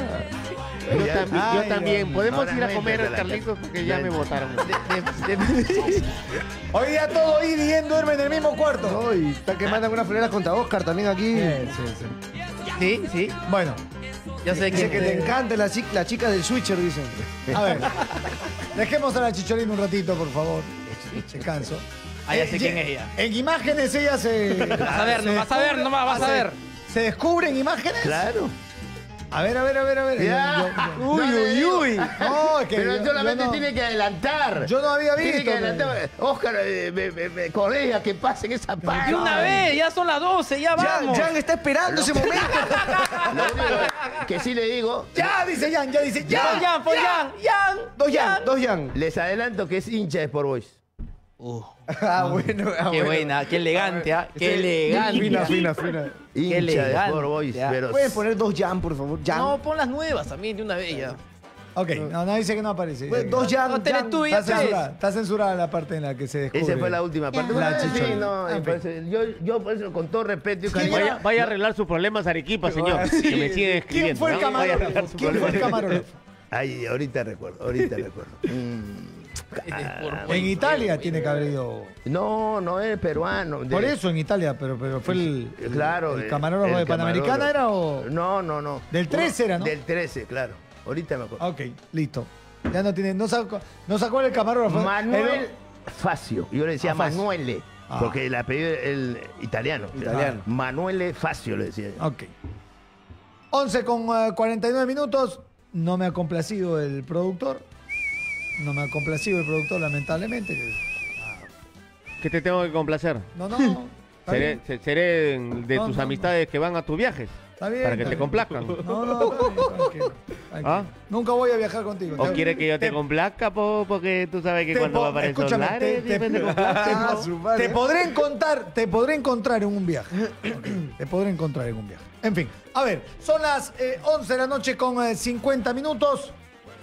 Yo también. ¿Podemos Ahora ir a no comer, entra la Carlitos? Porque ya me votaron. Hoy día todo Idi y duerme en el mismo cuarto. No, y está que mandan una florera contra Oscar también aquí. Sí. Bueno, Yo sé Dice que que te encanta la chica del switcher, dicen. a ver. Dejemos a la Chicholina un ratito, por favor. Se canso. Ah, ya sé quién es ella. En imágenes ella se... Vas a ver, no vas a ver, nomás vas a ver. ¿Se descubren imágenes? Claro. A ver. Ya. Uy. No, es que Pero yo solamente no- tiene que adelantar. Yo no había Tiene visto. que adelantar. Oscar, me corrija que pasen esa parte. De una vez, ya son las 12, ya vamos. Jan está esperando ese momento. Lo único que sí le digo, Ya, dice Jan, ya dice Jan. Jan. Dos Jan. les adelanto que es hincha de Sport Boys. Bueno. Qué buena, qué elegante, ¿ah? Qué elegante. Fina. Hincha de elegante, Sport Boys. ya. Pero ¿Pueden poner dos Jan, por favor? Jan. No, pon las nuevas también de una vez ya. Ok, no dice que no aparece. dice Pues, que dos no. Jan. No, Teletubby, Está ya pues. censurada, está censurada la parte en la que se descubre. esa fue la última parte. La Bueno, sí, Chicholina. no, En por fin. eso, yo por eso, con todo respeto, yo quería- Vaya a arreglar sus problemas Arequipa, señor. Que me siguen escribiendo. ¿Quién fue el ¿no? Vaya a arreglar camarógrafo? sus ¿Quién fue el problemas. camarógrafo? Ay, ahorita recuerdo. En Italia tiene que haber ido. No es peruano. Por eso en Italia, pero fue el. Claro. ¿El camarógrafo de Panamericana era o.? No. Del 13 era, ¿no? Del 13, claro. Ahorita me acuerdo. Ok, listo. Ya no tiene. No sacó el camarógrafo. Manuel Facio. Yo le decía Facio. Manuele. Porque el apellido el italiano. Italiano. Manuele Facio le decía yo. Ok. 11 con 49 minutos. No me ha complacido el productor. Lamentablemente. ¿Qué te tengo que complacer? No. está Seré bien. de No, tus no. amistades que van a tus viajes. Está bien. Para que está te bien. complazcan. No, está bien, tranquilo. ¿Ah? Nunca voy a viajar contigo. ¿O quieres que yo te complazca, porque tú sabes que cuando va para el escúchame, solar te podré encontrar en un viaje. Ok, te podré encontrar en un viaje. En fin, a ver, son las 11 de la noche con 50 minutos.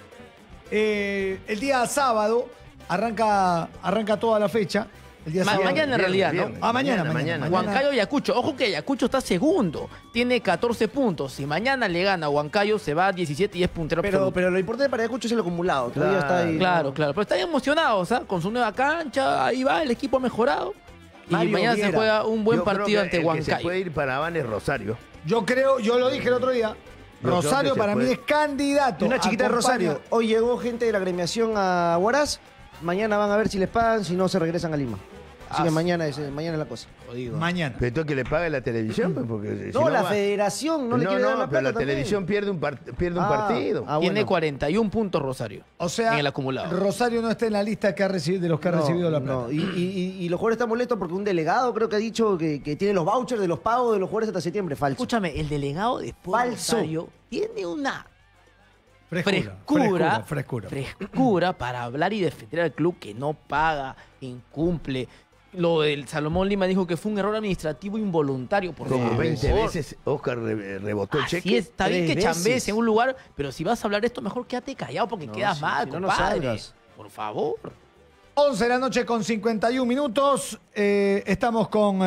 El día sábado arranca toda la fecha. El día sábado. Mañana en realidad, ¿no? Mañana. Huancayo y Ayacucho. Ojo que Ayacucho está segundo. Tiene 14 puntos. Si mañana le gana a Huancayo, se va a 17 y es puntero absoluto. Pero lo importante para Ayacucho es el acumulado. Todavía está ahí. Claro. Pero están emocionados, ¿ah? Con su nueva cancha. Ahí va, el equipo ha mejorado. Y Mario mañana se Viera. juega un buen Yo creo partido que ante el que se Huancayo. puede ir para Habana es Rosario. Yo lo dije el otro día. Yo Rosario creo que para se mí puede. es candidato. Y una chiquita de Rosario. Hoy llegó gente de la agremiación a Huaraz. Mañana van a ver si les pagan, si no se regresan a Lima. Así que mañana es la cosa. Mañana. Pero esto que le pague la televisión, pues, porque No, la federación no le quiere dar la pero plata la también. televisión pierde un partido. Tiene 41 puntos Rosario. O sea, en el acumulado. Rosario no está en la lista que ha recibido, de los que ha recibido la plata. No, y los jugadores están molestos porque un delegado creo que ha dicho que tiene los vouchers de los pagos de los jugadores hasta septiembre. Falso. Escúchame, el delegado de Sport Falso. Rosario tiene una Frescura. frescura para hablar y defender al club que no paga, incumple. Lo del Salomón Lima dijo que fue un error administrativo involuntario. Por Como favor. 20 veces Oscar rebotó el Así cheque. es, está bien que 3 chambees veces. en un lugar, pero si vas a hablar esto, mejor quédate callado porque quedas mal, si no, no compadre. salgas. Por favor. 11 de la noche con 51 minutos. Estamos con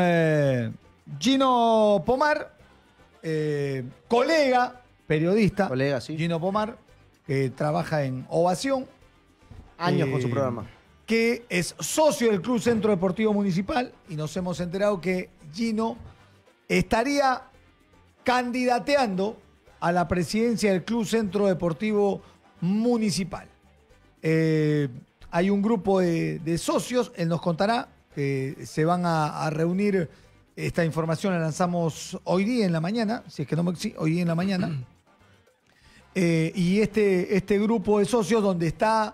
Gino Pomar, colega, periodista. Colega, sí. Gino Pomar, que trabaja en Ovación. Años con su programa. Que es socio del Club Centro Deportivo Municipal. Y nos hemos enterado que Gino estaría candidateando a la presidencia del Club Centro Deportivo Municipal. Hay un grupo de socios, él nos contará, que se van a reunir. Esta información la lanzamos hoy día en la mañana, si es que no me... Sí, hoy día en la mañana. Y este grupo de socios donde está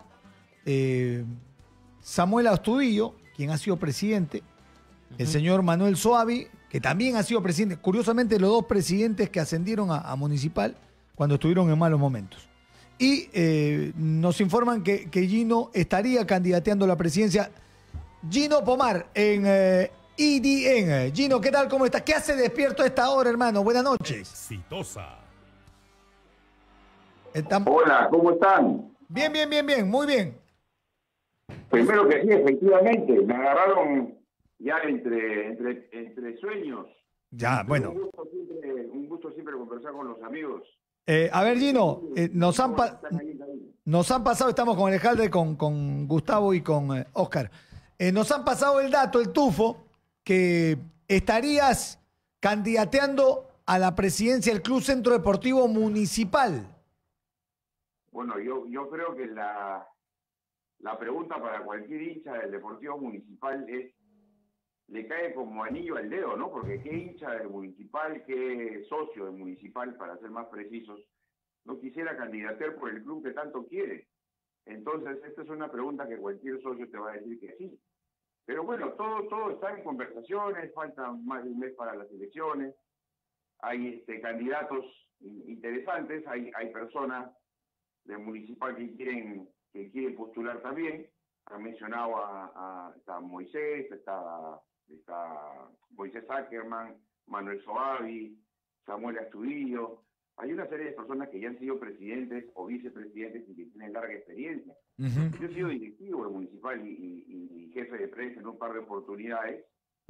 Samuel Astudillo, quien ha sido presidente, el señor Manuel Soavi, que también ha sido presidente, curiosamente los dos presidentes que ascendieron a municipal cuando estuvieron en malos momentos. Y nos informan que Gino estaría candidateando a la presidencia. Gino Pomar en EDN. Gino, ¿qué tal? ¿Cómo estás? ¿Qué hace despierto a esta hora, hermano? Buenas noches. Exitosa. Hola, ¿cómo están? Bien, muy bien. Primero que sí, efectivamente, me agarraron ya entre sueños. Ya, bueno. Un gusto siempre conversar con los amigos. A ver, Gino, nos han pasado, estamos con el alcalde, con Gustavo y con Oscar. Nos han pasado el dato, el tufo, que estarías candidateando a la presidencia del Club Centro Deportivo Municipal. Bueno, yo creo que la pregunta para cualquier hincha del Deportivo Municipal le cae como anillo al dedo, ¿no? Porque qué hincha del Municipal, qué socio del Municipal, para ser más precisos, no quisiera candidatear por el club que tanto quiere. Entonces, esta es una pregunta que cualquier socio te va a decir que sí. Pero bueno, todo está en conversaciones, falta más de un mes para las elecciones, hay candidatos interesantes, hay personas del Municipal que quieren postular también. Han mencionado está Moisés, está Moisés Ackerman, Manuel Soavi, Samuel Astudillo. Hay una serie de personas que ya han sido presidentes o vicepresidentes y que tienen larga experiencia. Yo he sido directivo del Municipal y jefe de prensa en un par de oportunidades.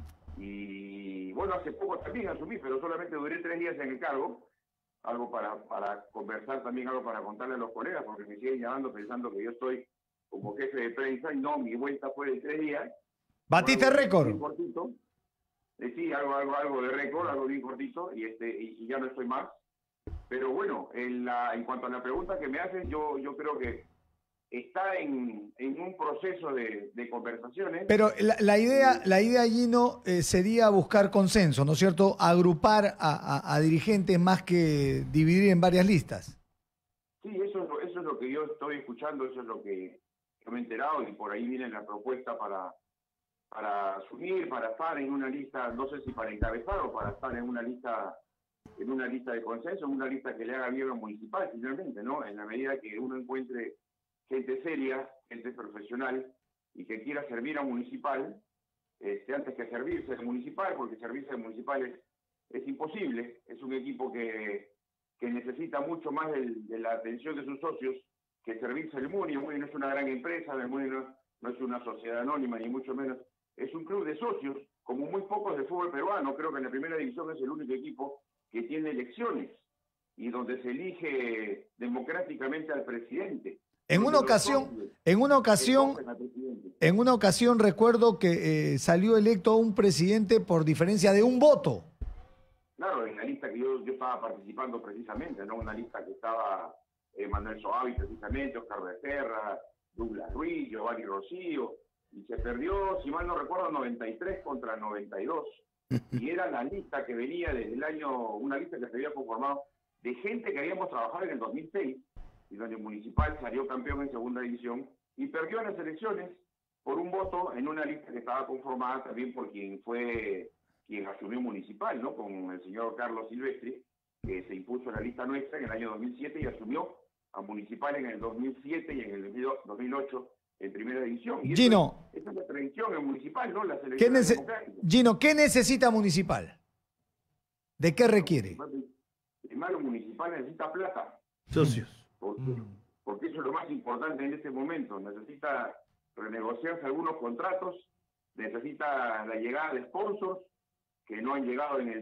Y bueno, hace poco también asumí, pero solamente duré 3 días en el cargo. Algo para conversar también, algo para contarle a los colegas, porque me siguen llamando pensando que yo estoy como jefe de prensa y no, mi vuelta fue de 3 días. ¿Batiste récord? Bien cortito. Sí, algo de récord, algo bien cortito y ya no estoy más. Pero bueno, en cuanto a la pregunta que me hacen, yo creo que está en un proceso de conversaciones. Pero la idea, Gino, sería buscar consenso, ¿no es cierto? Agrupar a dirigentes más que dividir en varias listas. Sí, eso es lo que yo estoy escuchando, eso es lo que yo me he enterado y por ahí viene la propuesta para asumir, para estar en una lista, no sé si para encabezar o para estar en una lista de consenso, en una lista que le haga bien al municipal, finalmente, ¿no? En la medida que uno encuentre gente seria, gente profesional y que quiera servir a municipal, antes que servirse al municipal, porque servirse al municipal es imposible, es un equipo que necesita mucho más de la atención de sus socios que servirse al MUNI. El MUNI no es una gran empresa, el MUNI no es una sociedad anónima, ni mucho menos. Es un club de socios, como muy pocos del fútbol peruano. Creo que en la primera división es el único equipo que tiene elecciones y donde se elige democráticamente al presidente. En una ocasión recuerdo que salió electo un presidente por diferencia de un voto. Claro, en la lista que yo estaba participando precisamente, ¿no? Una lista que estaba Manuel Soavi precisamente, Oscar Becerra, Douglas Ruiz, Giovanni Rocío. y se perdió, si mal no recuerdo, 93 contra 92. Y era la lista que venía desde el año, una lista que se había conformado de gente que habíamos trabajado en el 2006, y donde Municipal salió campeón en segunda división y perdió en las elecciones por un voto en una lista que estaba conformada también por quien asumió Municipal, ¿no? Con el señor Carlos Silvestri, que se impuso en la lista nuestra en el año 2007 y asumió a Municipal en el 2007 y en el 2008 en primera división. Y Gino, esa es la tradición en Municipal, ¿no? Las ¿qué elecciones democráticas. Gino, ¿qué necesita Municipal? ¿De qué requiere? Primero, Municipal necesita plata. Socios. Porque eso es lo más importante en este momento. Necesita renegociarse algunos contratos, necesita la llegada de sponsors que no han llegado en el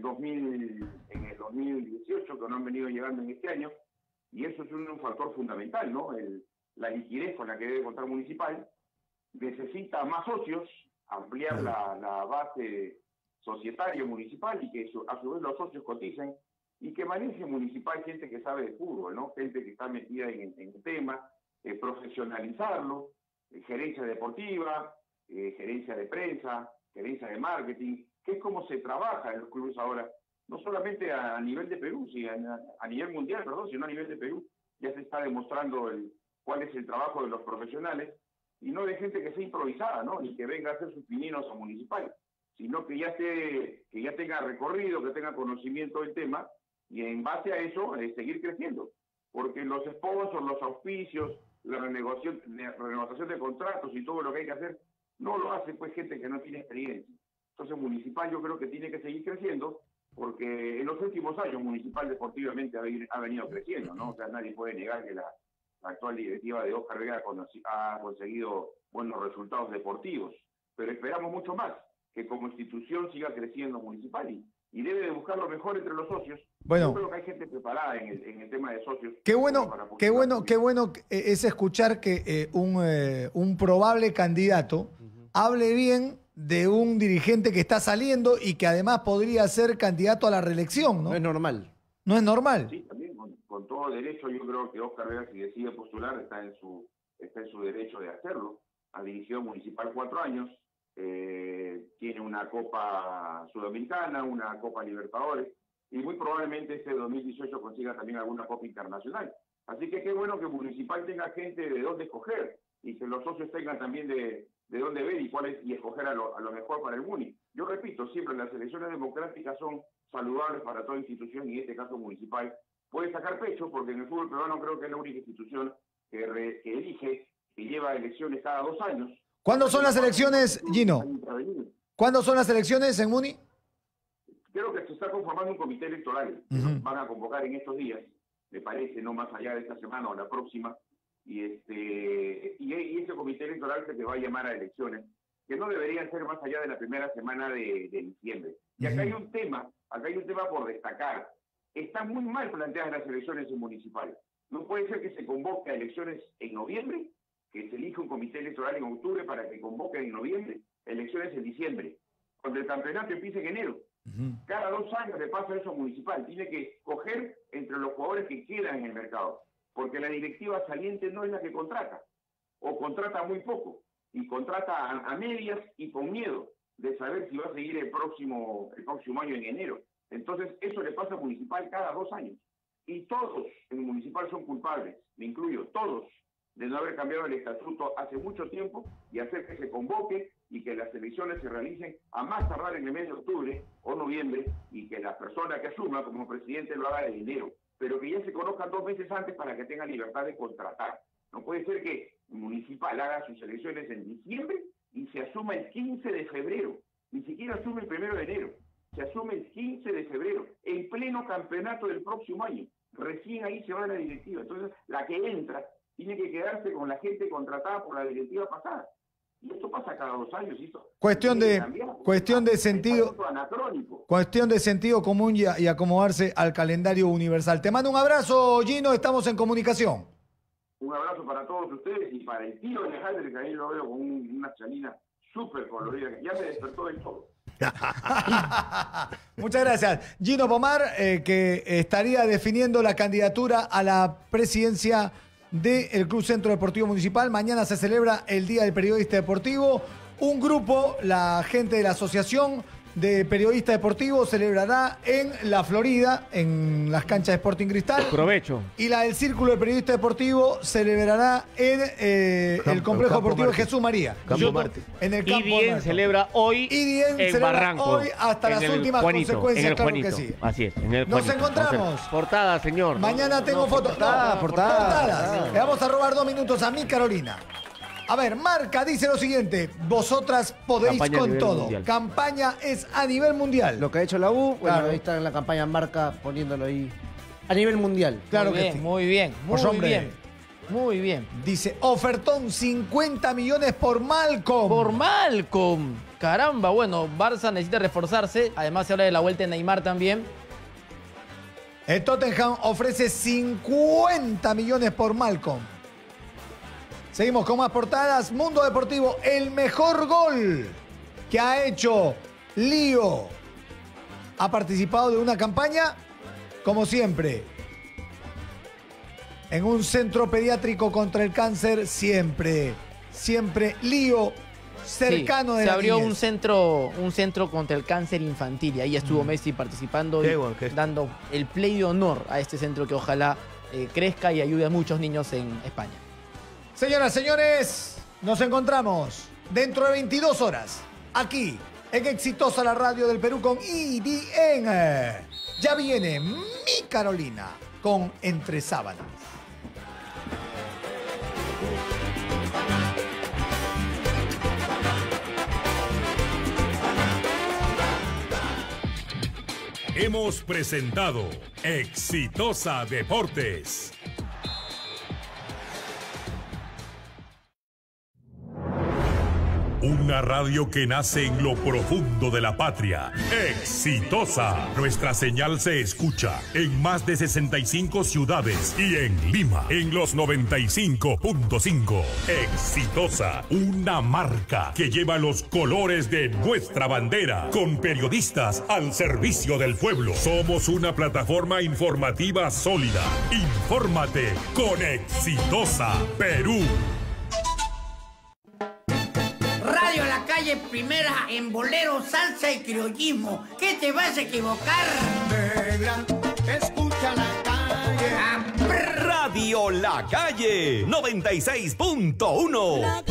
2018, que no han venido llegando en este año, y eso es un factor fundamental, ¿no? La liquidez con la que debe contar Municipal. Necesita más socios, ampliar la base societaria municipal y que a su vez los socios coticen, y que maneje Municipal gente que sabe de fútbol, ¿no? Gente que está metida en el tema, profesionalizarlo, gerencia deportiva, gerencia de prensa, gerencia de marketing, que es como se trabaja en los clubes ahora, no solamente a nivel de Perú, sino a nivel mundial, perdón, sino a nivel de Perú. Ya se está demostrando cuál es el trabajo de los profesionales, y no de gente que sea improvisada, ¿no? Ni que venga a hacer sus pininos a Municipal, sino que ya tenga recorrido, que tenga conocimiento del tema, y en base a eso seguir creciendo. Porque los sponsors, los auspicios, la renegociación de contratos y todo lo que hay que hacer, no lo hace pues gente que no tiene experiencia. Entonces Municipal yo creo que tiene que seguir creciendo, porque en los últimos años Municipal deportivamente ha venido creciendo, ¿no? O sea, nadie puede negar que la actual directiva de Oscar Vega ha conseguido buenos resultados deportivos, pero esperamos mucho más, que como institución siga creciendo Municipal y debe de buscar lo mejor entre los socios. Bueno, yo creo que hay gente preparada en el tema de socios. Qué bueno es escuchar que un probable candidato hable bien de un dirigente que está saliendo y que además podría ser candidato a la reelección, ¿no? No es normal. No es normal. Sí, también con todo derecho. Yo creo que Oscar Vega, si decide postular, está en su derecho de hacerlo. Ha dirigido Municipal 4 años. Tiene una Copa Sudamericana, una Copa Libertadores, y muy probablemente este 2018 consiga también alguna Copa Internacional. Así que qué bueno que Municipal tenga gente de dónde escoger, y que los socios tengan también de dónde ver y escoger a lo mejor para el Muni. Yo repito, siempre las elecciones democráticas son saludables para toda institución, y en este caso Municipal puede sacar pecho, porque en el fútbol peruano creo que es la única institución que elige, que lleva elecciones cada 2 años. ¿Cuándo son las elecciones, Gino? ¿Cuándo son las elecciones en Muni? Creo que se está conformando un comité electoral. Van a convocar en estos días, me parece, no más allá de esta semana o la próxima. Y ese comité electoral se te va a llamar a elecciones, que no deberían ser más allá de la primera semana de diciembre. Y acá hay un tema por destacar. Están muy mal planteadas las elecciones en Municipal. No puede ser que se convoque a elecciones en noviembre, que se elige un comité electoral en octubre para que convoque en noviembre, elecciones en diciembre, cuando el campeonato empieza en enero. Cada 2 años le pasa eso a Municipal. Tiene que coger entre los jugadores que quedan en el mercado, porque la directiva saliente no es la que contrata, o contrata muy poco, y contrata a medias y con miedo de saber si va a seguir el próximo año en enero. Entonces eso le pasa a Municipal cada 2 años. Y todos en Municipal son culpables, me incluyo, todos, de no haber cambiado el estatuto hace mucho tiempo y hacer que se convoque y que las elecciones se realicen a más tardar en el mes de octubre o noviembre, y que la persona que asuma como presidente lo haga en enero, pero que ya se conozcan 2 meses antes para que tenga libertad de contratar. No puede ser que Municipal haga sus elecciones en diciembre y se asuma el 15 de febrero, ni siquiera asume el 1 de enero, se asume el 15 de febrero, en pleno campeonato del próximo año. Recién ahí se va la directiva. Entonces, la que entra tiene que quedarse con la gente contratada por la directiva pasada. Y esto pasa cada 2 años. Cuestión de sentido común y acomodarse al calendario universal. Te mando un abrazo, Gino. Estamos en comunicación. Un abrazo para todos ustedes y para el tío Alejandro, que ahí lo veo con una chalina súper colorida. Ya me despertó del todo. Muchas gracias. Gino Pomar, que estaría definiendo la candidatura a la presidencia del Club Centro Deportivo Municipal. Mañana se celebra el Día del Periodista Deportivo. Un grupo, la gente de la Asociación de Periodistas Deportivos, celebrará en la Florida, en las canchas de Sporting Cristal. Provecho. Y la del Círculo de Periodistas Deportivos celebrará en el Complejo Deportivo Jesús María. En el Campo IDIEN Marte. celebra hoy en Barranco. Hoy hasta las últimas consecuencias, claro que sí. Así es. En el Nos Juanito. encontramos. Portada, señor. Mañana tengo fotos. Portadas. Le vamos a robar 2 minutos a mí, Carolina. A ver, Marca dice lo siguiente: vosotras podéis Campaña a con nivel todo. mundial. Campaña es a nivel mundial. Lo que ha hecho la U, bueno, Claro. ahí está en la campaña Marca poniéndolo ahí a nivel mundial. Claro Muy que bien, sí. muy bien, Pues, muy hombre, bien. Muy bien. Dice, ofertón 50 millones por Malcolm. Por Malcolm. Caramba, bueno, Barça necesita reforzarse. Además se habla de la vuelta de Neymar también. El Tottenham ofrece 50 millones por Malcolm. Seguimos con más portadas. Mundo Deportivo, el mejor gol que ha hecho Lío. Ha participado de una campaña, como siempre, en un centro pediátrico contra el cáncer, siempre Lío, cercano Sí, de se la abrió niñez. un centro contra el cáncer infantil y ahí estuvo Messi participando y Qué bueno, dando el play de honor a este centro que ojalá crezca y ayude a muchos niños en España. Señoras, señores, nos encontramos dentro de 22 horas, aquí, en Exitosa la Radio del Perú con IDN. Ya viene mi Carolina con Entre Sábanas. Hemos presentado Exitosa Deportes. Una radio que nace en lo profundo de la patria. Exitosa. Nuestra señal se escucha en más de 65 ciudades y en Lima en los 95.5. Exitosa. Una marca que lleva los colores de nuestra bandera. Con periodistas al servicio del pueblo. Somos una plataforma informativa sólida. Infórmate con Exitosa Perú. Radio La Calle Primera en bolero, salsa y criollismo. ¿Qué te vas a equivocar? Negra, escucha la calle. Radio La Calle 96.1.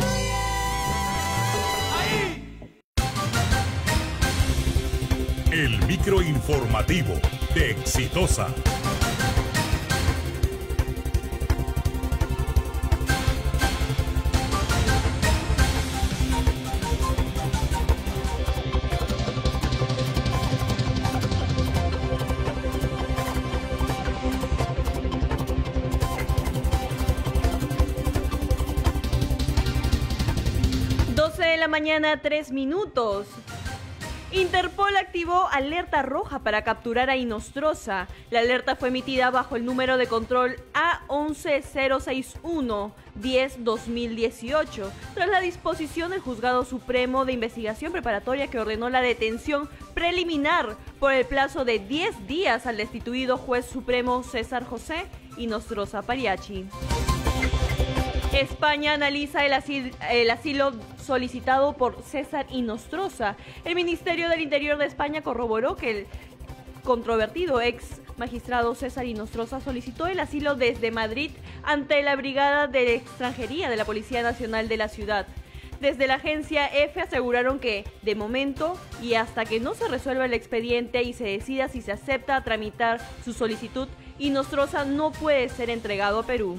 El microinformativo de Exitosa. Mañana 3 minutos. Interpol activó alerta roja para capturar a Inostroza. La alerta fue emitida bajo el número de control A11061-10-2018, tras la disposición del Juzgado Supremo de Investigación Preparatoria que ordenó la detención preliminar por el plazo de 10 días al destituido juez supremo César José Inostroza Pariachi. España analiza el asilo solicitado por César Inostroza. El Ministerio del Interior de España corroboró que el controvertido ex magistrado César Inostroza solicitó el asilo desde Madrid ante la Brigada de Extranjería de la Policía Nacional de la ciudad. Desde la agencia EFE aseguraron que, de momento, y hasta que no se resuelva el expediente y se decida si se acepta tramitar su solicitud, Inostroza no puede ser entregado a Perú.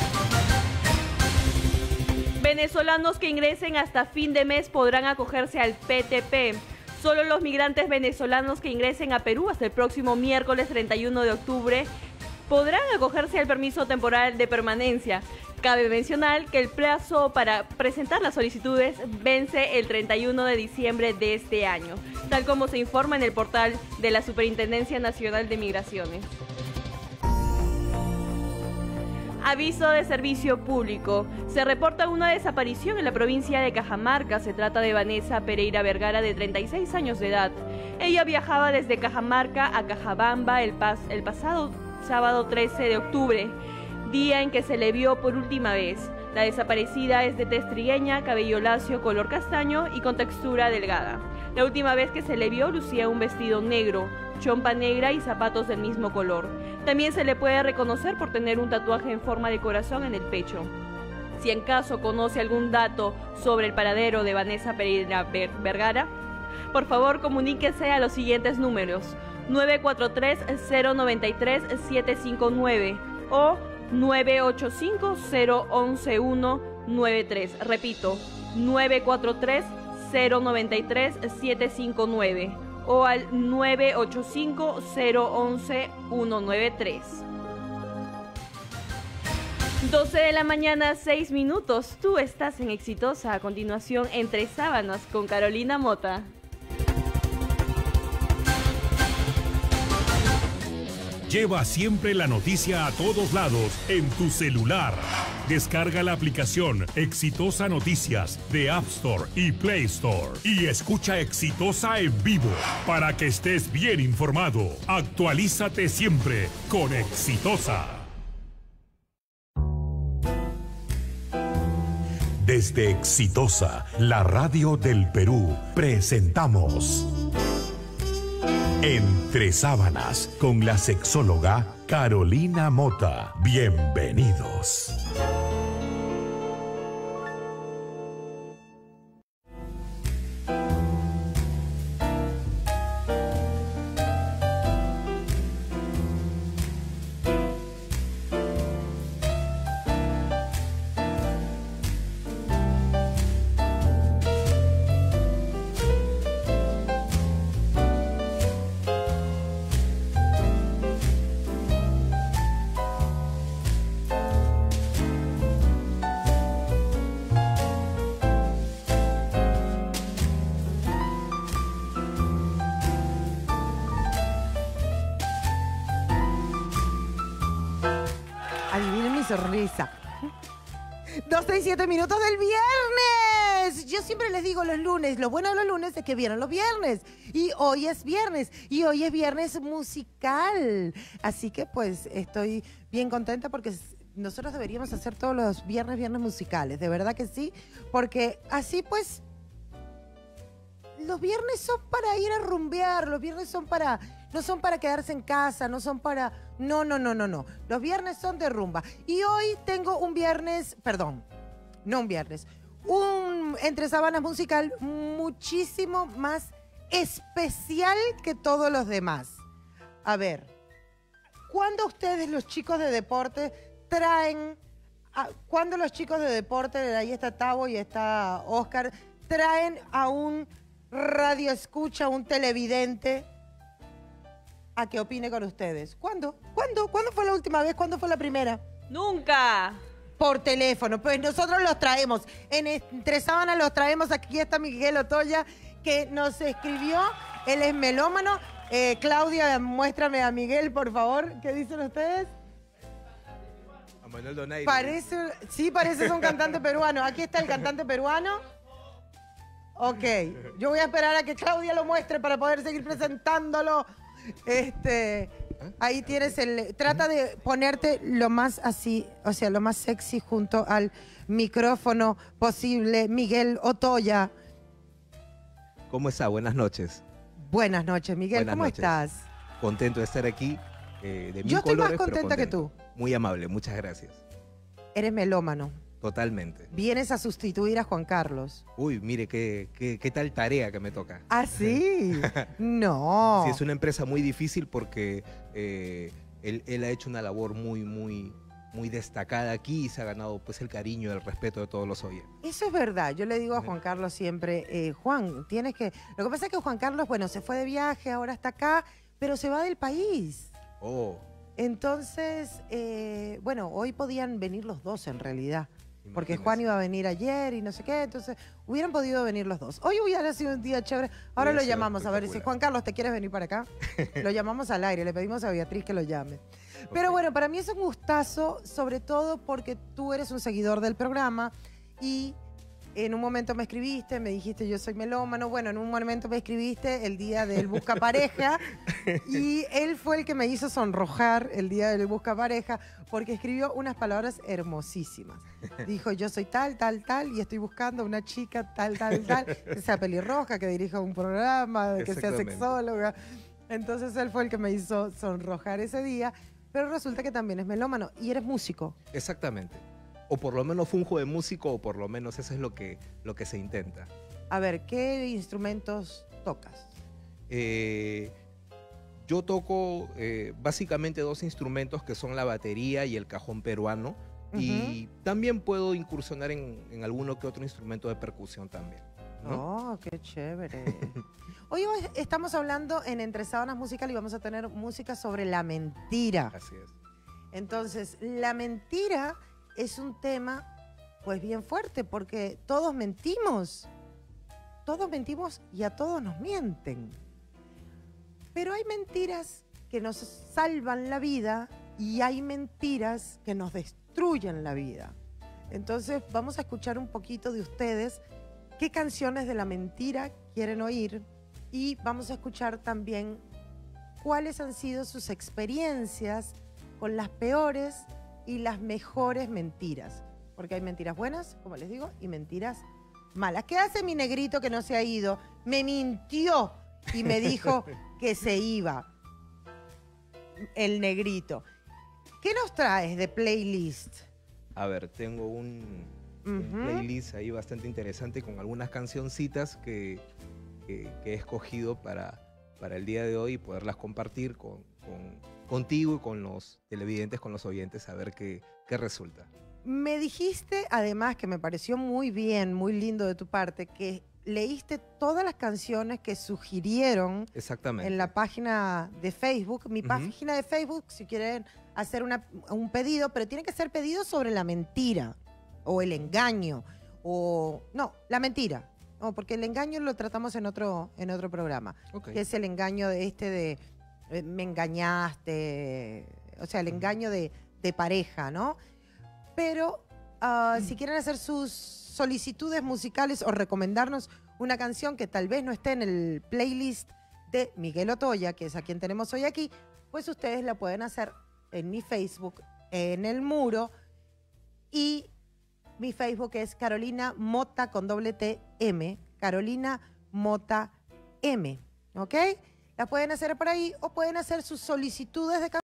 Venezolanos que ingresen hasta fin de mes podrán acogerse al PTP. Solo los migrantes venezolanos que ingresen a Perú hasta el próximo miércoles 31 de octubre podrán acogerse al permiso temporal de permanencia. Cabe mencionar que el plazo para presentar las solicitudes vence el 31 de diciembre de este año, tal como se informa en el portal de la Superintendencia Nacional de Migraciones. Aviso de servicio público. Se reporta una desaparición en la provincia de Cajamarca. Se trata de Vanessa Pereira Vergara, de 36 años de edad. Ella viajaba desde Cajamarca a Cajabamba el pasado sábado 13 de octubre. día en que se le vio por última vez. La desaparecida es de tez trigueña, cabello lacio, color castaño y con textura delgada. La última vez que se le vio lucía un vestido negro, chompa negra y zapatos del mismo color. También se le puede reconocer por tener un tatuaje en forma de corazón en el pecho. Si en caso conoce algún dato sobre el paradero de Vanessa Pereira Vergara, por favor comuníquese a los siguientes números: 943-093-759 o 985-011-193. Repito, 943-093-759 o al 985-011-193. 12 de la mañana, 6 minutos. Tú estás en Exitosa. A continuación, Entre Sábanas con Carolina Mota. Lleva siempre la noticia a todos lados en tu celular. Descarga la aplicación Exitosa Noticias de App Store y Play Store y escucha Exitosa en vivo para que estés bien informado. Actualízate siempre con Exitosa. Desde Exitosa, la radio del Perú, presentamos Entre Sábanas con la sexóloga Carolina Mota. Bienvenidos. Sonrisa. 12 y 7 minutos del viernes. Yo siempre les digo los lunes, lo bueno de los lunes es que vienen los viernes. Y hoy es viernes. Y hoy es viernes musical. Así que pues estoy bien contenta porque nosotros deberíamos hacer todos los viernes musicales. De verdad que sí. Porque así pues los viernes son para ir a rumbear. Los viernes son para... No son para quedarse en casa, no son para... No. Los viernes son de rumba. Y hoy tengo un Entre Sábanas musical muchísimo más especial que todos los demás. A ver, ¿cuándo ustedes, los chicos de deporte, cuándo los chicos de deporte, ahí está Tavo y está Oscar, traen a un radioescucha, un televidente a que opine con ustedes? ¿Cuándo fue la última vez? ¿Cuándo fue la primera? ¡Nunca! Por teléfono. Pues nosotros los traemos. Entre Sábanas los traemos. Aquí está Miguel Otoya, que nos escribió. Él es melómano. Claudia, muéstrame a Miguel, por favor. ¿Qué dicen ustedes? A Manuel Donaire. Parece un cantante peruano. Aquí está el cantante peruano. Ok. Yo voy a esperar a que Claudia lo muestre para poder seguir presentándolo. Ahí tienes trata de ponerte lo más así, o sea, lo más sexy junto al micrófono posible. Miguel Otoya. ¿Cómo está? Buenas noches. Buenas noches, Miguel. ¿Cómo estás? Contento de estar aquí. Yo estoy más contenta que tú. Muy amable, muchas gracias. Eres melómano. Totalmente. Vienes a sustituir a Juan Carlos. Uy, mire, qué tal tarea que me toca. ¿Ah, sí? No. Sí, es una empresa muy difícil porque él ha hecho una labor muy destacada aquí y se ha ganado pues el cariño y el respeto de todos los oyentes. Eso es verdad. Yo le digo a Juan Carlos siempre, Juan, tienes que... Lo que pasa es que Juan Carlos, bueno, se fue de viaje, ahora está acá, pero se va del país. Oh. Entonces, bueno, hoy podían venir los dos en realidad. Porque Juan iba a venir ayer y no sé qué, entonces hubieran podido venir los dos. Hoy hubiera sido un día chévere. Ahora lo llamamos, a ver si Juan Carlos, ¿te quieres venir para acá? Lo llamamos al aire, le pedimos a Beatriz que lo llame. Pero bueno, para mí es un gustazo, sobre todo porque tú eres un seguidor del programa y en un momento me escribiste, me dijiste yo soy melómano. Bueno, en un momento me escribiste el día del busca pareja Y él fue el que me hizo sonrojar el día del Busca Pareja porque escribió unas palabras hermosísimas. Dijo, yo soy tal, tal, tal y estoy buscando una chica tal, tal, tal, que sea pelirroja, que dirija un programa, que sea Exactamente. sexóloga. Entonces él fue el que me hizo sonrojar ese día, pero resulta que también es melómano y eres músico. Exactamente. O por lo menos funjo de músico, o por lo menos eso es lo que se intenta. A ver, ¿qué instrumentos tocas? Yo toco básicamente 2 instrumentos que son la batería y el cajón peruano. Y también puedo incursionar en alguno que otro instrumento de percusión también, ¿no? Oh, qué chévere. Hoy estamos hablando en Entre Sábanas Musical y vamos a tener música sobre la mentira. Así es. Entonces, la mentira es un tema pues bien fuerte porque todos mentimos. Todos mentimos y a todos nos mienten. Pero hay mentiras que nos salvan la vida y hay mentiras que nos destruyen la vida. Entonces vamos a escuchar un poquito de ustedes qué canciones de la mentira quieren oír y vamos a escuchar también cuáles han sido sus experiencias con las peores y las mejores mentiras. Porque hay mentiras buenas, como les digo, y mentiras malas. ¿Qué hace mi negrito que no se ha ido? Me mintió y me dijo que se iba. El negrito. ¿Qué nos traes de playlist? A ver, tengo un playlist ahí bastante interesante con algunas cancioncitas que he escogido para el día de hoy y poderlas compartir contigo y con los televidentes, con los oyentes, a ver qué resulta. Me dijiste, además, que me pareció muy bien, muy lindo de tu parte, que leíste todas las canciones que sugirieron Exactamente. en la página de Facebook. Mi página de Facebook, si quieren hacer un pedido, pero tiene que ser pedido sobre la mentira o el engaño. No, la mentira. No, porque el engaño lo tratamos en otro programa. Ok. Que es el engaño de me engañaste, o sea, el engaño de pareja, ¿no? Pero si quieren hacer sus solicitudes musicales o recomendarnos una canción que tal vez no esté en el playlist de Miguel Otoya, que es a quien tenemos hoy aquí, pues ustedes la pueden hacer en mi Facebook, en el muro, y mi Facebook es Carolina Mota con doble T M, Carolina Mota M, ¿ok? La pueden hacer por ahí o pueden hacer sus solicitudes de canciones